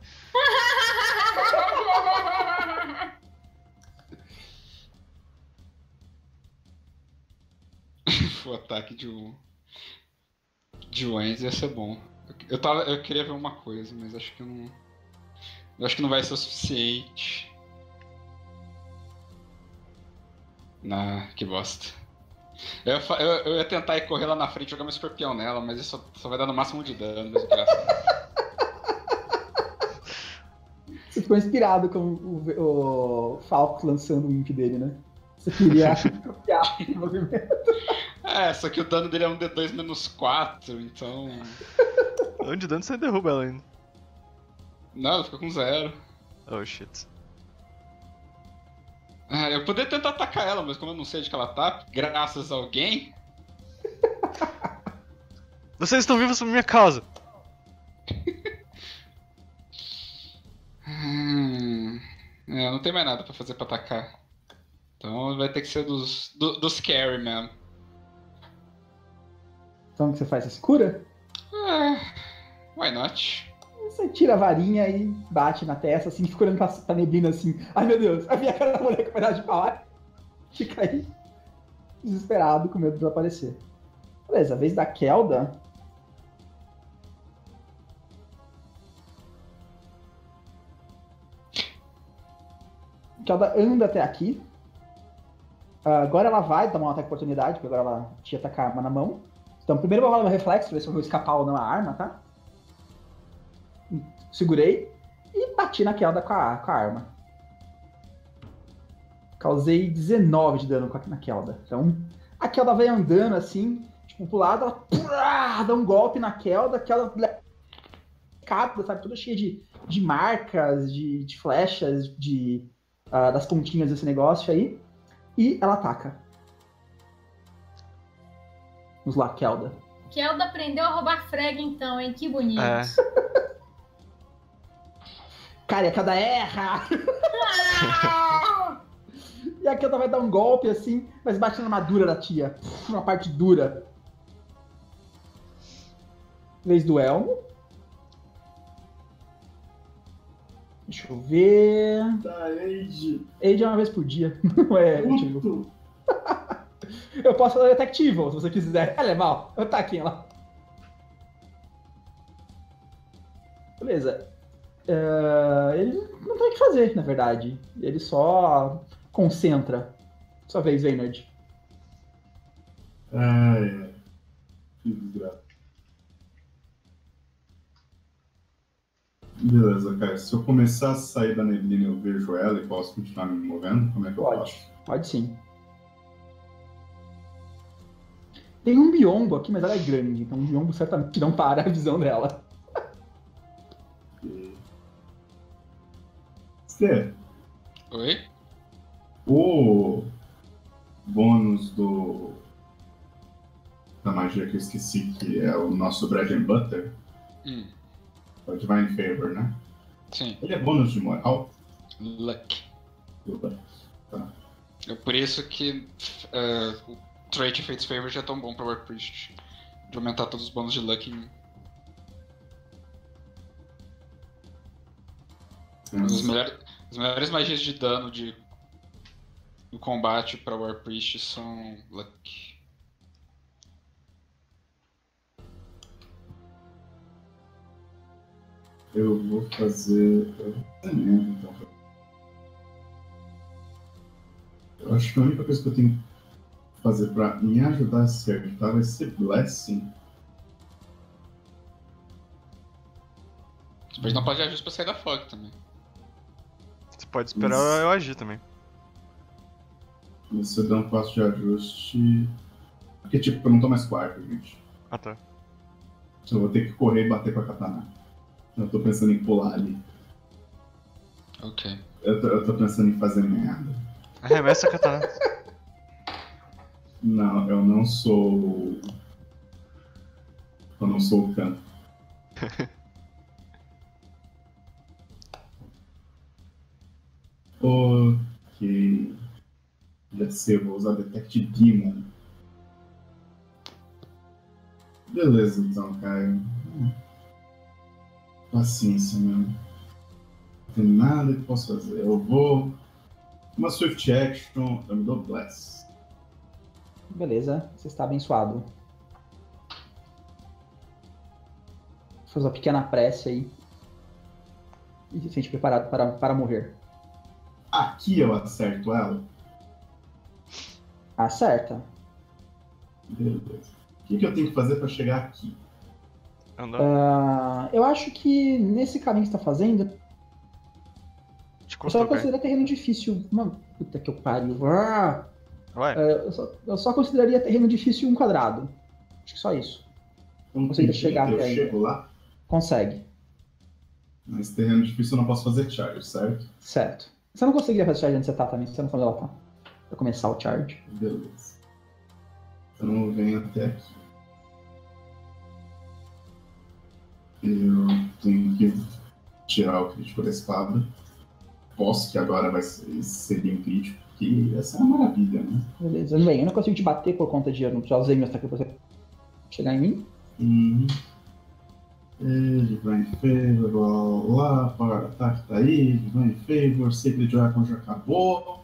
O ataque de Wenz ia ser bom. Eu queria ver uma coisa, mas acho que não. Eu acho que não vai ser o suficiente. Que bosta. Eu ia tentar ir correr lá na frente e jogar meu escorpião nela, mas isso só vai dar no máximo de dano, desgraçado. Você ficou inspirado com o Falco lançando o imp dele, né? Você queria copiar o movimento. Só que o dano dele é um D2 menos 4, então. Onde dano você derruba ela ainda? Não, ela fica com 0. Oh shit. Eu poderia tentar atacar ela, mas como eu não sei de que ela tá, graças a alguém. Vocês estão vivos por minha causa! Não tem mais nada pra fazer pra atacar. Então vai ter que ser dos carry mesmo. Então o que você faz? Você se cura? Why not? Você tira a varinha e bate na testa, assim, fica olhando pra neblina assim. Ai meu Deus, a minha cara da mulher com pedaço de pau. Fica aí, desesperado, com medo de desaparecer. Beleza, a vez da Kelda. A Kelda anda até aqui. Agora ela vai dar um ataque de oportunidade, porque agora ela tinha atacar a arma na mão. Então primeiro eu vou rolar meu reflexo, pra ver se eu vou escapar ou não a arma, tá? Segurei e bati na Kelda com a arma. Causei 19 de dano na Kelda. Então, a Kelda vai andando assim, tipo, pro lado, ela dá um golpe na Kelda, sabe, toda cheia de marcas, de flechas, das pontinhas desse negócio aí. E ela ataca. Vamos lá, Kelda. Kelda aprendeu a roubar frag então, hein? Que bonito. Cara, e a Kelda erra! E a Kelda vai dar um golpe assim, mas bate na armadura da tia. Uma parte dura. Vez do Elmo. Deixa eu ver. Tá, Age. Age é uma vez por dia. Não é tipo. Eu posso fazer Attack Evil, se você quiser. Ela é mal. Eu taquei ela. Beleza. Ele não tem o que fazer, na verdade. Ele só concentra. Sua vez, Reynard. Que desgraça. Beleza, cara. Se eu começar a sair da neblina, eu vejo ela e posso continuar me movendo? Como é que eu faço? Pode sim. Tem um biombo aqui, mas ela é grande. Então um biombo certamente não para a visão dela. Stê, Oi? o bônus da magia que eu esqueci, que é o nosso bread and butter, é o Divine Favor, né? Sim. Ele é bônus de moral? Luck. Tá. É por isso que o Trait Fate's Favor já é tão bom pra War Priest. De aumentar todos os bônus de Luck em As melhores magias de dano do combate para War Priest são Luck. Eu vou fazer. Então. Eu acho que a única coisa que eu tenho que fazer pra me ajudar a acertar vai ser Blessing. Depois não pode agir pra sair da fog também. Você pode esperar Isso. eu agir também. Você dá um passo de ajuste. Porque, tipo, eu não tô mais quarto, gente. Ah, tá. Eu vou ter que correr e bater com a katana. Eu tô pensando em pular ali. Ok. Eu tô pensando em fazer merda. Arremessa a katana. Não, eu não sou. Eu não sou o Khan. Ok. Já sei, eu vou usar Detect Demon. Beleza, então, Caio. Paciência, meu. Não tem nada que posso fazer. Eu vou. Uma Swift Action, eu me dou Bless. Beleza, você está abençoado. Vou fazer uma pequena prece aí. E se sente preparado para morrer. Aqui eu acerto ela. Acerta. Beleza. O que eu tenho que fazer para chegar aqui? Andar. Eu acho que nesse caminho que você está fazendo, Te eu só cutuca. consideraria terreno difícil. Puta que eu pariu. Vai. Eu só consideraria terreno difícil 1 quadrado. Acho que só isso. Então, Conseguiria tem chegar jeito, eu até aí. chego lá, Consegue. mas terreno difícil eu não posso fazer charge, certo? Certo. Você não conseguiria fazer charge onde você tá também, se você não sabe onde ela tá. Pra começar o charge. Beleza. Então eu venho até aqui. Eu tenho que tirar o crítico da espada. Posso, que agora seria um crítico, porque essa é uma maravilha, né? Beleza. Bem, eu não consigo te bater por conta de eu não já usei meu ataque pra você chegar em mim. Divine Favor, blá blá blá, Power Attack tá aí, Divine Favor, Sacred Weapon já acabou.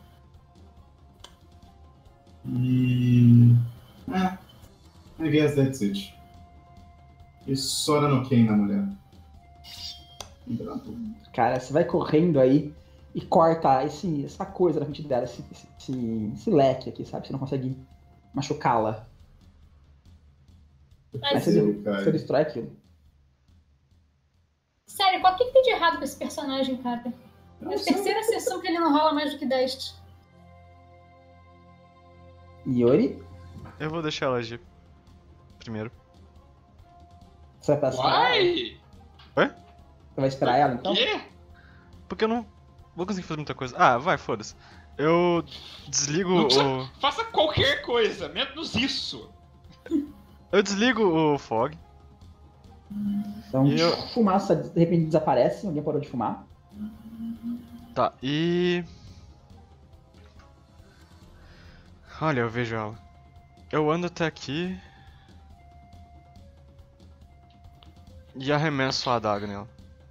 E. I guess that's it. E Sora no Ken na mulher. Cara, você vai correndo aí e corta essa coisa na frente dela, esse leque aqui, sabe? Você não consegue machucá-la. Mas você destrói aquilo. Sério, o que tem de errado com esse personagem, cara? É a terceira sessão que ele não rola mais do que 10. Yuri, Eu vou deixar ela agir. Primeiro. você vai passar? Uai! Você vai esperar ela então? Quê? Porque eu não vou conseguir fazer muita coisa. Ah, vai, foda-se. Eu desligo Não precisa- o. Faça qualquer coisa, menos isso. Eu desligo o fog. Então, E eu- fumaça de repente desaparece, alguém parou de fumar. Tá, e. Olha, eu vejo ela. Eu ando até aqui. E arremesso a adaga nela.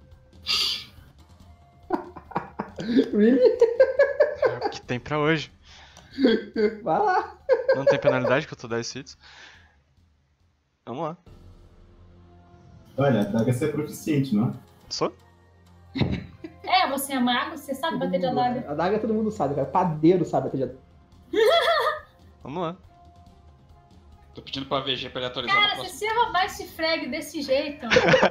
Really? É o que tem pra hoje. Vai lá. Não tem penalidade que eu tô 10 hits. Vamos lá. Olha, a daga é proficiente, não é? Sou? É, você é mago, você sabe bater de adaga. A daga todo mundo sabe, cara. Padeiro sabe bater de adaga. Vamos lá. Tô pedindo pra VG pra ele atualizar Cara, no se próximo. você roubar esse frag desse jeito,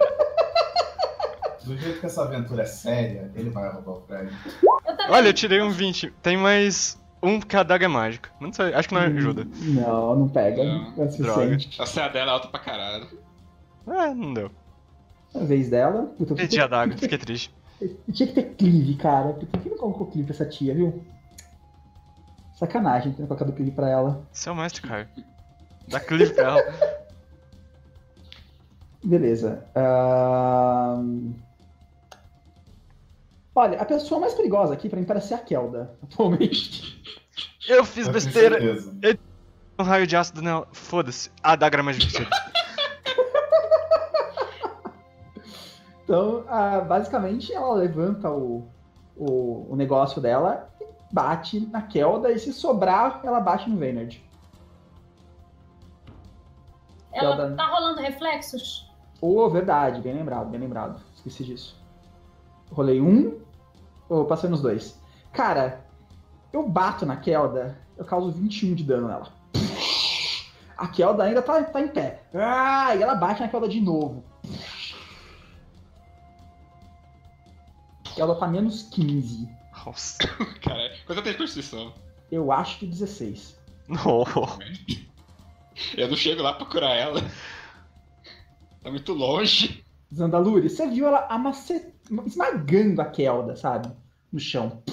Do jeito que essa aventura é séria, ele vai roubar o prédio. eu também. Olha, eu tirei um 20. Tem mais um porque a adaga é mágica. Não sei, acho que não ajuda. Não pega. Não. É o suficiente. A CA dela é alta pra caralho. Não deu. A vez dela. Puta, Perdi a adaga, fiquei triste. tinha que ter cleave, cara. Por que não colocou cleave pra essa tia, viu? Sacanagem ter colocado cleave pra ela. Você é o mestre, Caio. Dá clive pra ela. Beleza. Olha, a pessoa mais perigosa aqui pra mim parece ser a Kelda, atualmente. Eu fiz Com besteira. certeza. Um raio de ácido nela. Foda-se. A adaga era mais divertida. Então, basicamente, ela levanta o negócio dela e bate na Kelda, e se sobrar, ela bate no Vaynard. Ela Kelda- tá rolando reflexos? Verdade, bem lembrado. Esqueci disso. Rolei passei nos 2. Cara, eu bato na Kelda, eu causo 21 de dano nela. A Kelda ainda tá em pé. Ah, e ela bate na Kelda de novo. Kelda tá menos 15. Nossa. Cara, quanto tem de constituição? Eu acho que 16. Não. Eu não chego lá pra curar ela. Tá muito longe. Zandaluri, você viu ela esmagando a Kelda, sabe? No chão.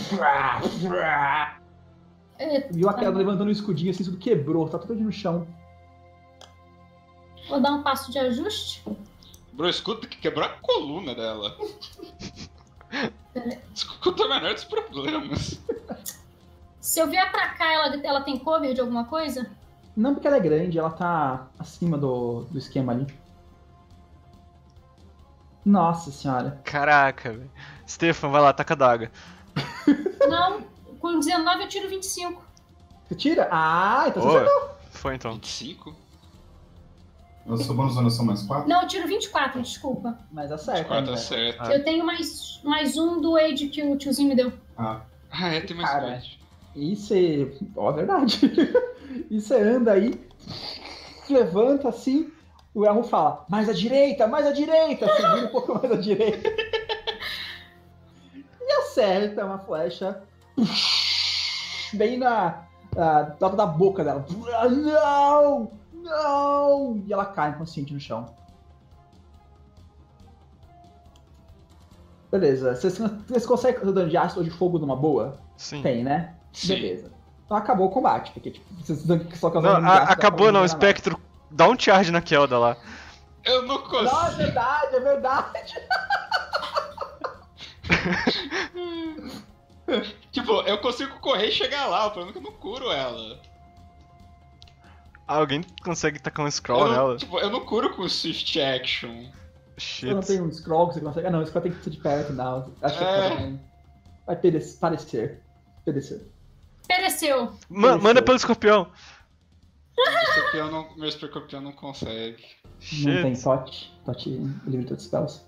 Viu a Kelda levantando o escudinho assim, tudo quebrou, tá tudo no chão. Vou dar um passo de ajuste. Bro, escuta que quebrou a coluna dela. Escuta o menor dos problemas. Se eu vier pra cá, ela tem cover de alguma coisa? Não porque ela é grande, ela tá acima do esquema ali. Nossa senhora. Caraca, velho. Stefan, vai lá, taca a daga. Não, com 19 eu tiro 25. Você tira? Ah, então você Ô, acertou. foi então. 25? Eu sou bônus ou eu sou mais 4? Não, eu tiro 24, desculpa. Mas acerta. 4 ainda. acerta. Eu tenho mais um do Age que o tiozinho me deu. Ah, Ah, é, tem mais Cara. coisa. E você. Ó, verdade. E você anda aí, levanta assim, o Elmo fala, mais à direita, você vira um pouco mais à direita. E acerta uma flecha bem na lado da boca dela. Não! Não! E ela cai inconsciente no chão. Beleza, vocês conseguem fazer dano de ácido ou de fogo numa boa? Sim. Tem, né? Sim. Beleza. Então acabou o combate, porque tipo, vocês só Não, causando dano de ácido, acabou dá pra não, o fazer nada. espectro dá um charge na Kelda lá. Eu não Não, é consigo. verdade, é verdade. Tipo, eu consigo correr e chegar lá, o problema é que eu não curo ela. Alguém consegue tacar um scroll Eu não, nela? tipo, eu não curo com Swift Action. Você não Shit. tem um scroll que você consegue. Ah, não, o scroll tem que ser de perto, não. Acho que É. vai parecer. Pereceu. Manda pelo escorpião. Meu escorpião não consegue. Não tem Shit. Tote Limited Spells.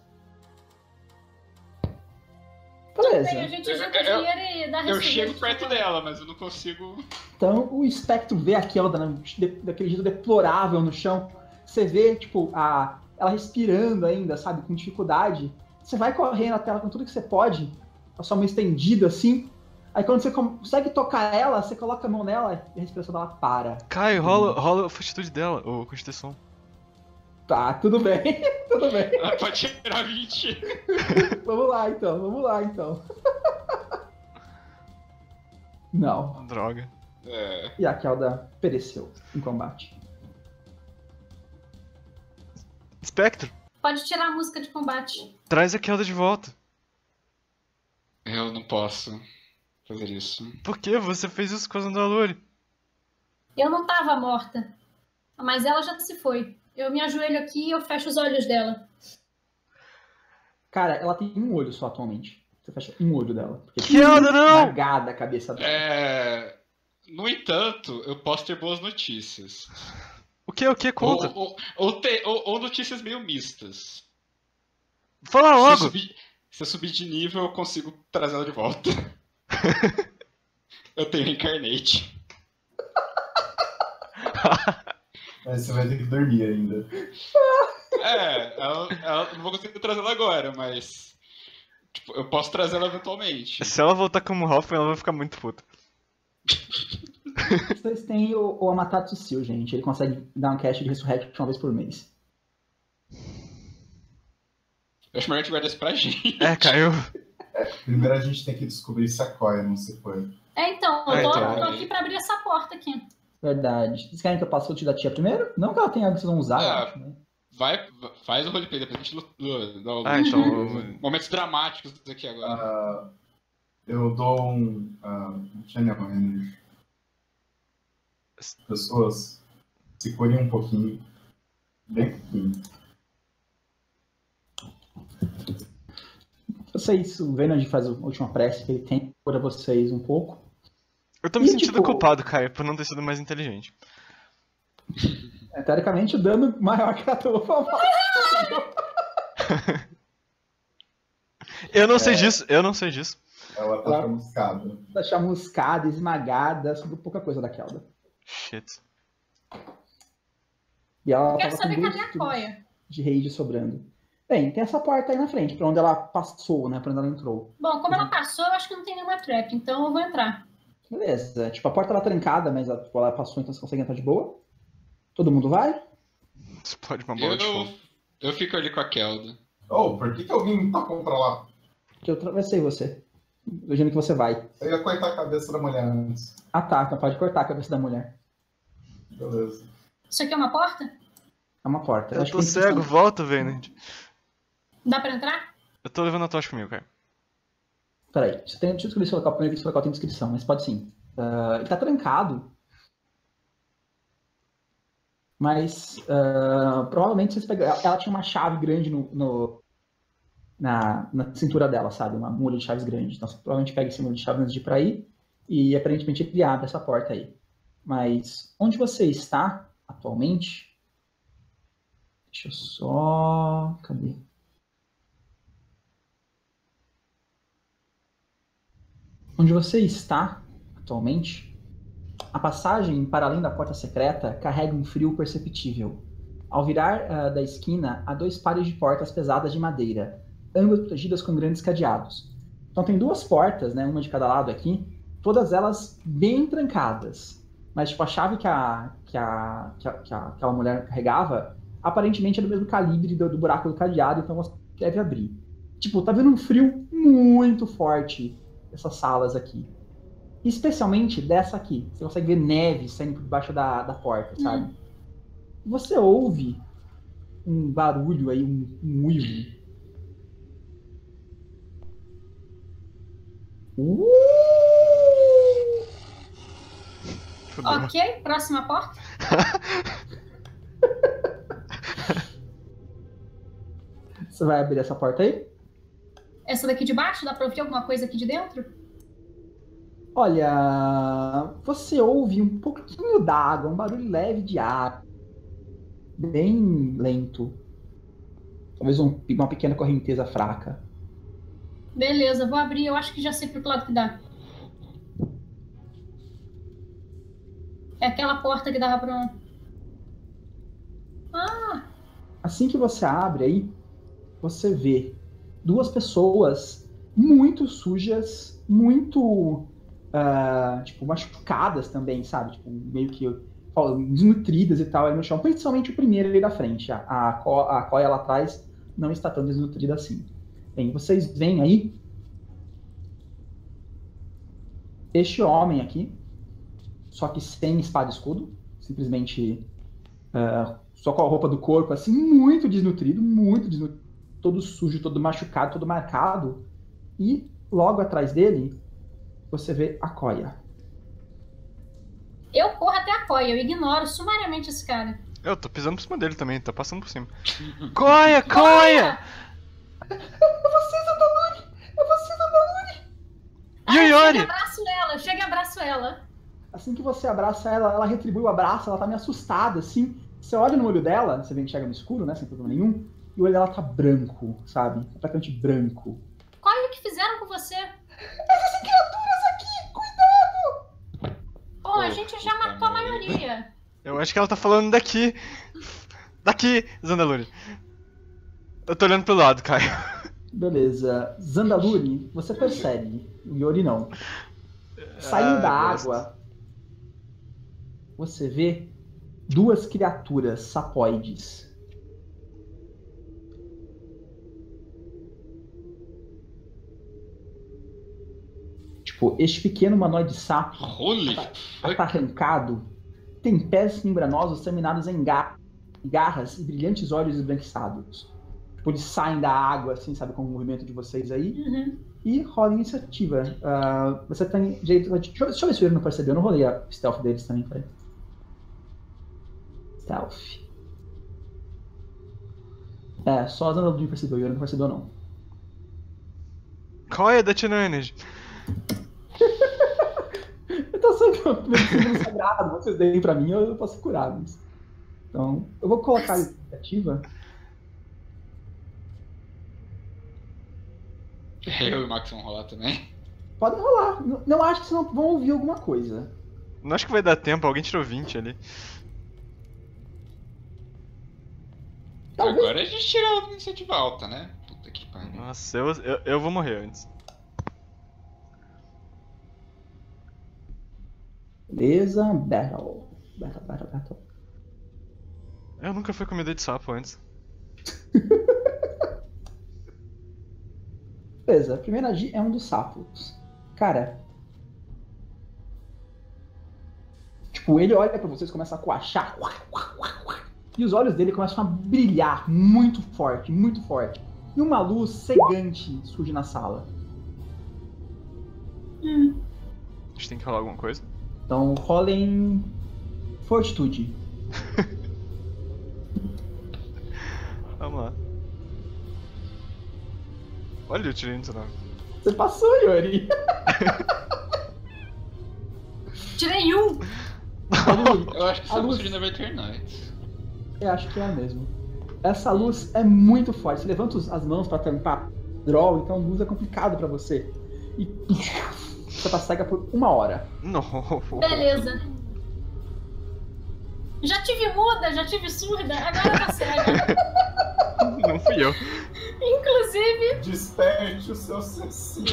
Bem, a Beleza. gente junta dinheiro e dá Eu ressurgência chego de perto volta. dela, mas eu não consigo. Então o espectro vê aquela daquele jeito deplorável no chão. Você vê, tipo, ela respirando ainda, sabe, com dificuldade. Você vai correndo até ela com tudo que você pode, com a sua mão estendida assim. Aí quando você consegue tocar ela, você coloca a mão nela e a respiração dela para. Caio, rola a fortitude dela, ou constituição. Tá, tudo bem, tudo bem. Ela pode tirar 20. Vamos lá então. Não. Droga. É. E a Kelda pereceu em combate. Espectro, Pode tirar a música de combate. traz a Kelda de volta. Eu não posso fazer isso. Por que você fez isso com a Zandalori? Eu não tava morta, mas ela já se foi. Eu me ajoelho aqui e eu fecho os olhos dela. Cara, ela tem um olho só atualmente. Você fecha um olho dela. Porque Kelda, não! esmagada a cabeça dela. No entanto, eu posso ter boas notícias. O que? Conta. Ou notícias meio mistas. Fala logo. Se eu subir de nível, eu consigo trazer ela de volta. Eu tenho Incarnate. Mas você vai ter que dormir ainda. Ela não vou conseguir trazer ela agora, mas. Tipo, eu posso trazer ela eventualmente. Se ela voltar como Hoffman, ela vai ficar muito puta. Vocês têm o Amaterasu Seal, gente. Ele consegue dar um cast de Resurrection uma vez por mês. Eu acho melhor a gente guardar isso pra gente. Caio. Primeiro a gente tem que descobrir se a Koya não se foi. Então, eu tô então. aqui pra abrir essa porta aqui. Verdade. Vocês querem que eu passe o ult da tia primeiro? Não que ela tenha algo que vocês vão usar, eu acho, né? Faz o roleplay, depois a gente dá Então. momentos dramáticos aqui agora. Eu dou um Channel Energy. As pessoas se curem um pouquinho. Bem pouquinho. Vocês, o Venand faz a última prece que ele tem, cura vocês um pouco. Eu tô me E, sentindo tipo- culpado, Caio, por não ter sido mais inteligente. Teoricamente, o dano maior que a tua foi mal. Eu não sei disso. Ela tá chamuscada. Tá chamuscada, esmagada, sobre pouca coisa da Kelda. Shit. E ela Eu quero tava com saber 2 cadê a turnos Coia. de rage sobrando. Bem, tem essa porta aí na frente, pra onde ela passou, né? Pra onde ela entrou. Bom, como ela passou, eu acho que não tem nenhuma trap, então eu vou entrar. Beleza. Tipo, a porta ela trancada, mas tipo, ela passou, então você consegue entrar de boa. Todo mundo vai? Explode uma bola de fogo. Eu fico ali com a Kelda. Oh, por que alguém tacou pra lá? Que eu atravessei você. Imagino que você vai. Eu ia cortar a cabeça da mulher antes. Ah tá, então pode cortar a cabeça da mulher. Beleza. Isso aqui é uma porta? É uma porta. Eu acho tô que tem cego, descrição. volta, Venant. Dá pra entrar? Eu tô levando a tocha comigo, cara. Peraí, deixa eu escolher esse local primeiro, que esse local tem descrição, mas pode sim. Ele tá trancado. Mas provavelmente vocês pegam. Ela tinha uma chave grande na cintura dela, sabe? Uma mulha de chaves grande. Então você provavelmente pega esse mulho de chaves antes de ir pra aí. E aparentemente ele abre essa porta aí. Mas onde você está atualmente? Deixa eu só. Cadê? Onde você está atualmente, a passagem para além da porta secreta carrega um frio perceptível. Ao virar da esquina, há 2 pares de portas pesadas de madeira, ambas protegidas com grandes cadeados. Então tem 2 portas, né, uma de cada lado aqui, todas elas bem trancadas. Mas tipo, a chave que aquela mulher carregava, aparentemente é do mesmo calibre do buraco do cadeado, então você deve abrir. Tipo, tá vendo um frio muito forte essas salas aqui. Especialmente dessa aqui. Você consegue ver neve saindo por debaixo da porta, sabe? Você ouve um barulho aí, um uivo. Fudeu. Ok, próxima porta. Você vai abrir essa porta aí? Essa daqui de baixo, dá pra ouvir alguma coisa aqui de dentro? Olha, você ouve um pouquinho d'água, um barulho leve de ar. Bem lento. Talvez uma pequena correnteza fraca. Beleza, vou abrir. Eu acho que já sei pro que lado que dá. É aquela porta que dava pra... Ah! Assim que você abre aí, você vê 2 pessoas muito sujas, muito tipo, machucadas também, sabe? Tipo, meio que desnutridas e tal aí no chão. Principalmente o primeiro ali da frente. A Coia lá atrás não está tão desnutrida assim. Bem, vocês veem aí este homem aqui, só que sem espada e escudo, simplesmente só com a roupa do corpo, assim, muito desnutrido, todo sujo, todo machucado, todo marcado. E logo atrás dele, você vê a Coia. Eu corro até a Coia, eu ignoro sumariamente esse cara. Eu tô pisando por cima dele também, tá passando por cima. Coia, Coia! É você, Zandaluri! É você, Zandaluri! Yuyori! Chega e abraço ela. Assim que você abraça ela, ela retribui o abraço, ela tá meio assustada, assim. Você olha no olho dela, você vê que enxerga no escuro, né, sem problema nenhum, e o olho dela tá branco, sabe? Completamente branco. Qual é o que fizeram com você? Essas criaturas aqui, cuidado! Pô, a gente já matou a maioria. Eu acho que ela tá falando daqui. Daqui, Zandaluri. Eu tô olhando pro lado, Caio. Beleza. Zandaluri, você percebe. O Yori não. Saindo da água, você vê 2 criaturas sapoides. Tipo, este pequeno humanoide sapo Holy tá arrancado, tem pés membranosos terminados em garras e brilhantes olhos esbranquiçados. Tipo, eles saem da água, assim, sabe, com o movimento de vocês aí. E rola iniciativa. Você tem jeito. Deixa eu ver se o Yuri não percebeu. Eu não rolei a stealth deles também, peraí. Stealth. Só a Zandaluri percebeu, o Yuri não percebeu, não. Coia da Tino Energy. Eu tô sendo medicina sagrado, vocês deem pra mim, eu posso curar. Mas... Então, eu vou colocar a iniciativa. Eu e o Max vão rolar também. Podem rolar. Não acho que vocês não vão ouvir alguma coisa. Não acho que vai dar tempo, alguém tirou 20 ali. Talvez. Agora a gente tira a iniciativa alta, né? Puta que pariu. Nossa, eu vou morrer antes. Beleza, battle. Battle. Eu nunca fui comida de sapo antes. Beleza, a primeira agir é um dos sapos. Cara. Tipo, ele olha pra vocês, começa a coachar. E os olhos dele começam a brilhar muito forte, muito forte. E uma luz cegante surge na sala. A gente tem que rolar alguma coisa? Então rolem fortitude. Vamos lá. Olha, eu tirei 19. Você passou, Yuri. Tirei 1. Eu acho que essa luz- música vai ter Night. Eu acho que é mesmo. Essa luz é muito forte. Você levanta as mãos pra tampar draw, então luz é complicado pra você. E você tá cega por 1 hora. Não. Beleza. Já tive muda, já tive surda, agora tá cega. Não fui eu. Inclusive, Desperte o seu sétimo.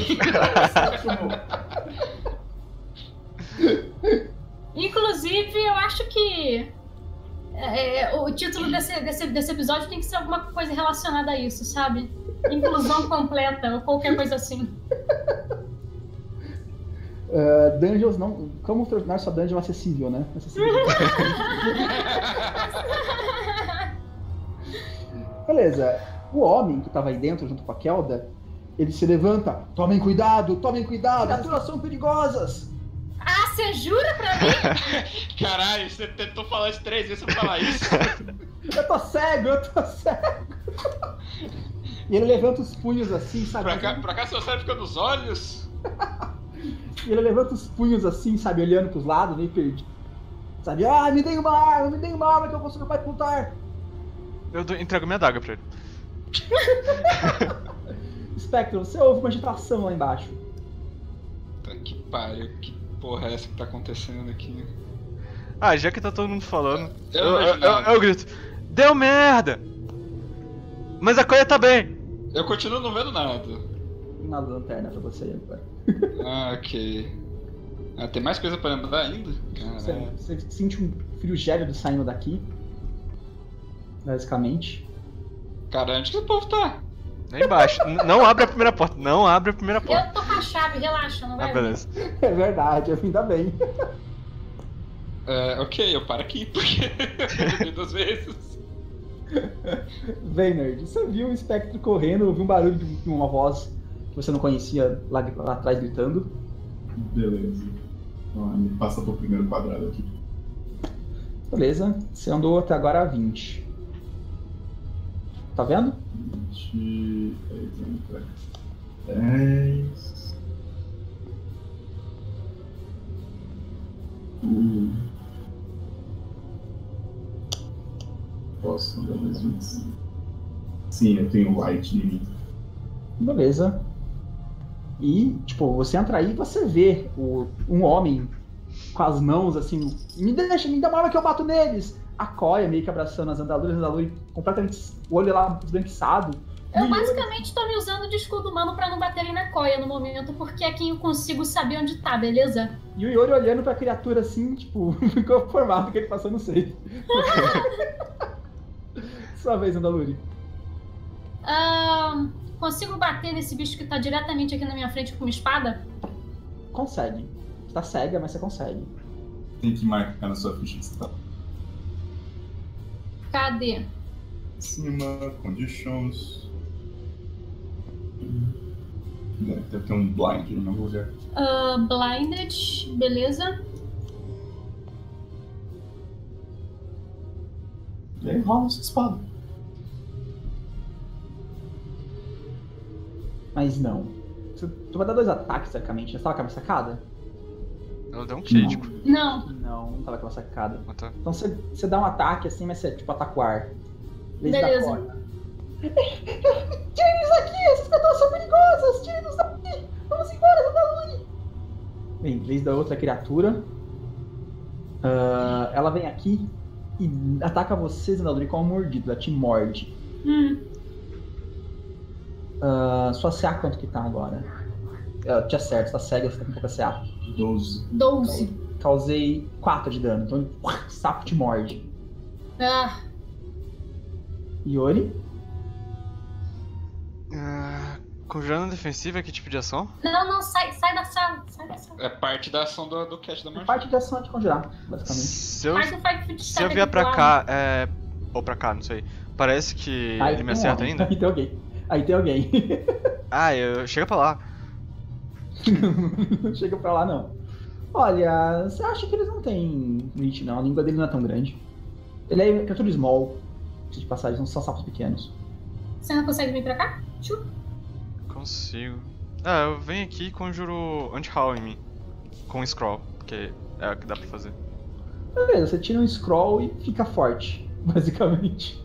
eu acho que o título desse episódio tem que ser alguma coisa relacionada a isso, sabe? Inclusão completa ou qualquer coisa assim. Dungeons não. Como tornar sua dungeon acessível, né? Beleza. O homem que tava aí dentro junto com a Kelda, ele se levanta. Tomem cuidado, criaturas são perigosas. Ah, você jura pra mim? Caralho, você tentou falar isso 3 vezes pra falar isso. Eu tô cego. E ele levanta os punhos assim, sabe? Pra cá seu cérebro fica nos olhos. E ele levanta os punhos assim, sabe? Olhando pros lados, meio perdido. Sabe? Ah, me dê uma arma que eu consigo mais lutar. Eu entrego minha adaga pra ele. Spectrum, você ouve uma agitação lá embaixo. Tá que pariu, que porra é essa que tá acontecendo aqui? Ah, já que tá todo mundo falando, Eu grito: deu merda! Mas a coisa tá bem! Eu continuo não vendo nada. Uma lanterna pra você agora. Ah, ok. Ah, tem mais coisa pra andar ainda? Caralho. Você sente um frio gélido saindo daqui. Basicamente. Cara, onde que o povo tá? Lá embaixo. Não abre a primeira porta. Não abre a primeira porta. Eu tô com a chave, relaxa, não vai Ah, vir. beleza. É verdade, ainda bem. Ok, eu paro aqui, porque eu bebi 2 vezes. Vayner, você viu o espectro correndo, ouviu um barulho de uma voz que você não conhecia lá atrás gritando. Beleza. Me passa pro primeiro quadrado aqui. Beleza, você andou até agora a 20. Tá vendo? 20. Aí vem pra 10. Posso andar mais 25? Sim, eu tenho light em mim. Beleza. E, tipo, você entra aí e você vê um homem com as mãos assim, me dá uma arma que eu bato neles. A Koya meio que abraçando as Andaluri completamente, o olho lá esbranquiçado. Eu basicamente tô me usando de escudo humano pra não baterem na Koya no momento, porque é quem eu consigo saber onde tá, beleza? E o Yori olhando pra criatura assim, tipo, ficou formado que ele passou no safe. Sua vez, Andaluri. Consigo bater nesse bicho que tá diretamente aqui na minha frente com uma espada? Consegue. Você tá cega, mas você consegue. Tem que marcar na sua ficha que você tá. Cadê? Em cima, conditions. Deve ter um blind no meu lugar. Blinded, beleza. E aí rola essa espada. Mas não. Tu vai dar 2 ataques, tecnicamente. Já tava com a sacada? Ela deu um crítico. Não. Não tava com a sacada. Ah, tá. Então você dá um ataque assim, mas você tipo ataca o ar. Beleza. Tirem-nos daqui! Essas criaturas são perigosas! Tirem-nos daqui! Vamos embora, Zandaluri! Bem, em vez da outra criatura, ela vem aqui e ataca você, Zandaluri, com uma mordida. Ela te morde. Sua CA quanto que tá agora? Eu te acerto, tá cega, você tá com pouca CA. 12. Causei 4 de dano, então o sapo te morde. Yori? Conjurando defensiva, que tipo de ação? Não, sai da sala. É parte da ação do Cat da Magia. Parte de ação é de conjurar, basicamente. Se eu vier pra cá, ou pra cá, não sei. Parece que ele me acerta ainda? Aí tem alguém. Chega pra lá. Não chega pra lá, não. Olha, você acha que eles não têm reach, não. A língua dele não é tão grande. Ele é criatura small. De passagem, não são sapos pequenos. Você não consegue vir pra cá? Consigo. Eu venho aqui e conjuro anti-haul em mim. Com scroll, porque é o que dá pra fazer. Beleza, você tira um scroll e fica forte, basicamente.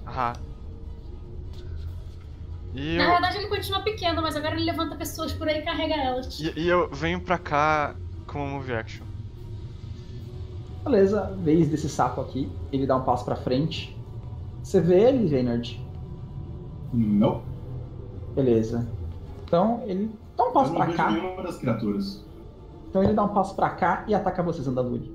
Na verdade ele continua pequeno, mas agora ele levanta pessoas por aí e carrega elas. E eu venho pra cá com uma move action. Beleza, vez desse sapo aqui, ele dá um passo pra frente. Você vê ele, Reynard? Não. Beleza. Então ele dá um passo pra cá. Eu não vejo nenhuma das criaturas. Então ele dá um passo pra cá e ataca você, Zandaluri.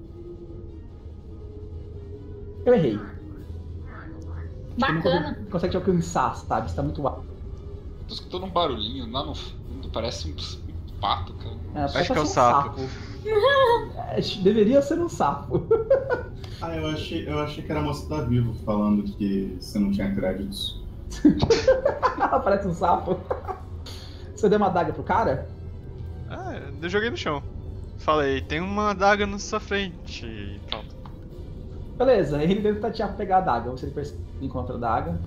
Eu errei. Bacana. Não consegue te alcançar, sabe? Você tá muito alto. Tô escutando um barulhinho lá no fundo, parece um pato, cara. Acho que é o sapo. Deveria ser um sapo. Eu achei que era a moça da Vivo falando que você não tinha créditos. Parece um sapo. Você deu uma adaga pro cara? Eu joguei no chão. Falei, tem uma adaga na sua frente e pronto. Beleza, ele deve tentar pegar a adaga. Você encontra a adaga.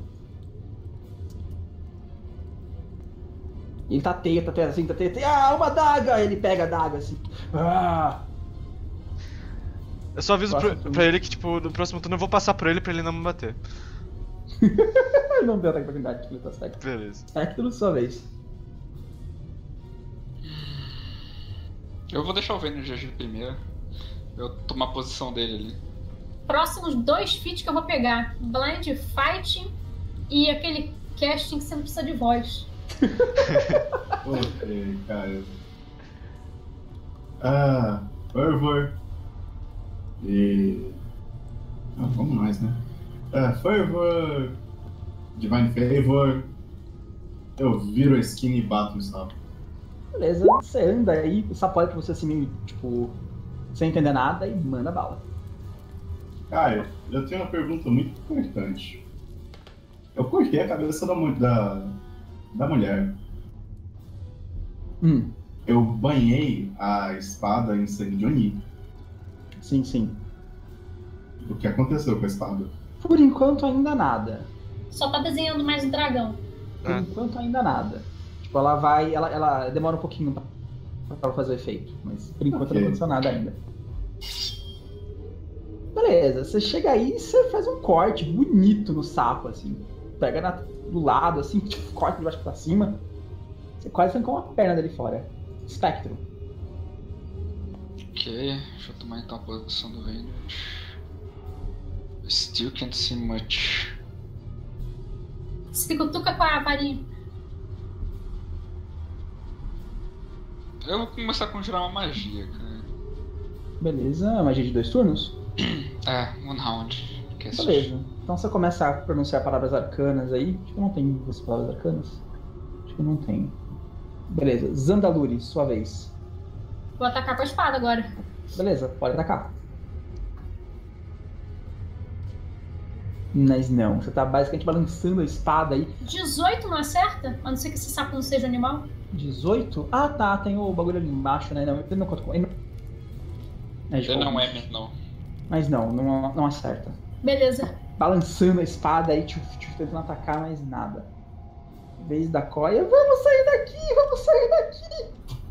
Ele tá teia, assim, tá teia. Uma adaga! Ele pega a adaga assim. Eu só aviso pra ele que, tipo, no próximo turno eu vou passar por ele pra ele não me bater. Ele não deu ataque pra oportunidade, ele tá certo. Beleza. É tudo sua vez. Eu vou deixar o Venom agir primeiro. Eu tomar a posição dele ali. Próximos 2 feats que eu vou pegar: Blind Fighting e aquele casting que você não precisa de voz. Ok, cara. Fervor. E. Vamos nós, né? Fervor. Divine Favor. Eu viro a skin e bato no sapo. Beleza, você anda aí, o sapo olha pra você assim meio, tipo, sem entender nada e manda bala. Caio, eu tenho uma pergunta muito importante. Eu cortei a cabeça da mulher. Eu banhei a espada em sangue de Oni. Sim. O que aconteceu com a espada? Por enquanto ainda nada. Só tá desenhando mais um dragão. Por enquanto ainda nada. Tipo, ela demora um pouquinho pra fazer o efeito, mas por enquanto não aconteceu nada ainda. Beleza, você chega aí e você faz um corte bonito no sapo, assim. Pega do lado, assim, tipo, corta de baixo pra cima. Você quase arrancou uma perna dele fora. Spectro. Ok, deixa eu tomar então a posição do Venom. Still can't see much. Se cutuca com a varinha. Eu vou começar a conjurar uma magia, cara. Beleza, magia de 2 turnos? One round. Beleza. Então você começa a pronunciar palavras arcanas aí. Acho que não tem duas palavras arcanas. Acho que não tem. Beleza. Zandaluri, sua vez. Vou atacar com a espada agora. Beleza, pode atacar. Mas não, você tá basicamente balançando a espada aí. 18 não acerta? A não ser que esse sapo não seja animal. 18? Ah tá, tem o bagulho ali embaixo, né? Não, ele não conta com ele. Ele não é menor. Mas não acerta. Beleza. Balançando a espada aí, tentando atacar, mas nada. Vez da Koya, vamos sair daqui!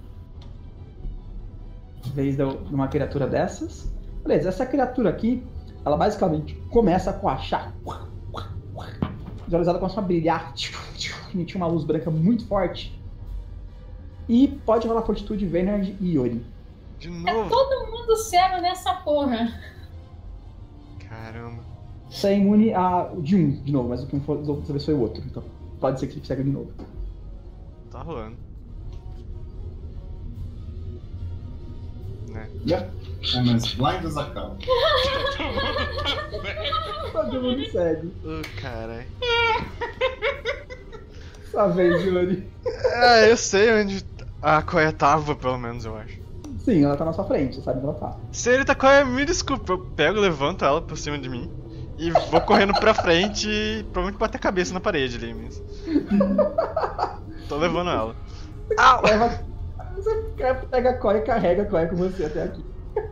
Vez de uma criatura dessas. Beleza, essa criatura aqui, ela basicamente começa a coachar. Os olhos dela começam a brilhar, emitir uma luz branca muito forte. E pode rolar fortitude Veynard e Yori. De novo? É todo mundo cego nessa porra. Caramba. Você é imune de um, de novo, mas o que não for dessa vez foi o outro. Então pode ser que você pegue de novo. Tá rolando. Né? É, mas blind as a cow. Todo mundo segue. Caralho. Sua vez, Yuri. Eu sei onde a Koya tava, pelo menos, eu acho. Sim, ela tá na sua frente, você sabe onde ela tá. Senhorita Koya, me desculpa, eu pego, levanto ela por cima de mim e vou correndo pra frente e provavelmente bater a cabeça na parede ali, mas... Tô levando ela. Au! Você pega a Koya e carrega a Koya com você até aqui.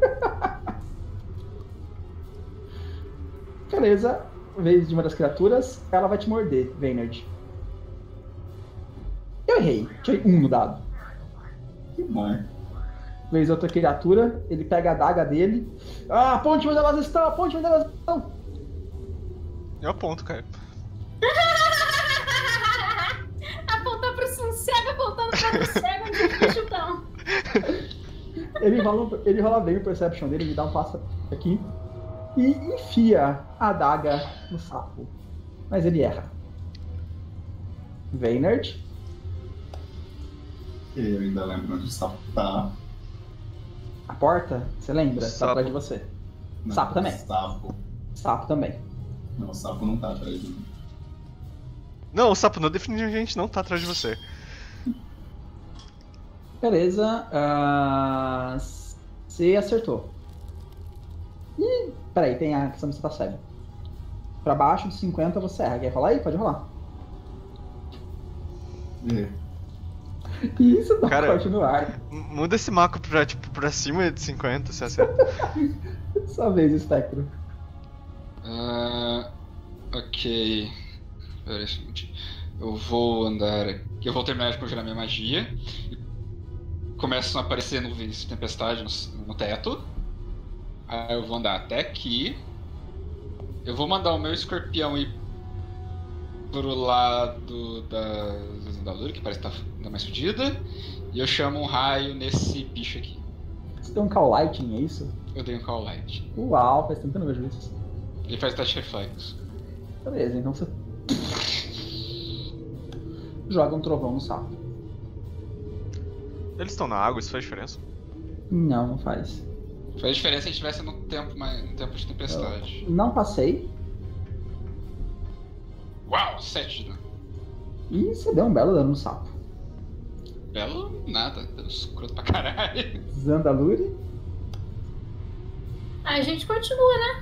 Beleza, vez de uma das criaturas, ela vai te morder, Vayner. Eu errei, tirei 1 no dado. Que bom. Vez outra criatura, ele pega a adaga dele. Aponte onde elas estão, aponte onde elas estão. Eu aponto, cara. Apontar pro cego, apontando para o cego, onde os bichos estão. Ele rola bem o Perception dele, me dá um passo aqui. E enfia a adaga no sapo. Mas ele erra. Vayner. Eu ainda lembro onde o sapo tá. A porta, você lembra? Tá Sapo. atrás de você. Não, Sapo também. Sapo também. Não, o sapo não tá atrás de mim. Não, o sapo não, definitivamente não tá atrás de você. Beleza. Você acertou. Ih, peraí, tem a questão de você tá cego. Pra baixo de 50 você erra. Quer rolar aí? Pode rolar. Isso, dá Cara, corte no ar. Muda esse marco pra, tipo, pra cima de 50, se acerta. Sua vez, Espectro. Ok. Pera aí, seguinte. Eu vou andar aqui. Eu vou terminar de conjurar minha magia. Começam a aparecer nuvens de tempestade no teto. Aí eu vou andar até aqui. Eu vou mandar o meu escorpião ir pro lado da Zandalura, que parece que tá ainda mais fodida. E eu chamo um raio nesse bicho aqui. Você tem um Call Lightning, é isso? Eu dei um Call Light. Uau, faz tempo que eu não vejo isso. Ele faz teste de reflexo. Beleza, então você joga um trovão no sapo. Eles estão na água, isso faz diferença? Não, não faz. Faz diferença se a gente estivesse no tempo de tempestade. Não passei. Uau, 7 de dano. E você deu um belo dano no sapo. Belo nada, deu escroto pra caralho. Zandaluri. A gente continua, né?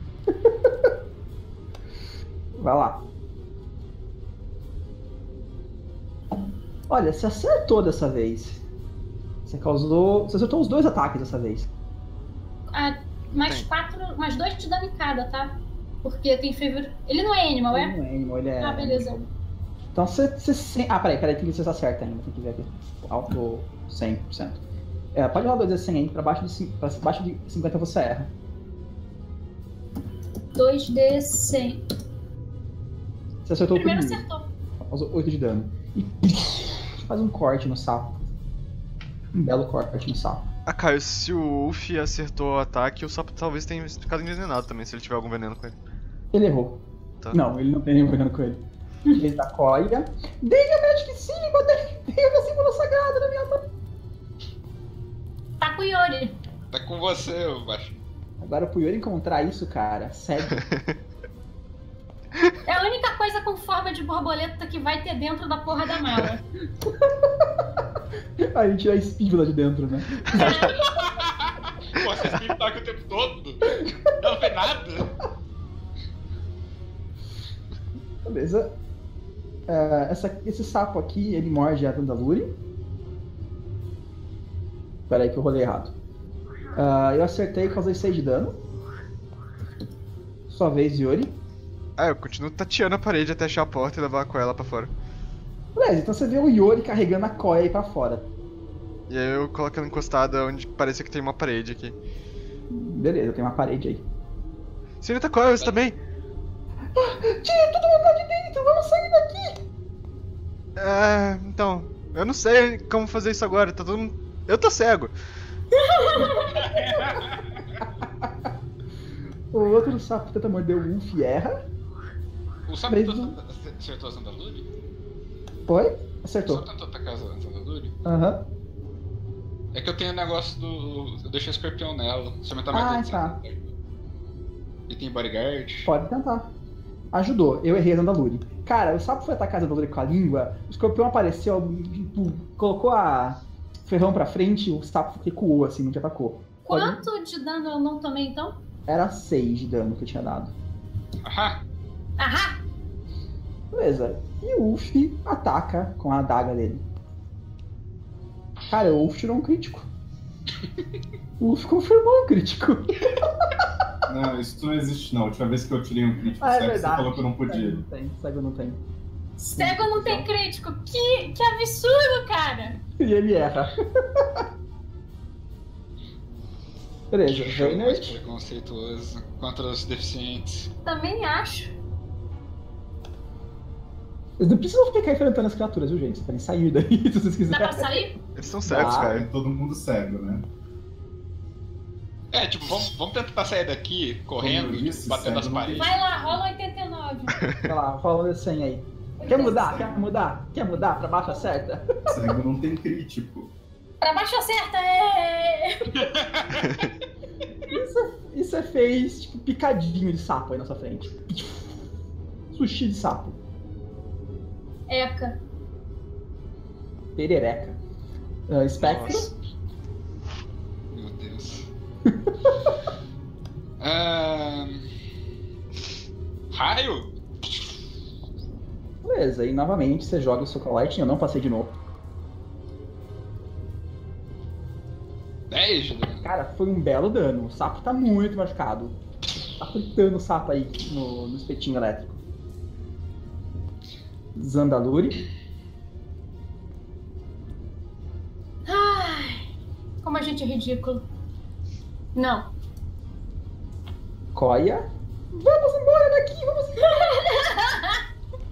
Vai lá. Olha, você acertou dessa vez. Você acertou os 2 ataques dessa vez. Mais 2 de dano em cada, tá? Porque tem fever. Ele não é animal, Ele não é animal, ele é... beleza. Então você... peraí, tem que ver se você acerta ainda. Tem que ver aqui. Alto 100%. Pode rolar 2d100 aí, pra baixo de 50 você erra. 2d100. Você acertou o Primeiro primeiro. acertou. Faz 8 de dano. E faz um corte no sapo. Um belo corte no sapo. Caio, se o Ulf acertou o ataque, o sapo talvez tenha ficado envenenado também, se ele tiver algum veneno com ele. Ele errou. Tá. Não, ele não tem nenhum veneno com ele. Ele da Koya. Dei a Magic Symbol, dei o meu símbolo sagrado na minha mão. Tá com o Yori. Tá com você, ô baixo. Agora pro Yuri encontrar isso, cara, cego. É a única coisa com forma de borboleta que vai ter dentro da porra da mala. A gente tira a espígula de dentro, né? Pô, esse espírito tá aqui o tempo todo. Não fez nada. Beleza. Esse sapo aqui, ele morde a Zandaluri. Pera aí que eu rolei errado. Eu acertei e causei 6 de dano. Sua vez, Yuri. Eu continuo tateando a parede até achar a porta e levar a Koya pra fora. Beleza, então você vê o Yuri carregando a Koya aí pra fora. E aí eu coloco ela encostada onde parece que tem uma parede aqui. Beleza, tem uma parede aí. Senhorita Koya, você tá bem? Tira todo mundo lá de dentro, vamos sair daqui! Então, eu não sei como fazer isso agora, tá todo mundo... Eu tô cego. O outro sapo tenta morder o Wolf e erra. O sapo Mas acertou a Zandaluri? Foi? O Acertou. sapo tentou atacar a Zandaluri? Aham. É que eu tenho um negócio do... Eu deixei o escorpião nela. Se aumentar mais tá. E tem bodyguard. Pode tentar. Ajudou, eu errei a Zandaluri. Cara, o sapo foi atacar a Zandaluri com a língua, o escorpião apareceu, tipo, colocou a ferrão pra frente, o sapo recuou assim, não te atacou. Quanto de dano eu não tomei então? Era 6 de dano que eu tinha dado. Ahá! Ahá! Beleza. E o Wolf ataca com a adaga dele. Cara, o Wolf tirou um crítico. O Wolf confirmou um crítico. Não, isso não existe não. A última vez que eu tirei um crítico, É cego, você verdade. falou que eu não podia. Cego não tem. Cego não tem crítico. Que absurdo, cara! E ele erra. Beleza, Show mais Vayner. preconceituoso contra os deficientes. Também acho. Vocês não precisam ficar enfrentando as criaturas, viu, gente? Vocês podem sair daí, se vocês Dá pra quiserem. sair? Eles são cegos, Dá. cara. É todo mundo cego, né? É, tipo, vamos tentar sair daqui correndo, Como eu disse, batendo as cego não paredes. Vai lá, rola 89. Vai lá, fala o 100 aí. Quer mudar? Quer mudar? Quer mudar? Pra baixo acerta? Cego não tem crítico. Pra baixo acerta, é! Isso é fez, tipo, picadinho de sapo aí na sua frente. Sushi de sapo. Eca. Perereca. Spectro. Nossa. Meu Deus. Raio? Beleza, e novamente você joga o seu Lightning, eu não passei de novo. 10 de dano. Cara, foi um belo dano. O sapo tá muito machucado. Tá fritando o sapo aí no espetinho elétrico. Zandaluri. Ai, como a gente é ridículo. Não. Koya. Vamos embora daqui, vamos embora.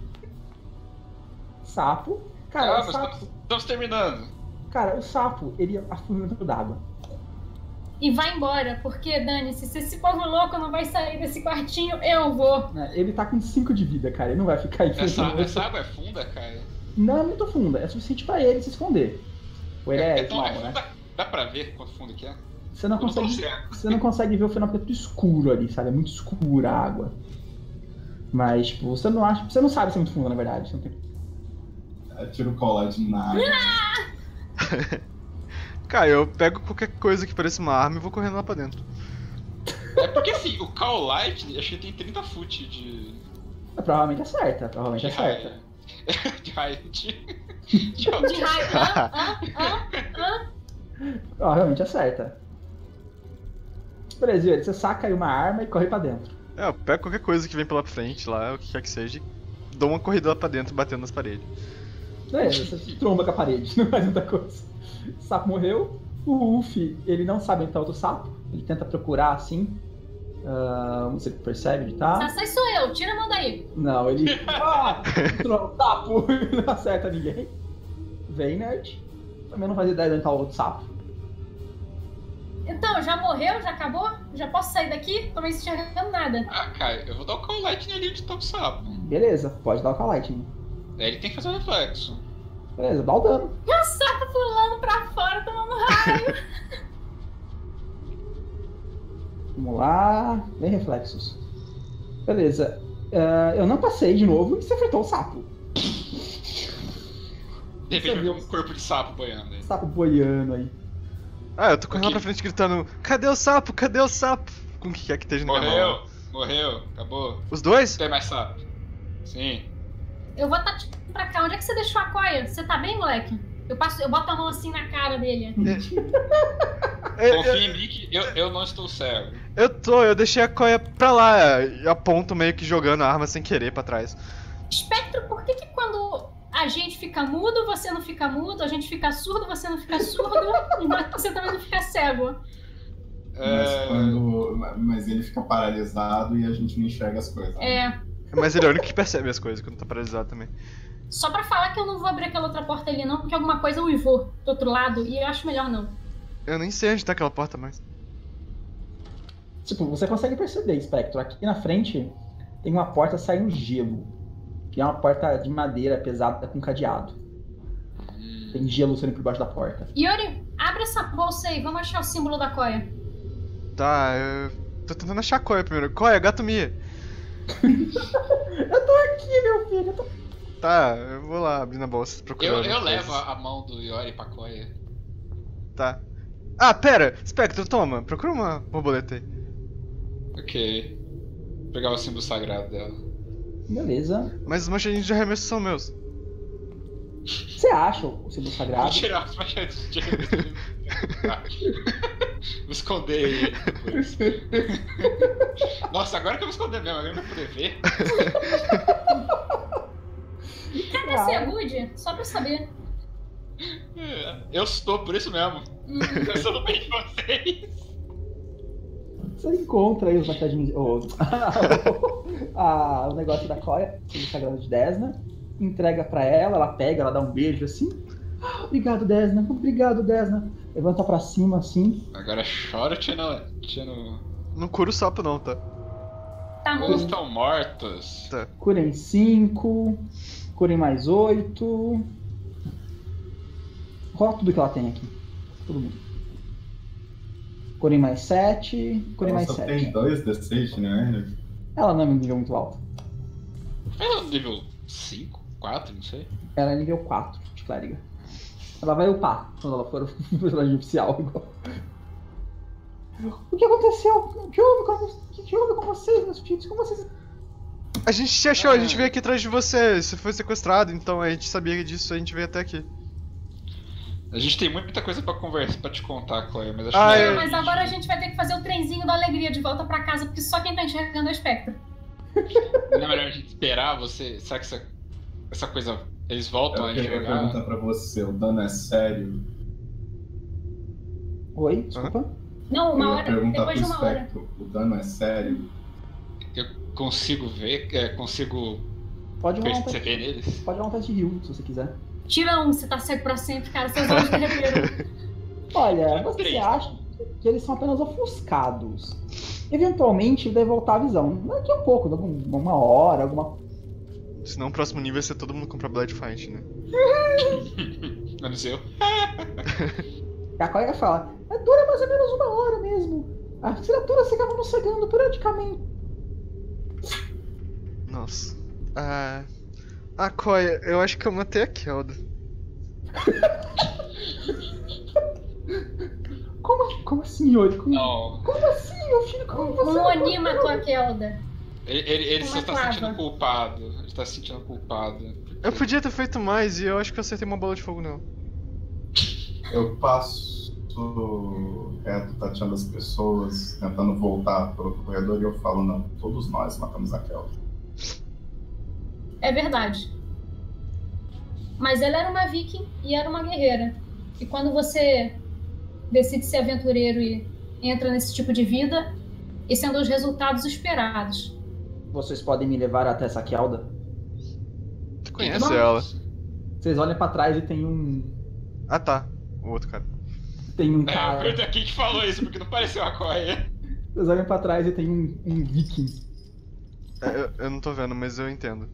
Sapo. Cara, o sapo, Estamos terminando. cara, o sapo, ele afunda dentro d'água. E vai embora, porque, Dani-se, se esse povo louco não vai sair desse quartinho, eu vou. Ele tá com 5 de vida, cara. Ele não vai ficar aí. Essa água é funda, cara? Não é muito funda, é suficiente pra ele se esconder. Ou ele é Então, small, né? dá pra ver quanto fundo que é? Você não, Eu não tô consegue, cego. você não consegue ver o final porque é tudo escuro ali, sabe? É muito escura a água. Mas, tipo, você não acha. Você não sabe se é muito fundo, na verdade. Você não tem... Tira o collage na água. Cara, eu pego qualquer coisa que pareça uma arma e vou correndo lá pra dentro. É porque assim, o Call Light, acho que tem 30 foot de Provavelmente acerta, provavelmente acerta. raio. De raio. De raio. Provavelmente acerta. Beleza, você saca aí uma arma e corre pra dentro. É, eu pego qualquer coisa que vem pela frente lá, o que quer que seja, e dou uma corrida lá pra dentro, batendo nas paredes. Beleza, você tromba com a parede, não faz muita coisa. O sapo morreu. O Wolf, ele não sabe onde tá outro sapo. Ele tenta procurar assim. Você percebe onde tá. Sassai sou eu, tira a mão daí. Não, ele. Sapo! Não acerta ninguém. Vayner. Também não faz ideia de onde tá o outro sapo. Então, já morreu? Já acabou? Já posso sair daqui? Tô me enxergando nada. Ah, cara, eu vou dar o Call Light ali onde tá o sapo. Beleza, pode dar o Call Lightning. Aí ele tem que fazer um reflexo. Beleza, dá o dano. O sapo pulando pra fora, tomando raio. Vamos lá. Bem reflexos. Beleza. Eu não passei de novo e você acertou o sapo. De repente eu vi um corpo de sapo boiando aí. Sapo boiando aí. Ah, eu tô correndo lá Ok. pra frente gritando: cadê o sapo? Cadê o sapo? Com o que quer que esteja na minha mão. Morreu, acabou. Os dois? Não tem mais sapo. Sim. Eu vou tatir pra cá. Onde é que você deixou a coia? Você tá bem, moleque? Eu boto a mão assim na cara dele. Confia em mim que eu não estou cego. Eu deixei a coia pra lá e aponto meio que jogando a arma sem querer pra trás. Espectro, por que que quando a gente fica mudo, você não fica mudo? A gente fica surdo, você não fica surdo? E você também não fica cego? Mas ele fica paralisado e a gente não enxerga as coisas. É. Mas ele é o único que percebe as coisas quando tá paralisado também. Só pra falar que eu não vou abrir aquela outra porta ali não, porque alguma coisa uivou do outro lado e eu acho melhor não. Eu nem sei onde tá aquela porta mais. Tipo, você consegue perceber, Spectro. Aqui na frente tem uma porta saindo gelo. Que é uma porta de madeira pesada com cadeado. Tem gelo saindo por baixo da porta. Yuri, abre essa bolsa aí, vamos achar o símbolo da Koya. Tá, eu tô tentando achar a Koya primeiro. Koya, gato Mia. Eu tô aqui, meu filho. Tá, eu vou lá abrir na bolsa procurando. Eu levo a mão do Yori pra Koya. Tá. Ah, pera! Spectro, toma, procura uma borboleta aí. Ok. Vou pegar o símbolo sagrado dela. Beleza. Mas os manchadinhos de arremesso são meus. Você acha o símbolo Vou sagrado? tirar os machetes de Vou esconder ele depois. Nossa, agora que eu vou esconder mesmo, agora eu não vou poder ver. Cadê a Seagood? Só pra saber. Eu estou, por isso mesmo. Eu sou do bem de vocês. Você encontra aí os machadinhos. O negócio da Koya, o símbolo sagrado de Desna. Entrega pra ela, ela pega, ela dá um beijo assim. Obrigado, Desna. Obrigado, Desna. Levanta pra cima assim. Agora chora, Tino. Não cura o sapo não, tá? Tá Todos bom. estão mortos. Tá. Curem 5. Curem mais 8. Rola tudo que ela tem aqui. Todo mundo. Curem mais 7. Curem mais Só 7. tem 2 D6, né? Ela não é um nível muito alto. É no nível 5, 4, não sei. Ela é nível 4 de clériga. Ela vai upar quando ela for um personagem oficial. Igual. O que aconteceu? O que houve com vocês, meus filhos? Como vocês... A gente te achou, a gente veio aqui atrás de você. Você foi sequestrado, então a gente sabia disso, a gente veio até aqui. A gente tem muita coisa pra conversar, pra te contar, Chloe, mas acho Ah, que é. Mas agora a gente vai ter que fazer o trenzinho da alegria de volta pra casa, porque só quem tá enxergando é o Espectro. não é melhor a gente esperar você. Será que essa coisa. Eles voltam Eu a queria enxergar? perguntar pra você, o dano é sério? Oi, desculpa. Não, uma Eu ia hora, perguntar depois de pro uma hora. Spectro, o dano é sério? Eu consigo ver, consigo Pode rolar um teste, perceber neles? pode rolar um teste de heal, se você quiser. Tira um, você tá cego pra sempre, cara, seus olhos derreteram. Olha, você 3. acha que eles são apenas ofuscados. Eventualmente deve voltar a visão. Daqui a pouco, uma hora, alguma... Senão o próximo nível vai ser todo mundo com Blood Fight, né? Menos eu. E a colega fala, dura mais ou menos uma hora mesmo. As criaturas ficavam nos cegando periodicamente. Nossa. Ah, Koya, eu acho que eu matei a Kelda. Como assim, Yori? Não. Como assim, meu filho? Como você... Um Oni matou a Kelda. Ele só Uma tá clava. se sentindo culpado. Ele tá se sentindo culpado. Eu podia ter feito mais e eu acho que eu acertei uma bola de fogo nela. Eu passo reto, tateando as pessoas, tentando voltar pelo corredor e eu falo, não, todos nós matamos a Kelda. É verdade. Mas ela era uma viking e era uma guerreira. E quando você decide ser aventureiro e entra nesse tipo de vida, esses são os resultados esperados. Vocês podem me levar até essa Kelda? Tu conhece Vamos. ela? Vocês olham pra trás e tem um... Ah, tá. O outro cara. Tem um Eu cara... perguntei quem que falou isso, porque não pareceu a Koya. Vocês olham pra trás e tem um viking. Eu não tô vendo, mas eu entendo.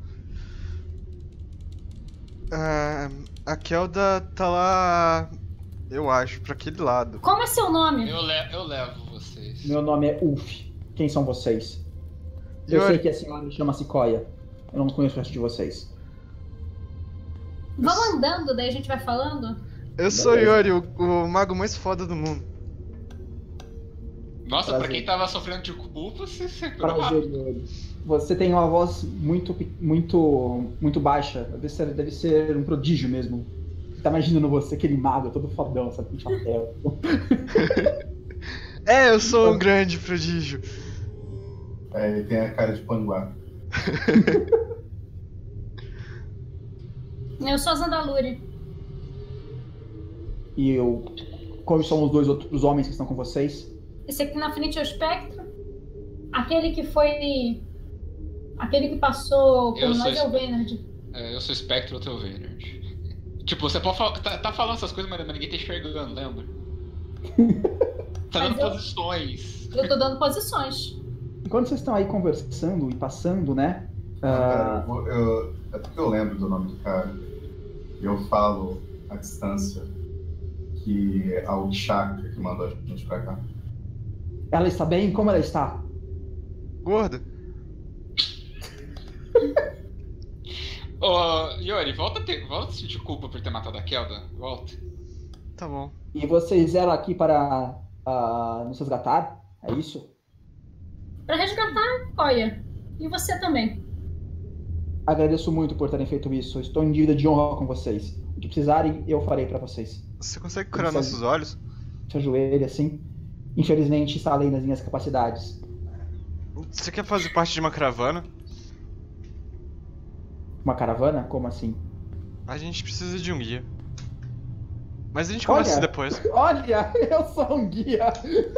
A Kelda tá lá, eu acho, pra aquele lado. Como é seu nome? Eu levo vocês. Meu nome é Ulf. Quem são vocês? Eu Yori. sei que a senhora chama-se Koya. Eu não conheço o resto de vocês. Vamos andando, daí a gente vai falando? Eu sou Yori, o mago mais foda do mundo. Nossa, Prazer. pra quem tava sofrendo de culpa, você segurou Prazer, Yori. Você tem uma voz muito baixa. Deve ser um prodígio mesmo. Você tá imaginando você, aquele mago todo fodão, sabe, com chapéu. Eu sou um grande prodígio. Ele tem a cara de panguá. Eu sou a Zandaluri. E quais são os dois outros homens que estão com vocês? Esse aqui na frente é o Espectro. Aquele que foi... Aquele que passou por Eu nós sou é o Vaynard. Eu sou Spectre, outro é o Vaynard. Tipo, você pode tá falando essas coisas, mas ninguém tá enxergando, lembra? Tá dando posições. Eu tô dando posições. Enquanto vocês estão aí conversando e passando, né? Cara, é porque eu lembro do nome do cara. Eu falo à distância que é a Ushaka que mandou a gente pra cá. Ela está bem? Como ela está? Gorda. Ô, Yori, volta a sentir culpa por ter matado a Kelda. Volta. Tá bom. E vocês eram aqui para nos resgatar? É isso? Pra resgatar, olha. E você também. Agradeço muito por terem feito isso. Estou em dívida de honra com vocês. O que precisarem, eu farei para vocês. Você consegue curar nossos olhos? Se ajoelha assim. Infelizmente, está além das minhas capacidades. Você quer fazer parte de uma caravana? Uma caravana? Como assim? A gente precisa de um guia. Mas a gente conversa isso depois. Olha, eu sou um guia.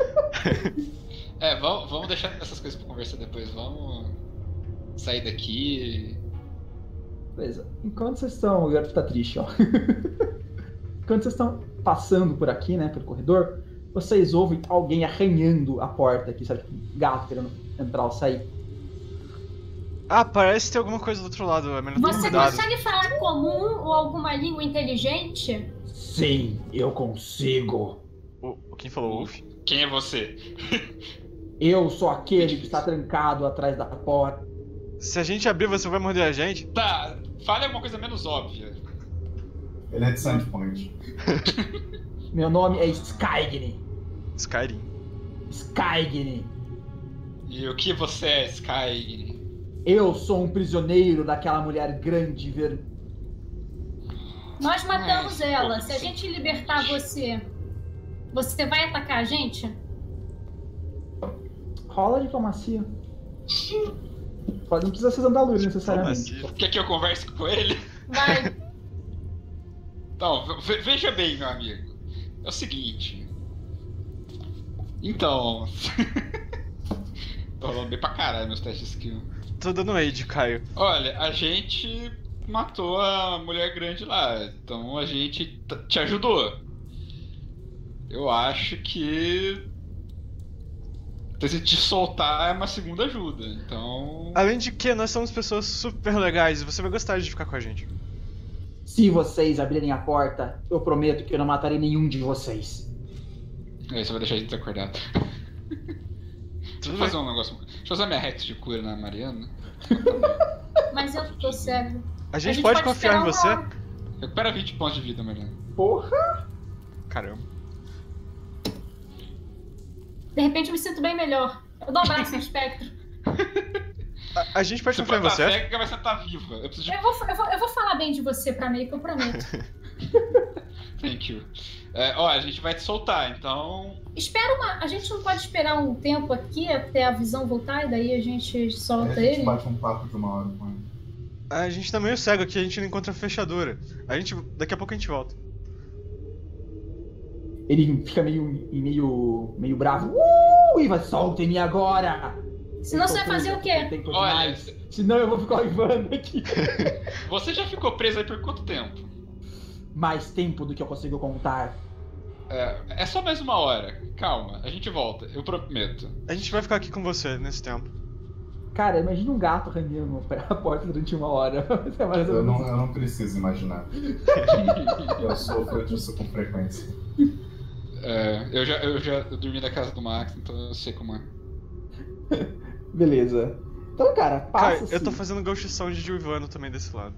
Vamos deixar essas coisas pra conversar depois. Vamos sair daqui. Beleza. Enquanto vocês estão... O garoto tá triste, ó. Enquanto vocês estão passando por aqui, né, pelo corredor, vocês ouvem alguém arranhando a porta aqui, sabe? Tipo, um gato querendo entrar ou sair. Ah, parece ter alguma coisa do outro lado. É melhor ter Você cuidado. consegue falar comum ou alguma língua inteligente? Sim, eu consigo. Quem falou Wolf? Quem é você? Eu sou aquele que está trancado atrás da porta. Se a gente abrir, você vai morder a gente? Tá, fale alguma coisa menos óbvia. Ele é de Sandpoint. Meu nome é Skygni. Skyrim. Skygni. E o que você é, Sky? Eu sou um prisioneiro daquela mulher grande ver... Nós matamos ela. Se a gente libertar você, você vai atacar a gente? Rola diplomacia. Não precisa ser Zandaluri necessariamente. Quer que eu converse com ele? Vai. Então, veja bem, meu amigo. É o seguinte. Então. Tô rolando bem pra caralho meus testes de skill. Tô dando aid, Caio. Olha, a gente matou a mulher grande lá. Então a gente te ajudou. Eu acho que se te soltar é uma segunda ajuda. Então. Além de que, nós somos pessoas super legais e você vai gostar de ficar com a gente. Se vocês abrirem a porta, eu prometo que eu não matarei nenhum de vocês. Aí você vai deixar a gente desacordado. Deixa eu fazer um negócio. Deixa eu usar minha Rex de cura na Mariana. Mas eu tô cego. A gente pode confiar em você? Recupera 20 pontos de vida, Mariana. Porra! Caramba. De repente eu me sinto bem melhor. Eu dou um abraço no espectro. A gente pode Você confiar em pode você? estar cega, mas você tá viva. Eu preciso de... Eu vou falar bem de você pra meio que eu prometo. Thank you. A gente vai te soltar, então... A gente não pode esperar um tempo aqui até a visão voltar e daí a gente solta A gente ele? bate um papo de 1 hora com ele. A gente tá meio cego aqui, a gente não encontra a fechadura. Daqui a pouco a gente volta. Ele fica meio bravo. E vai, soltem-me agora! Senão você vai fazer o quê? Olha, senão eu vou ficar uivando aqui. Você já ficou preso aí por quanto tempo? Mais tempo do que eu consigo contar. É só mais 1 hora. Calma, a gente volta, eu prometo. A gente vai ficar aqui com você nesse tempo. Cara, imagina um gato arranhando a porta durante 1 hora. Eu não preciso imaginar. Eu sofro disso com frequência. Eu dormi na casa do Max, então eu sei como é. Beleza. Então, cara, passa. Cara, eu tô fazendo Ghost Sound de uivano também desse lado.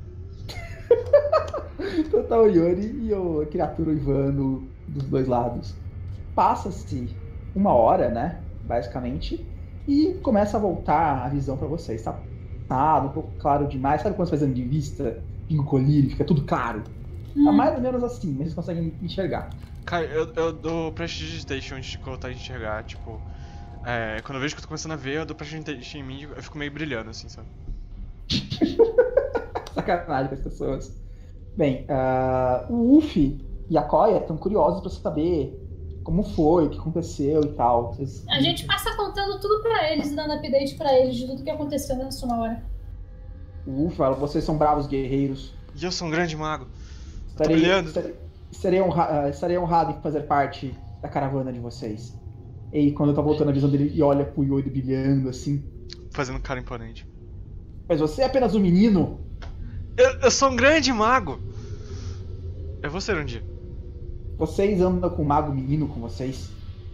Então tá o Yori e a criatura uivando dos dois lados. Passa-se 1 hora, né? Basicamente. E começa a voltar a visão pra vocês. Tá um pouco claro demais. Sabe quando você faz de vista? Pingo colírio, fica tudo claro. Tá mais ou menos assim, mas vocês conseguem enxergar. Cara, eu dou Prestidigitation antes de colocar a enxergar, tipo... quando eu vejo que eu tô começando a ver, eu dou Prestidigitation em mim, eu fico meio brilhando, assim, sabe? Sacanagem com as pessoas. Bem, o Uff e a Koya estão curiosos pra saber como foi, o que aconteceu e tal. A gente passa contando tudo pra eles e dando update pra eles de tudo que aconteceu nessa 1 hora. O Uff fala, vocês são bravos guerreiros. E eu sou um grande mago. Tô brilhando. Estarei honrado em fazer parte da caravana de vocês. E quando tá voltando a visão dele, e olha pro Yori brilhando assim. Fazendo cara imponente. Mas você é apenas um menino? Eu sou um grande mago! Eu vou ser um dia. Vocês andam com um mago menino com vocês?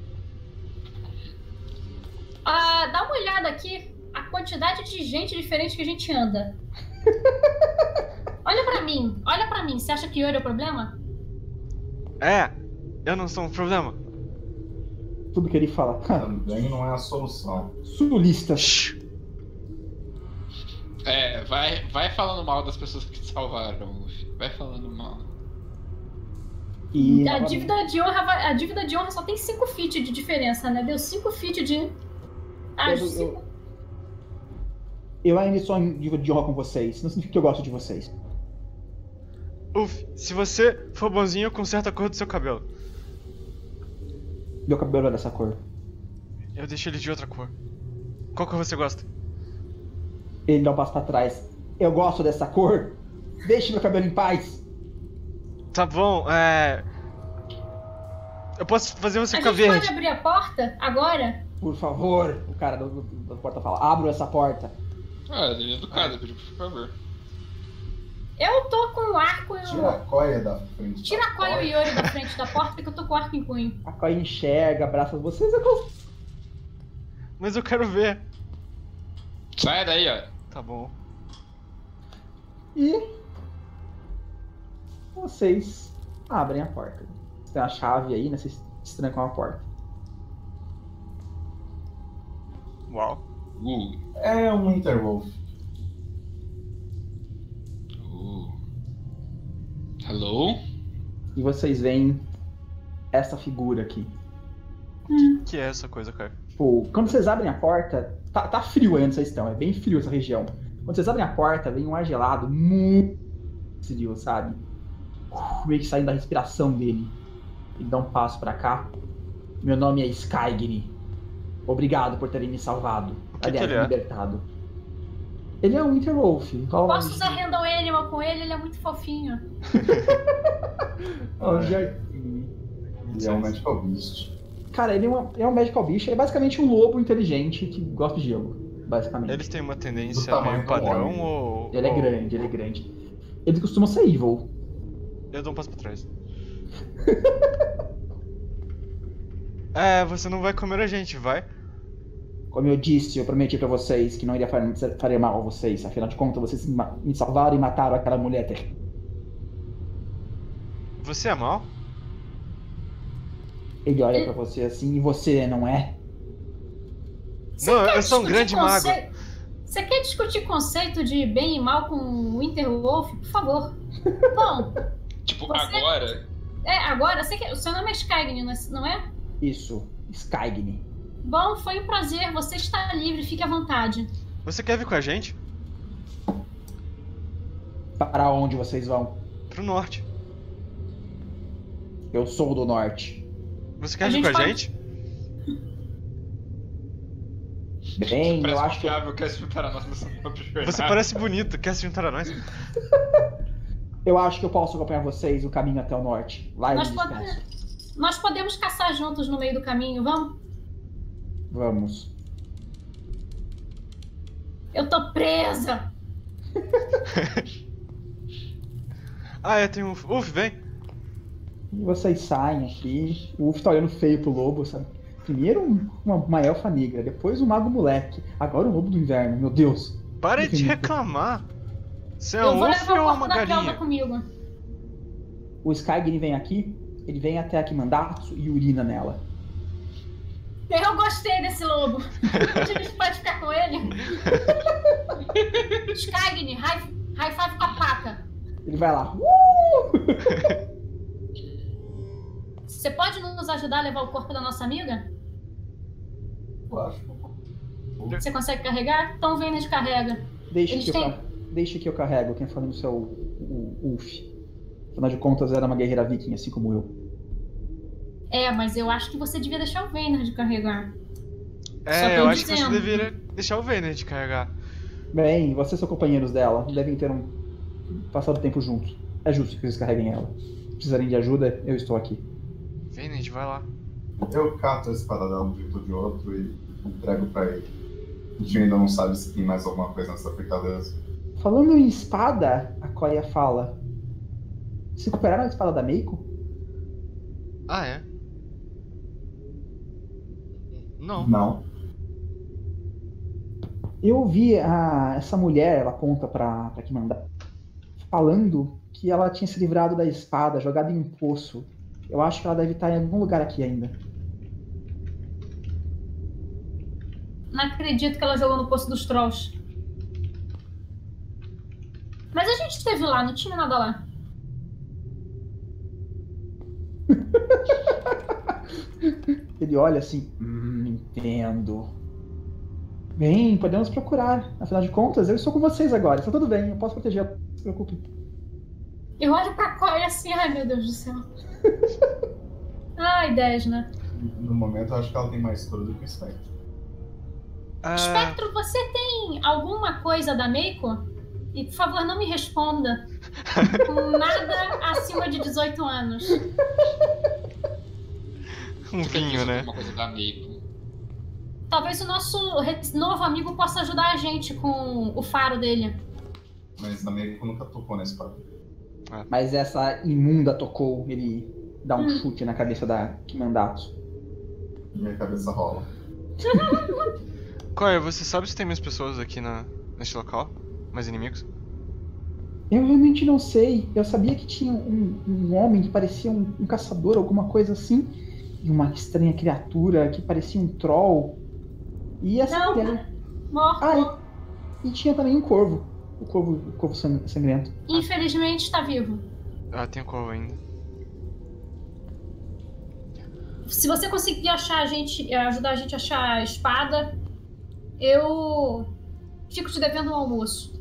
Dá uma olhada aqui, a quantidade de gente diferente que a gente anda. Olha pra mim, você acha que Yori é o problema? Eu não sou um problema. Tudo que ele fala. Também não é a solução. Sulista. Shhh. Vai falando mal das pessoas que te salvaram, Luffy. Vai falando mal. E A dívida de honra só tem 5 feet de diferença, né? Deu 5 feet de... eu ainda sou em dívida de honra com vocês. Não significa que eu gosto de vocês. Uf, se você for bonzinho, conserta a cor do seu cabelo. Meu cabelo é dessa cor. Eu deixo ele de outra cor. Qual cor você gosta? Ele dá um passo pra trás. Eu gosto dessa cor. Deixe meu cabelo em paz. Tá bom, eu posso fazer você A ficar gente verde. pode abrir a porta agora? Por favor. O cara da porta fala. Abra essa porta. Ele é educado, pediu por favor. Eu tô com o arco e Tira a coia da frente. Tira a Koya e o Yori da frente da porta que eu tô com o arco em punho. A Koya enxerga, abraça vocês. Mas eu quero ver. Sai daí, ó. Tá bom. E vocês abrem a porta. Você tem a chave aí, né? Vocês trancam a porta. Uau. É um Interwolf. Hello? E vocês veem essa figura aqui. Que é essa coisa, cara? Tipo, quando vocês abrem a porta, tá frio aí onde vocês estão, é bem frio essa região. Quando vocês abrem a porta, vem um ar gelado, muito frio, sabe? Meio que saindo da respiração dele. Ele dá um passo pra cá. Meu nome é Skygne. Obrigado por terem me salvado. Aliás, ele é? libertado. Ele é um Interwolf. Posso usar Random Animal com ele? Ele é muito fofinho. Jardim. Ele é um Magical Beast. Cara, ele é um Magical Beast. Ele é basicamente um lobo inteligente que gosta de gelo. Basicamente. Eles têm uma tendência Do tamanho meio do padrão homem. ou... Ele é grande, ele é grande. Eles costumam ser evil. Eu dou um passo pra trás. Você não vai comer a gente, vai? Como eu disse, eu prometi pra vocês que não iria fazer mal a vocês. Afinal de contas, vocês me salvaram e mataram aquela mulher. Você é mal? Ele olha pra você assim, e você não é? Não, eu sou um grande mago. Você quer discutir conceito de bem e mal com o Winterwolf? Por favor. Bom. Tipo, você... agora? Agora. O seu nome é Skygne, não é? Isso, Skygne. Bom, foi um prazer. Você está livre, fique à vontade. Você quer vir com a gente? Para onde vocês vão? Pro norte. Eu sou do norte. Você quer vir com a gente? Bem, eu acho que... Quer se juntar a nós nessa própria jornada. Você parece bonito, quer se juntar a nós? Eu acho que eu posso acompanhar vocês o caminho até o norte. Lá eu descanso. Nós podemos caçar juntos no meio do caminho, vamos? Vamos. Eu tô presa! Tem um... Uf, vem! E vocês saem aqui. O Uf tá olhando feio pro lobo, sabe? Primeiro uma elfa negra, depois um mago moleque. Agora o lobo do inverno, meu Deus. Para de reclamar! Você é eu um vou Uf levar ou o uma corpo da Kelda galinha? comigo. O Skygne vem aqui, ele vem até a Kimandatsu e urina nela. Eu gostei desse lobo. A gente pode ficar com ele? Skygne, high five com a pata. Ele vai lá. Você pode nos ajudar a levar o corpo da nossa amiga? Eu acho. Você consegue carregar? Então vem, nos carrega. Deixa que eu carrego. Quem fala no seu Uf. Afinal de contas, era uma guerreira viking, assim como eu. Mas eu acho que você devia deixar o Vayner de carregar. Eu acho que você deveria deixar o Vayner de carregar. Bem, vocês são companheiros dela. Devem ter passado tempo juntos. É justo que vocês carreguem ela. Se precisarem de ajuda, eu estou aqui. Vayner, vai lá. Eu cato a espada dela de um jeito ou de outro e entrego pra ele. A gente ainda não sabe se tem mais alguma coisa nessa fortaleza. Falando em espada, a Koya fala. Se recuperaram a espada da Meiko? Ah, é? Não. Não. Eu ouvi essa mulher, ela conta pra Kimanda, falando que ela tinha se livrado da espada, jogada em um poço. Eu acho que ela deve estar em algum lugar aqui ainda. Não acredito que ela jogou no Poço dos Trolls. Mas a gente esteve lá, não tinha nada lá. Ele olha assim, entendo. Bem, podemos procurar. Afinal de contas, eu estou com vocês agora. Está tudo bem, eu posso proteger, não se preocupe. Eu olho pra Koya assim, ai meu Deus do céu. Ai, Desna. No momento, eu acho que ela tem mais cor do que o Spectre. Espectro, você tem alguma coisa da Meiko? E por favor, não me responda com nada acima de 18 anos. Um vinho, né? Uma coisa da Meiko. Talvez o nosso novo amigo possa ajudar a gente com o faro dele. Mas a Meiko nunca tocou na espada. Mas essa imunda tocou, ele dá um chute na cabeça da Kimandatsu. Minha cabeça rola. Koya, você sabe se tem mais pessoas aqui neste local? Mais inimigos? Eu realmente não sei. Eu sabia que tinha um homem que parecia um caçador, alguma coisa assim. E uma estranha criatura que parecia um troll. E essa Não, mulher... morto. E tinha também um corvo. O corvo sangrento. Infelizmente está vivo. Ah, tem um corvo ainda. Se você conseguir ajudar a gente a achar a espada, eu fico te devendo um almoço.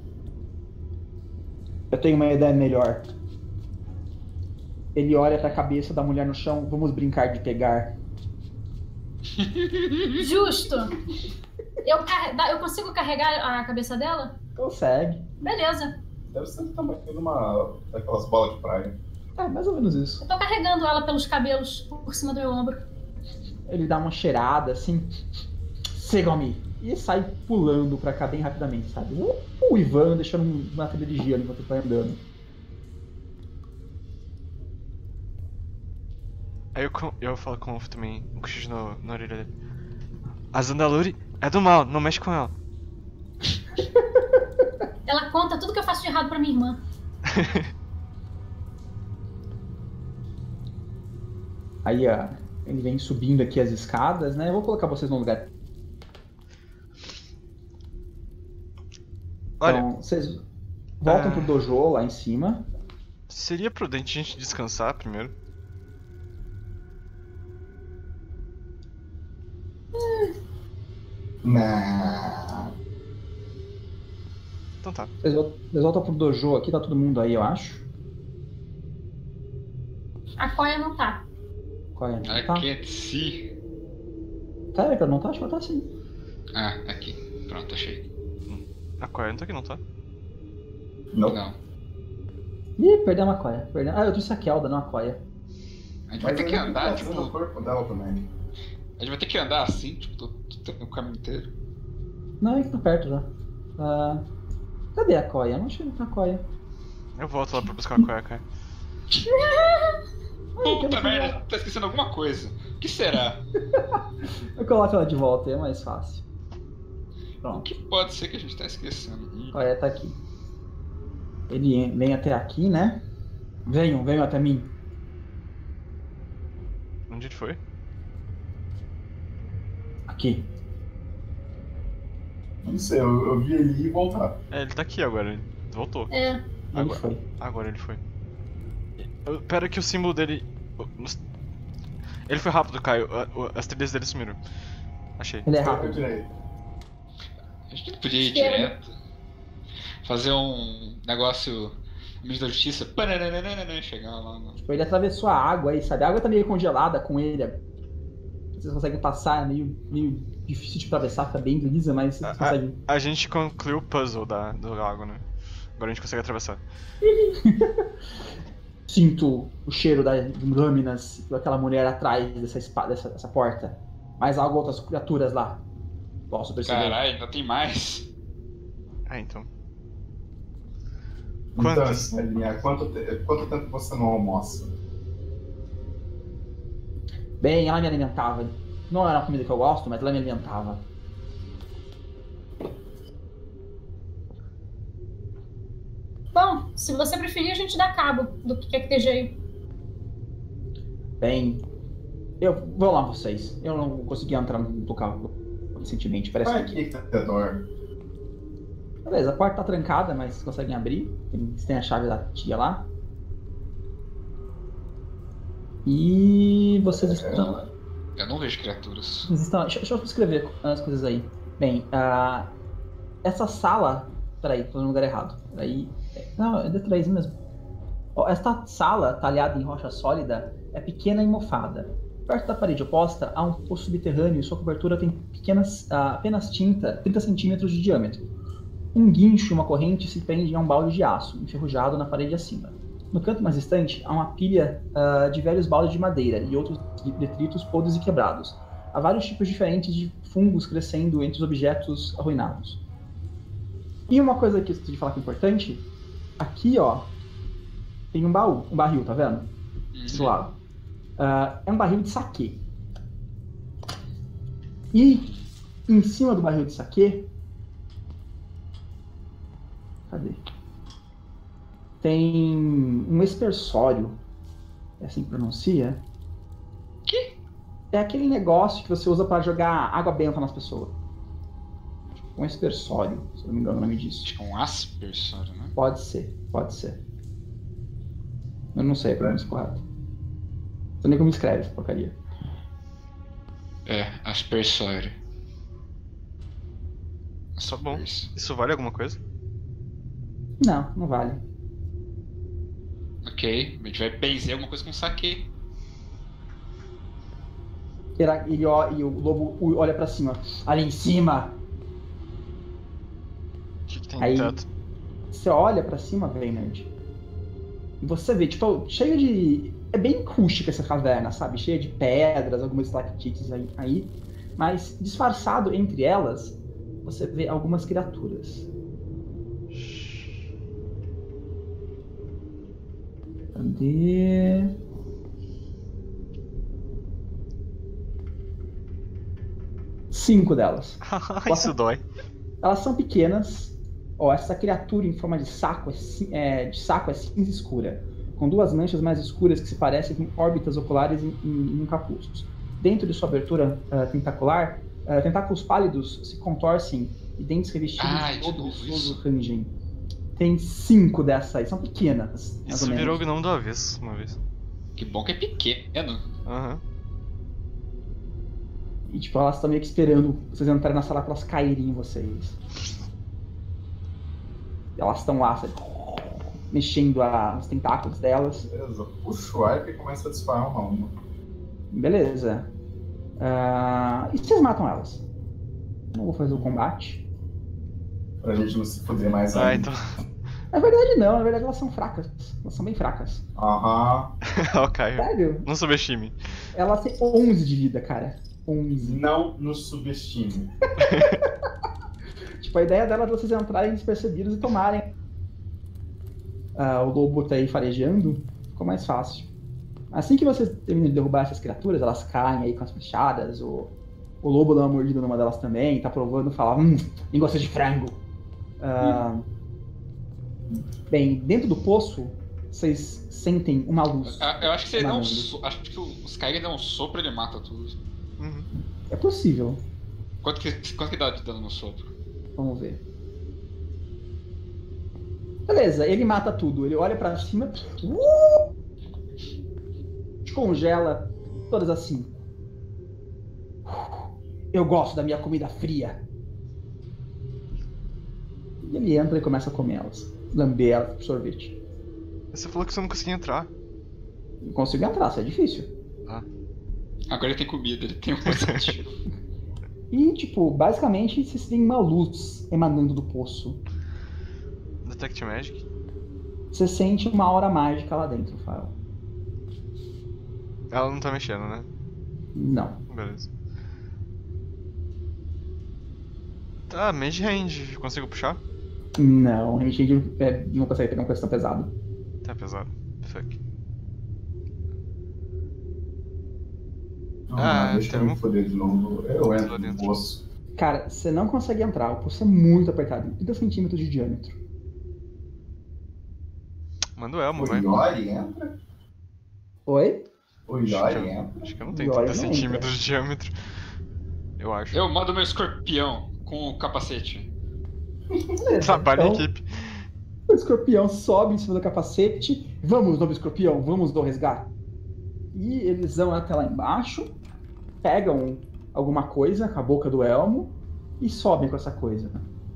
Eu tenho uma ideia melhor. Ele olha pra cabeça da mulher no chão. Vamos brincar de pegar. Justo. Eu consigo carregar a cabeça dela? Consegue. Beleza. Deve ser do tamanho de daquelas bolas de praia. É, mais ou menos isso. Eu tô carregando ela pelos cabelos por cima do meu ombro. Ele dá uma cheirada assim. Sigam-me. E sai pulando pra cá bem rapidamente, sabe? Uivando, deixando uma trilha de gelo enquanto ele vai andando. Aí eu falo com o Wolf também, um cochicho na orelha dele. A Zandaluri é do mal, não mexe com ela. Ela conta tudo que eu faço de errado pra minha irmã. Aí ele vem subindo aqui as escadas, né? Eu vou colocar vocês no lugar. Olha, Então, vocês voltam pro dojo lá em cima. seria prudente a gente descansar primeiro? Não. Então tá. Vocês voltam pro dojo aqui, tá todo mundo aí, eu acho. A Koya não tá. Qual é? I Tá. can't see. Tá, Erika, não tá? Acho que ela tá sim. Ah, aqui. Pronto, achei. A Koya não tá aqui, não tá? Não. Não. Ih, perdemos a Koya. Ah, eu trouxe a Kelda, não a Koya. A gente vai ter que andar, tipo. no corpo dela também. A gente vai ter que andar assim, tipo, o caminho inteiro. Não, ele tá perto já. Cadê a Koya? Eu não achei a Koya. Eu volto lá pra buscar a Koya, cara. Puta merda, tá esquecendo alguma coisa. O que será? Eu coloco ela de volta, é mais fácil. O Pronto, que pode ser que a gente tá esquecendo? a Koya tá aqui. Ele vem até aqui, né? Venham até mim. Onde ele foi? Aqui. Não sei, eu vi ele ir voltar. É, ele tá aqui agora, ele voltou. É. Ele foi. Agora ele foi. Pera que o símbolo dele... Ele foi rápido, Caio. As trilhas dele sumiram. Achei. Ele é Eu rápido. tirei. A gente não podia ir direto. Fazer um negócio. Ministro da Justiça. Chegar lá. Tipo, ele atravessou a água aí, sabe? A água tá meio congelada com ele. Vocês conseguem passar, é meio difícil de atravessar, fica bem lisa, mas vocês conseguem. A gente concluiu o puzzle do lago, né? Agora a gente consegue atravessar. Sinto o cheiro de lâminas daquela mulher atrás dessa porta. Mais algo, outras criaturas lá. Posso perceber. Caralho, ainda tem mais. Então. Então, Quantas? Elinha, quanto tempo você não almoça? Bem, ela me alimentava. Não era a comida que eu gosto, mas ela me alimentava. Bom, se você preferir, a gente dá cabo do que quer que esteja aí. Bem, eu vou lá vocês. Eu não consegui entrar no local recentemente. Parece Vai que... aqui, Theodore. Beleza, a porta tá trancada, mas vocês conseguem abrir. Vocês têm a chave da tia lá. E vocês estão... Eu não vejo criaturas. Deixa eu escrever as coisas aí. Bem, essa sala... Peraí, tô no lugar errado. Peraí. Não, é D3 mesmo. Esta sala, talhada em rocha sólida, é pequena e mofada. Perto da parede oposta, há um poço subterrâneo e sua cobertura tem apenas 30 centímetros de diâmetro. Um guincho e uma corrente se prendem a um balde de aço, enferrujado na parede acima. No canto mais distante, há uma pilha de velhos baldes de madeira e outros detritos podres e quebrados. Há vários tipos diferentes de fungos crescendo entre os objetos arruinados. E uma coisa que eu esqueci de falar que é importante, aqui, ó, tem um barril, tá vendo? Desse lado. É um barril de saquê. E em cima do barril de saquê, cadê? Tem um espersório. É assim que pronuncia? Que? É aquele negócio que você usa para jogar água benta nas pessoas. Um espersório, se eu não me engano o nome disso. Acho que é um aspersório, né? Pode ser. Eu não sei a pronúncia correta. Não sei nem como escreve essa porcaria. É, aspersório. Só bom. Isso vale alguma coisa? Não vale. Ok, a gente vai benzer alguma coisa com saque. E o lobo olha pra cima. Ali em cima! O que tem Aí, no teto? você olha pra cima, Reynard, e você vê, tipo, cheio de... É bem rústica essa caverna, sabe? Cheia de pedras, algumas estalactites aí. Mas, disfarçado entre elas, você vê algumas criaturas. Cadê? Cinco delas. Isso dói. Elas são pequenas. Ó, essa criatura em forma de saco é cinza escura, com duas manchas mais escuras que se parecem com órbitas oculares em capuzos. Dentro de sua abertura tentacular, tentáculos pálidos se contorcem e dentes revestidos de odoroso rangem. Tem 5 dessas aí, são pequenas. Isso virou o gnomo do avesso uma vez. Que bom que é pequeno. Aham. E tipo, elas estão meio que esperando vocês entrarem na sala pra elas caírem em vocês. Elas estão lá, sabe, mexendo os tentáculos delas. Beleza, puxa o wipe e começa a disparar uma a uma. Beleza. E vocês matam elas? Não vou fazer o combate. Pra gente não se foder mais ainda. Então. Na verdade não, na verdade elas são fracas. Elas são bem fracas. Aham. Ó, Caio. Sério? Não subestime. Elas têm 11 de vida, cara. 11. Não nos subestime. Tipo, a ideia dela é vocês entrarem despercebidos e tomarem. O lobo tá aí farejando, ficou mais fácil. Assim que vocês terminam de derrubar essas criaturas, elas caem aí com as fechadas. O lobo dá uma mordida numa delas também, tá provando e fala: nem gosta de frango. Bem, dentro do poço, vocês sentem uma luz. Eu acho que você emanando. acho que os Skyrim dão um sopro e ele mata tudo. Uhum. É possível. Quanto que dá de dano no sopro? Vamos ver. Beleza, ele mata tudo. Ele olha pra cima, congela, todas assim. Eu gosto da minha comida fria. E ele entra e começa a comer elas. Lamber elas pro sorvete. Você falou que você não conseguia entrar. Não consigo entrar, isso é difícil. Agora ele tem comida, ele tem um positivo. E, tipo, basicamente vocês têm uma luz emanando do poço. Detect Magic? Você sente uma aura mágica lá dentro, Fael. Ela não tá mexendo, né? Não. Beleza. Tá, mage hand. Consigo puxar? Não, a gente não consegue pegar uma coisa tão pesada. Tá pesado. Fuck. Deixa eu me foder de novo. Eu entro no poço. Cara, você não consegue entrar, o poço é muito apertado, 30 centímetros de diâmetro. Manda o Elmo, O vai. Yori entra? Oi? O Yori entra? Acho que eu não tenho Yori 30 não centímetros de diâmetro. Eu acho. Eu mando meu escorpião com o capacete. Trabalho em Então, equipe. o escorpião sobe em cima do capacete. Vamos, novo escorpião, vamos do resgate. E eles vão até lá embaixo, pegam alguma coisa com a boca do elmo e sobem com essa coisa.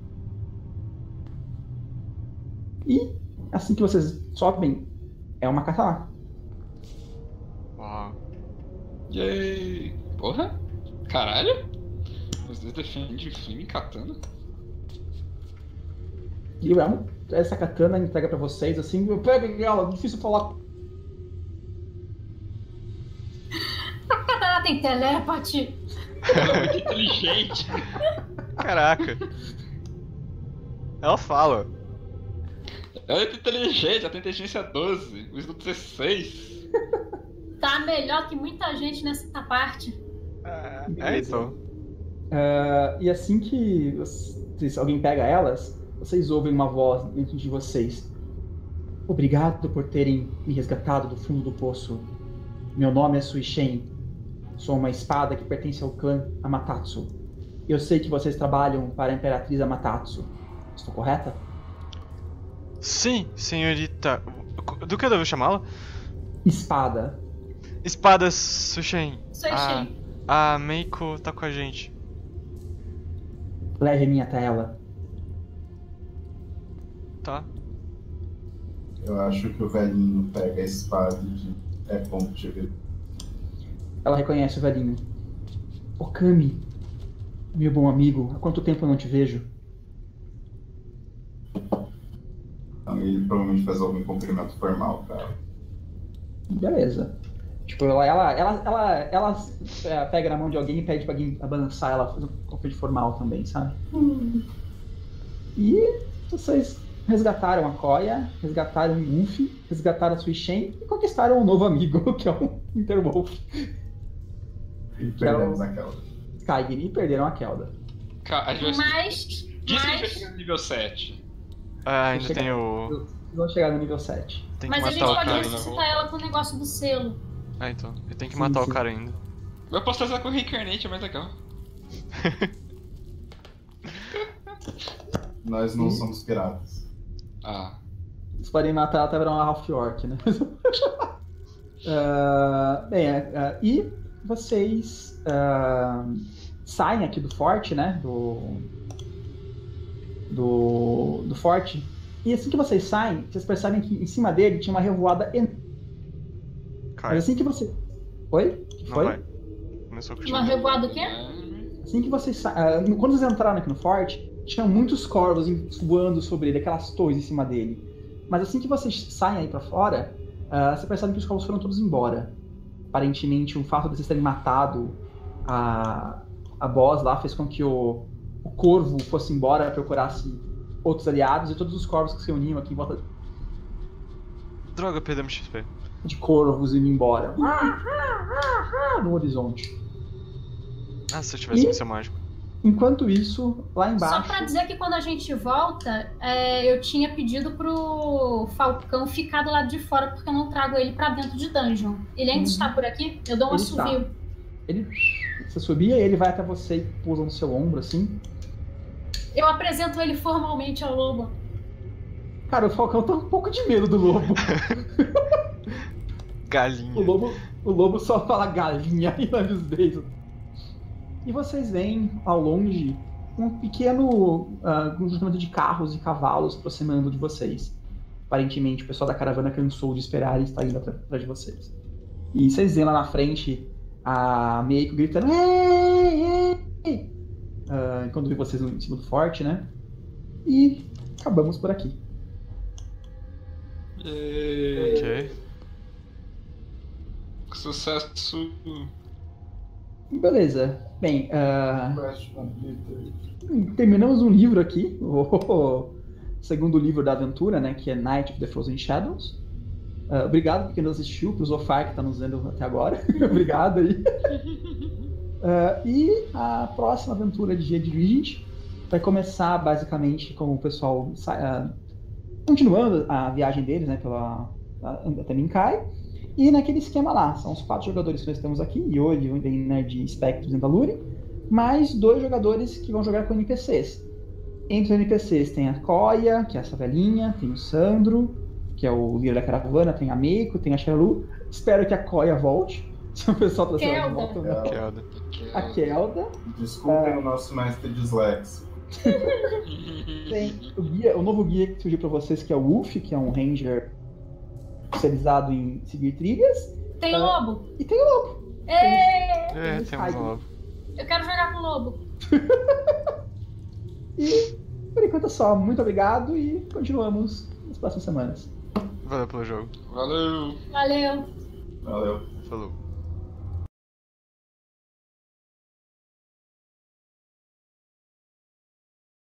E assim que vocês sobem, é uma catarata. Uau. Yay! Porra! Caralho! Os dois defendem Flame katana. E o elmo, essa katana entrega pra vocês assim, pega ela, difícil falar. A katana tem telepate. Ela é muito inteligente. Caraca. Ela fala. Ela é muito inteligente, ela tem inteligência 12, o Snoop 16. Tá melhor que muita gente nessa parte. Então. E assim que alguém pega elas, vocês ouvem uma voz dentro de vocês. Obrigado por terem me resgatado do fundo do poço. Meu nome é Suishen. Sou uma espada que pertence ao clã Amaterasu. Eu sei que vocês trabalham para a Imperatriz Amaterasu. Estou correta? Sim, senhorita. Do que eu devo chamá-la? Espada. Espada Sushen. Suishen. A Meiko tá com a gente. Leve-me até ela. Tá? Eu acho que o velhinho pega a espada e diz, é ponto de ver. Ela reconhece o velhinho. Okami, meu bom amigo, há quanto tempo eu não te vejo? Então, ele provavelmente faz algum cumprimento formal pra ela. Beleza. Tipo, ela pega na mão de alguém e pede pra alguém balançar ela, fazer um cumprimento formal também, sabe? E vocês resgataram a Koya, resgataram o Yuffie, resgataram a Suishen e conquistaram um novo amigo, que é o Interwolf. E perdemos aquela. Skyrim, e perderam a Kelda. A gente vai... Mas. Diz que a gente vai chegar no nível 7. Ainda tem o. Vocês vão chegar no nível 7. Tem que Mas a gente matar o pode cara. ressuscitar ela com o negócio do selo. Então. Eu tenho que Sim, matar sim. o cara ainda. Eu posso trazer com o Reincarnate, é mais legal. Nós não somos piratas. Ah. Vocês podem matar até virar uma Half Orc, né? E vocês saem aqui do forte, né? Do forte. E assim que vocês saem, vocês percebem que em cima dele tinha uma revoada enorme. Cai. Mas assim que você... Oi? O que Não foi? vai. Começou a Uma continuar. revoada o quê? Assim que vocês quando vocês entraram aqui no forte, tinha muitos corvos voando sobre ele, aquelas torres em cima dele. Mas assim que vocês saem aí pra fora, você percebe que os corvos foram todos embora. Aparentemente, o fato de vocês terem matado a boss lá fez com que o corvo fosse embora, procurasse outros aliados, e todos os corvos que se uniam aqui em volta Droga, perdemos XP. de corvos indo embora. No horizonte. Ah, se eu tivesse E- míssil mágico. Enquanto isso, lá Só embaixo... pra dizer que quando a gente volta, eu tinha pedido pro Falcão ficar do lado de fora, porque eu não trago ele pra dentro de dungeon. Ele ainda está por aqui? Eu dou um Ele está. assovio. Você subia e ele vai até você e pousa no seu ombro, assim. Eu apresento ele formalmente ao lobo. Cara, o Falcão tá um pouco de medo do lobo. Galinha. O lobo só fala galinha e leva os beijos. E vocês veem ao longe um pequeno juntamento de carros e cavalos aproximando de vocês. Aparentemente, o pessoal da caravana cansou de esperar e está indo atrás de vocês. E vocês veem lá na frente a Meiko gritando: ei, ei! Quando vê vocês em cima do forte, né? E acabamos por aqui. Ok. Sucesso. Beleza. Bem, terminamos um livro aqui, o segundo livro da aventura, né, que é Night of the Frozen Shadows. Obrigado por quem nos assistiu, pro Zofar que está nos vendo até agora. Obrigado aí. E a próxima aventura de Jade Regent vai começar basicamente com o pessoal continuando a viagem deles, né, até Minkai. E naquele esquema lá, são os 4 jogadores que nós temos aqui, Yori, Nerd, Spectros e Andaluri, mais 2 jogadores que vão jogar com NPCs. Entre os NPCs tem a Koya, que é essa velhinha, tem o Sandro, que é o líder da caravana, tem a Meiko, tem a Xalu. Espero que a Koya volte. Se o pessoal trouxer ela de volta. Kelda. A Kelda. Desculpem o nosso mestre dislexo. Tem o novo guia que surgiu para vocês, que é o Wolf, que é um ranger especializado em seguir trilhas. Tem o lobo. E tem o lobo. Temos um lobo. Eu quero jogar com o lobo. E por enquanto é só. Muito obrigado e continuamos nas próximas semanas. Valeu pelo jogo. Valeu. Valeu. Valeu. Falou.